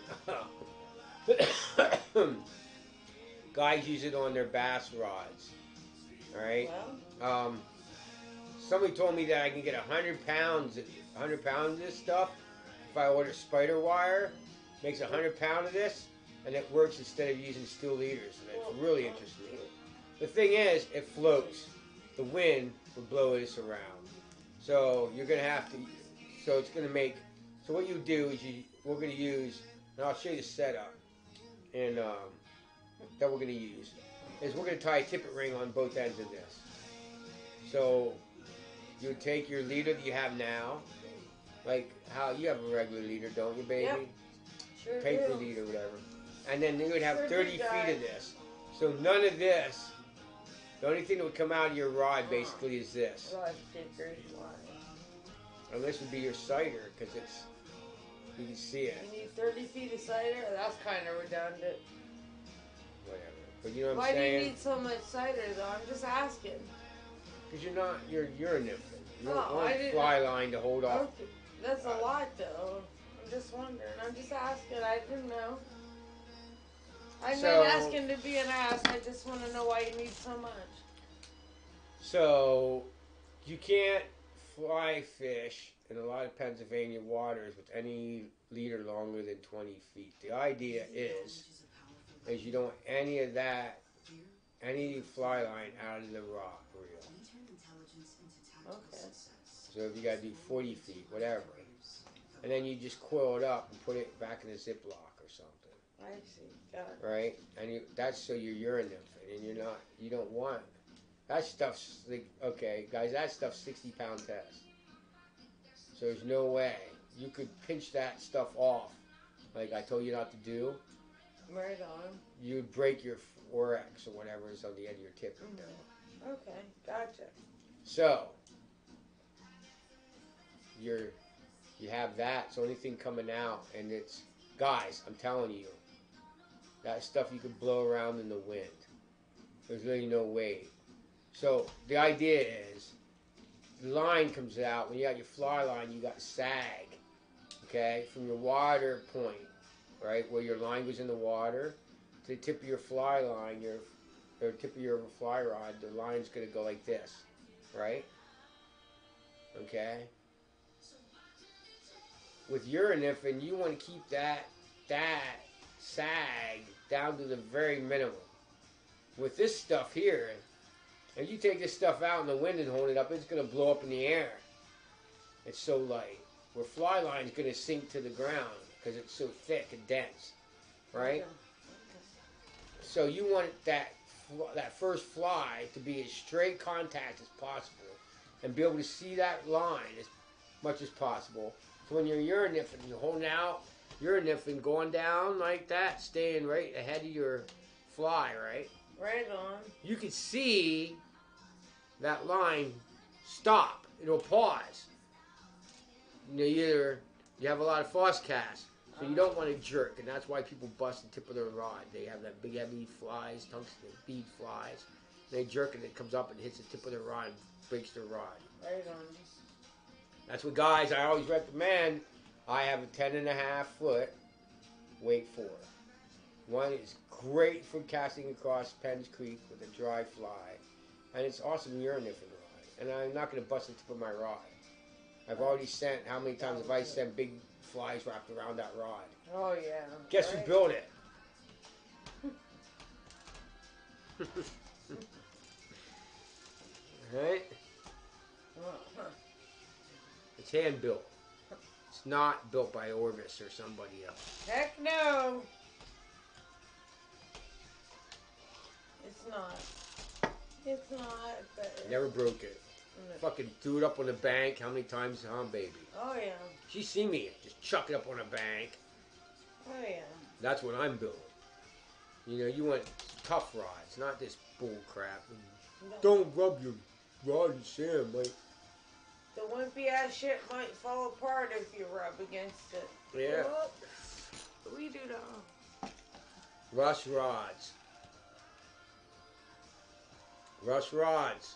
Speaker 1: Guys use it on their bass rods. All right.
Speaker 2: Well,
Speaker 1: Somebody told me that I can get 100 pounds of this stuff if I order spider wire. Makes 100 pounds of this, and it works instead of using steel leaders. And it's really interesting. The thing is, it floats. The wind will blow this around. So you're gonna have to. So it's gonna make. So what you do is we're gonna use, and I'll show you the setup, and that we're gonna use is we're gonna tie a tippet ring on both ends of this. So you take your leader that you have now, like how you have a regular leader, don't you, baby?
Speaker 2: Yep. Sure
Speaker 1: Paper
Speaker 2: do.
Speaker 1: leader, whatever. And then you would have
Speaker 2: Sure
Speaker 1: 30
Speaker 2: do,
Speaker 1: feet
Speaker 2: guys.
Speaker 1: of this. So none of this. The only thing that would come out of your rod basically is this.
Speaker 2: Rod stickers, why?
Speaker 1: And this would be your cider because it's you can see it.
Speaker 2: You need 30 feet of cider? That's kind of redundant.
Speaker 1: Whatever. But you know what
Speaker 2: Why
Speaker 1: I'm
Speaker 2: do you
Speaker 1: saying?
Speaker 2: need so much cider, though? I'm just asking.
Speaker 1: Because you're a nymph. You don't
Speaker 2: Oh,
Speaker 1: want
Speaker 2: I
Speaker 1: a
Speaker 2: didn't-
Speaker 1: fly line to hold off.
Speaker 2: Okay. That's a lot, though. I'm just wondering. I'm just asking. I didn't know. I'm
Speaker 1: So-
Speaker 2: not asking to be an ass. I just want to know why you need so much.
Speaker 1: So you can't fly fish in a lot of Pennsylvania waters with any leader longer than 20 feet. The idea is you don't want any of that, any fly line out of the rock reel.
Speaker 2: Okay.
Speaker 1: So if you gotta do 40 feet, whatever. And then you just coil it up and put it back in a Ziploc or something,
Speaker 2: I see. Got it.
Speaker 1: right? And that's so you're urine nymphing, and you don't want, that stuff's, like, okay, guys, that stuff's 60-pound test. So there's no way. You could pinch that stuff off, like I told you not to do.
Speaker 2: Right on.
Speaker 1: You'd break your forex or whatever is on the end of your tip.
Speaker 2: Okay. Gotcha.
Speaker 1: So you have that. It's the only thing coming out, and it's, guys, I'm telling you, that stuff you could blow around in the wind. There's really no weight. So the idea is, the line comes out when you got your fly line. You got sag, okay, from your water point, right, where your line goes in the water, to the tip of your fly line, or tip of your fly rod. The line's gonna go like this, right? Okay. With uranifin, you want to keep that sag down to the very minimum. With this stuff here, if you take this stuff out in the wind and hold it up, it's going to blow up in the air. It's so light. Where fly line is going to sink to the ground because it's so thick and dense, right? So you want that first fly to be as straight contact as possible and be able to see that line as much as possible. So when you're uriniffing, you're holding out, uriniffing, going down like that, staying right ahead of your fly, right?
Speaker 2: Right on.
Speaker 1: You can see that line stop. It'll pause. You know, either you have a lot of false casts. So you don't want to jerk, and that's why people bust the tip of their rod. They have that big heavy flies, tungsten bead flies. They jerk and it comes up and hits the tip of their rod and breaks their rod.
Speaker 2: Right on.
Speaker 1: That's what guys, I always recommend. I have a 10.5-foot weight 4. One is great for casting across Penn's Creek with a dry fly. And it's awesome urine for the rod. And I'm not going to bust the tip of my rod. I've already sent, how many times have I sent big flies wrapped around that rod?
Speaker 2: Oh, yeah.
Speaker 1: Guess who built it? Right? It's hand built. It's not built by Orvis or somebody else.
Speaker 2: Heck no. It's not. It's not. But
Speaker 1: Never broke it.
Speaker 2: no.
Speaker 1: Fucking threw it up on the bank. How many times, huh, baby?
Speaker 2: Oh, yeah.
Speaker 1: She seen me just chuck it up on a bank.
Speaker 2: Oh, yeah.
Speaker 1: That's what I'm building. You know, you want tough rods, not this bull crap.
Speaker 2: No.
Speaker 1: Don't rub your rod in sand, mate.
Speaker 2: The wimpy ass shit might fall apart if you rub against it.
Speaker 1: Yeah.
Speaker 2: What do we do now?
Speaker 1: Russ rods. Russ rods.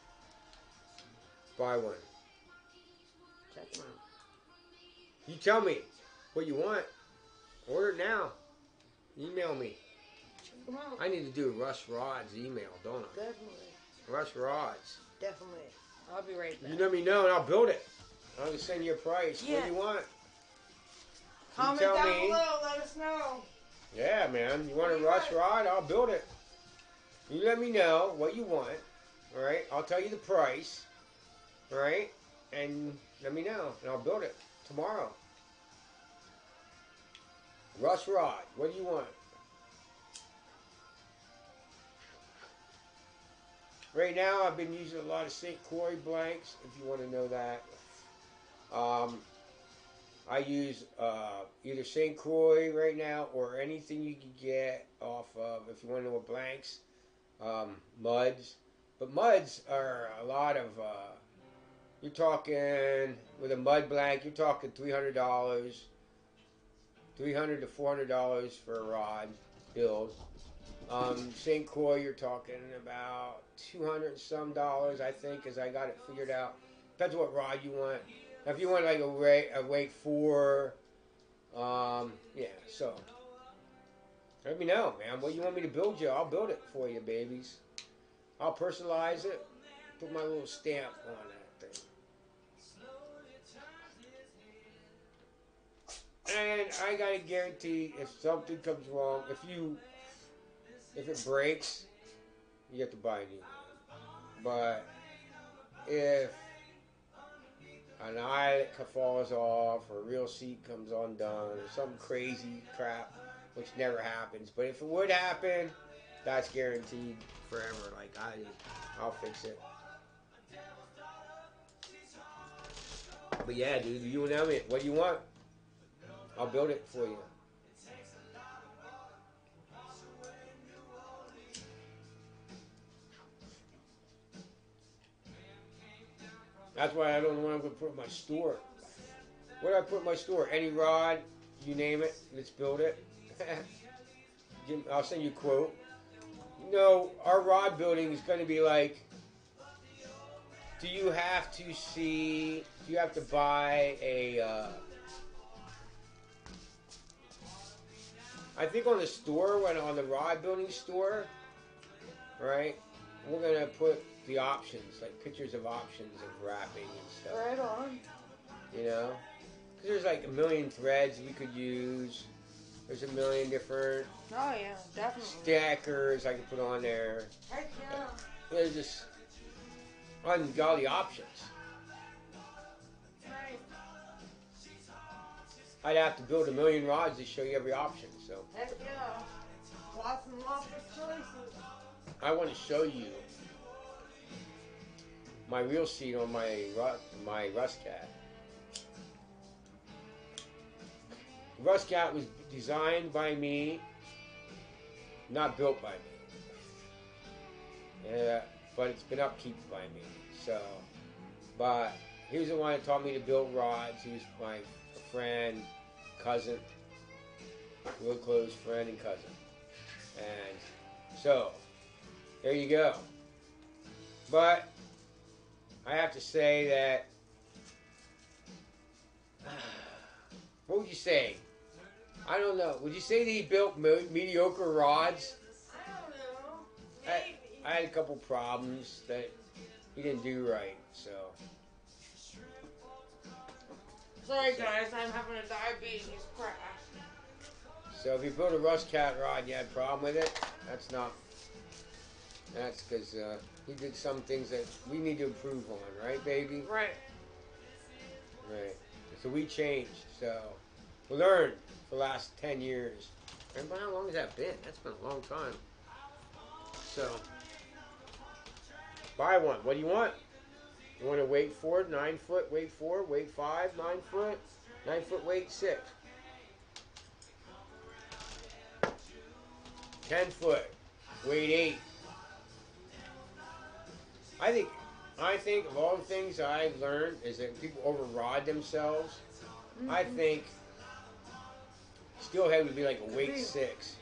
Speaker 1: Buy one.
Speaker 2: Check them out.
Speaker 1: You tell me what you want. Order it now. Email me.
Speaker 2: Check them out.
Speaker 1: I need to do a Russ Rods email, don't I?
Speaker 2: Definitely.
Speaker 1: Russ Rods.
Speaker 2: Definitely. I'll be right back.
Speaker 1: You let me know and I'll build it. I'll just send you a price. What
Speaker 2: Yeah.
Speaker 1: do you want?
Speaker 2: Comment
Speaker 1: tell
Speaker 2: down
Speaker 1: me.
Speaker 2: below. Let us know.
Speaker 1: Yeah, man. You want a Russ Rod? I'll build it. You let me know what you want. All right? I'll tell you the price. All right? And let me know, and I'll build it tomorrow. Russ Rod. What do you want? Right now, I've been using a lot of St. Croix blanks, if you want to know that. I use either St. Croix right now or anything you can get off of, if you want to know what blanks, muds. But muds are a lot of, you're talking, with a mud blank, you're talking $300, $300 to $400 for a rod build. St. Croix, you're talking about $200 and some, I think, because I got it figured out. Depends what rod you want. Now, if you want like a weight 4, yeah, so let me know, man. What you want me to build you? I'll build it for you, babies. I'll personalize it, put my little stamp on that thing. And I gotta guarantee, if something comes wrong, if it breaks, you have to buy a new one. But if an eyelet falls off, or a reel seat comes undone, or some crazy crap, which never happens, but if it would happen, that's guaranteed forever. Like I'll fix it. But yeah, dude, you know me. What do you want? I'll build it for you. That's why I don't know what I'm going to put in my store. What do I put in my store? Any rod, you name it, let's build it. I'll send you a quote. You know, our rod building is going to be like, do you have to buy a, I think on the store, on the rod building store, right, we're going to put the options, like pictures of options of wrapping and stuff.
Speaker 2: Right on.
Speaker 1: You know? Because there's like a million threads we could use. There's a million different
Speaker 2: Oh, yeah, definitely.
Speaker 1: stackers I could put on there.
Speaker 2: Heck yeah.
Speaker 1: There's just ungodly options.
Speaker 2: Right.
Speaker 1: I'd have to build a million rods to show you every option. So
Speaker 2: Heck yeah. Lots and lots of choices.
Speaker 1: I want to show you my reel seat on my Rustcat. Rustcat was designed by me, not built by me. Yeah, but it's been upkeep by me. So, but he was the one that taught me to build rods. He was my friend, cousin. real close friend and cousin. And so, there you go. But I have to say that, what would you say? I don't know. Would you say that he built mediocre rods?
Speaker 2: I don't know.
Speaker 1: I
Speaker 2: Maybe.
Speaker 1: had a couple problems that he didn't do right, so.
Speaker 2: Sorry guys, I'm having a diabetes crash.
Speaker 1: So if you built a Rust Cat rod and you had a problem with it, that's because he did some things that we need to improve on, right, baby?
Speaker 2: Right.
Speaker 1: Right. So we changed. So we learned for the last 10 years. Remember how long has that been? That's been a long time. So buy one. What do you want? You want a weight 4, 9 foot, weight 4, weight 5, 9 foot, 9 foot, weight 6. 10 foot, weight 8. I think of all the things I've learned is that people over-rod themselves. Mm-hmm. I think steelhead would be like a weight 6.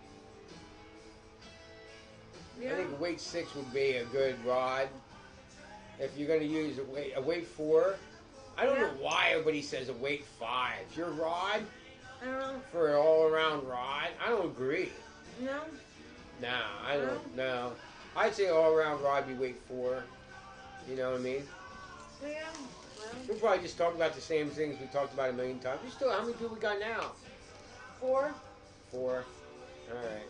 Speaker 1: Yeah. I think a weight 6 would be a good rod. If you're going to use a weight 4, I don't know why everybody says a weight 5. Your rod for an all-around rod, I don't agree.
Speaker 2: No.
Speaker 1: Nah, I don't know. I'd say all-around rod be weight 4. You know what I mean?
Speaker 2: Yeah. Well.
Speaker 1: We'll probably just talk about the same things we talked about a million times. We still, how many people we got now?
Speaker 2: 4.
Speaker 1: 4. All right.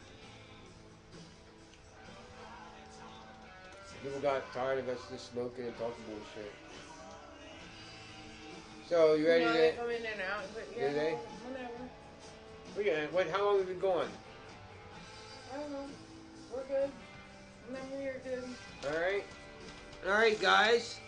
Speaker 1: People got tired of us just smoking and talking bullshit. So you ready to?
Speaker 2: They come in and out, but yeah.
Speaker 1: Do they?
Speaker 2: Whatever.
Speaker 1: How long have we been going?
Speaker 2: I don't know. We're good. Remember, you're good.
Speaker 1: All right. All right, guys.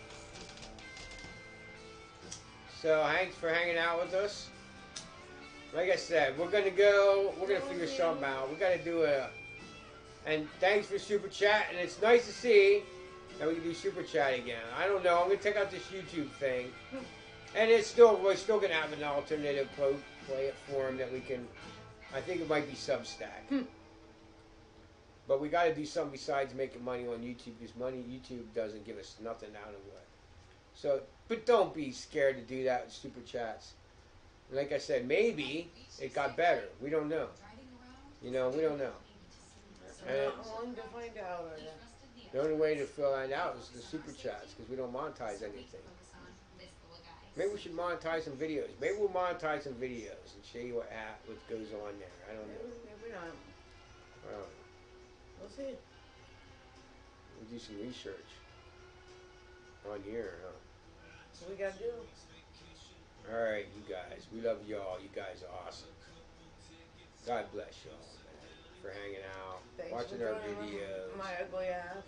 Speaker 1: So thanks for hanging out with us. Like I said, we're gonna figure something out. We gotta do and thanks for Super Chat, and it's nice to see that we can do Super Chat again. I don't know, I'm gonna check out this YouTube thing. And we're still gonna have an alternative platform that we can, I think it might be Substack. But we gotta do something besides making money on YouTube, because YouTube doesn't give us nothing out of it. So, but don't be scared to do that with Super Chats. Like I said, maybe it got better. We don't know. We don't know. And
Speaker 2: I'm to find out.
Speaker 1: the only way to fill that out is the Super Chats, because we don't monetize anything. Maybe we should monetize some videos. Maybe we'll monetize some videos and show you what goes on there. I don't know.
Speaker 2: Maybe not.
Speaker 1: I don't know.
Speaker 2: We'll see.
Speaker 1: We'll do some research on here, huh?
Speaker 2: That's what we gotta do.
Speaker 1: All right, you guys. We love y'all. You guys are awesome. God bless y'all, man, for hanging out,
Speaker 2: Thanks
Speaker 1: watching
Speaker 2: for
Speaker 1: our
Speaker 2: joining
Speaker 1: videos.
Speaker 2: My ugly ass.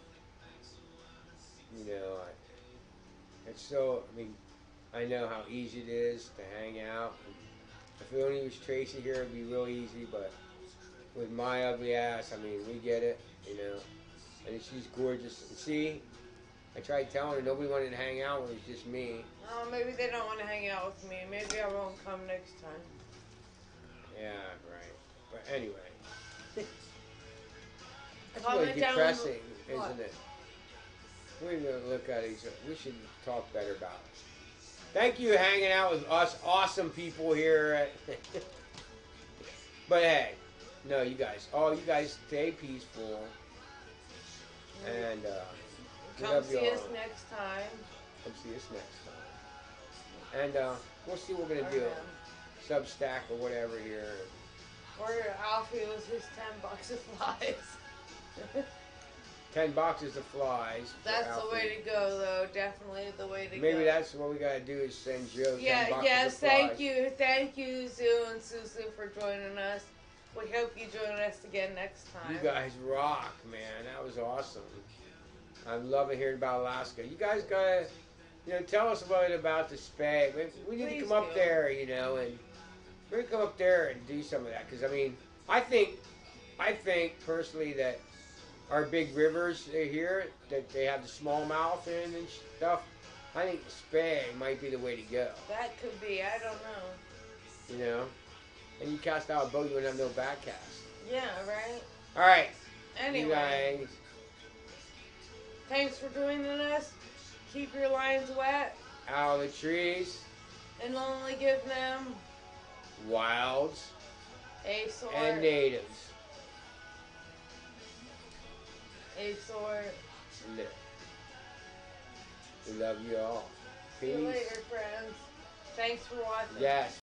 Speaker 1: I know how easy it is to hang out. If it only was Tracy here, it'd be real easy, but with my ugly ass, we get it, And she's gorgeous. And see, I tried telling her nobody wanted to hang out when it was just me.
Speaker 2: Oh, maybe they don't want to hang out with me. Maybe I won't come next time.
Speaker 1: Yeah, right. But anyway. It's
Speaker 2: Comment
Speaker 1: really
Speaker 2: down
Speaker 1: depressing,
Speaker 2: what?
Speaker 1: isn't it? We're going to look at each other. We should talk better about it. Thank you for hanging out with us awesome people here. But hey, no, you guys stay peaceful. And
Speaker 2: come see us next time.
Speaker 1: Come see us next time. And we'll see what we're going to do. Substack or whatever here.
Speaker 2: Or Alfie was his $10 of flies.
Speaker 1: 10 boxes of flies.
Speaker 2: That's the way to go, though. Definitely the way to go.
Speaker 1: Maybe that's what we gotta do is send Joe 10 boxes of flies.
Speaker 2: Thank you, Zoo and Susu, for joining us. We hope you join us again next time.
Speaker 1: You guys rock, man. That was awesome. I'm loving hearing about Alaska. You guys gotta, tell us about the spay. We need to come up there, and we're gonna come up there and do some of that. Because I think personally that our big rivers here that they have the smallmouth in and stuff, I think spay might be the way to go.
Speaker 2: That could be. I don't know.
Speaker 1: and you cast out a bow, you wouldn't have no back cast.
Speaker 2: Yeah, right?
Speaker 1: All right.
Speaker 2: Anyway,
Speaker 1: You guys.
Speaker 2: thanks for joining us. Keep your lines wet
Speaker 1: Out of the trees.
Speaker 2: and only give them
Speaker 1: Wilds.
Speaker 2: a sword.
Speaker 1: And natives.
Speaker 2: A sword.
Speaker 1: Live. We love you all.
Speaker 2: See you
Speaker 1: Peace.
Speaker 2: later, friends. Thanks for watching.
Speaker 1: Yes.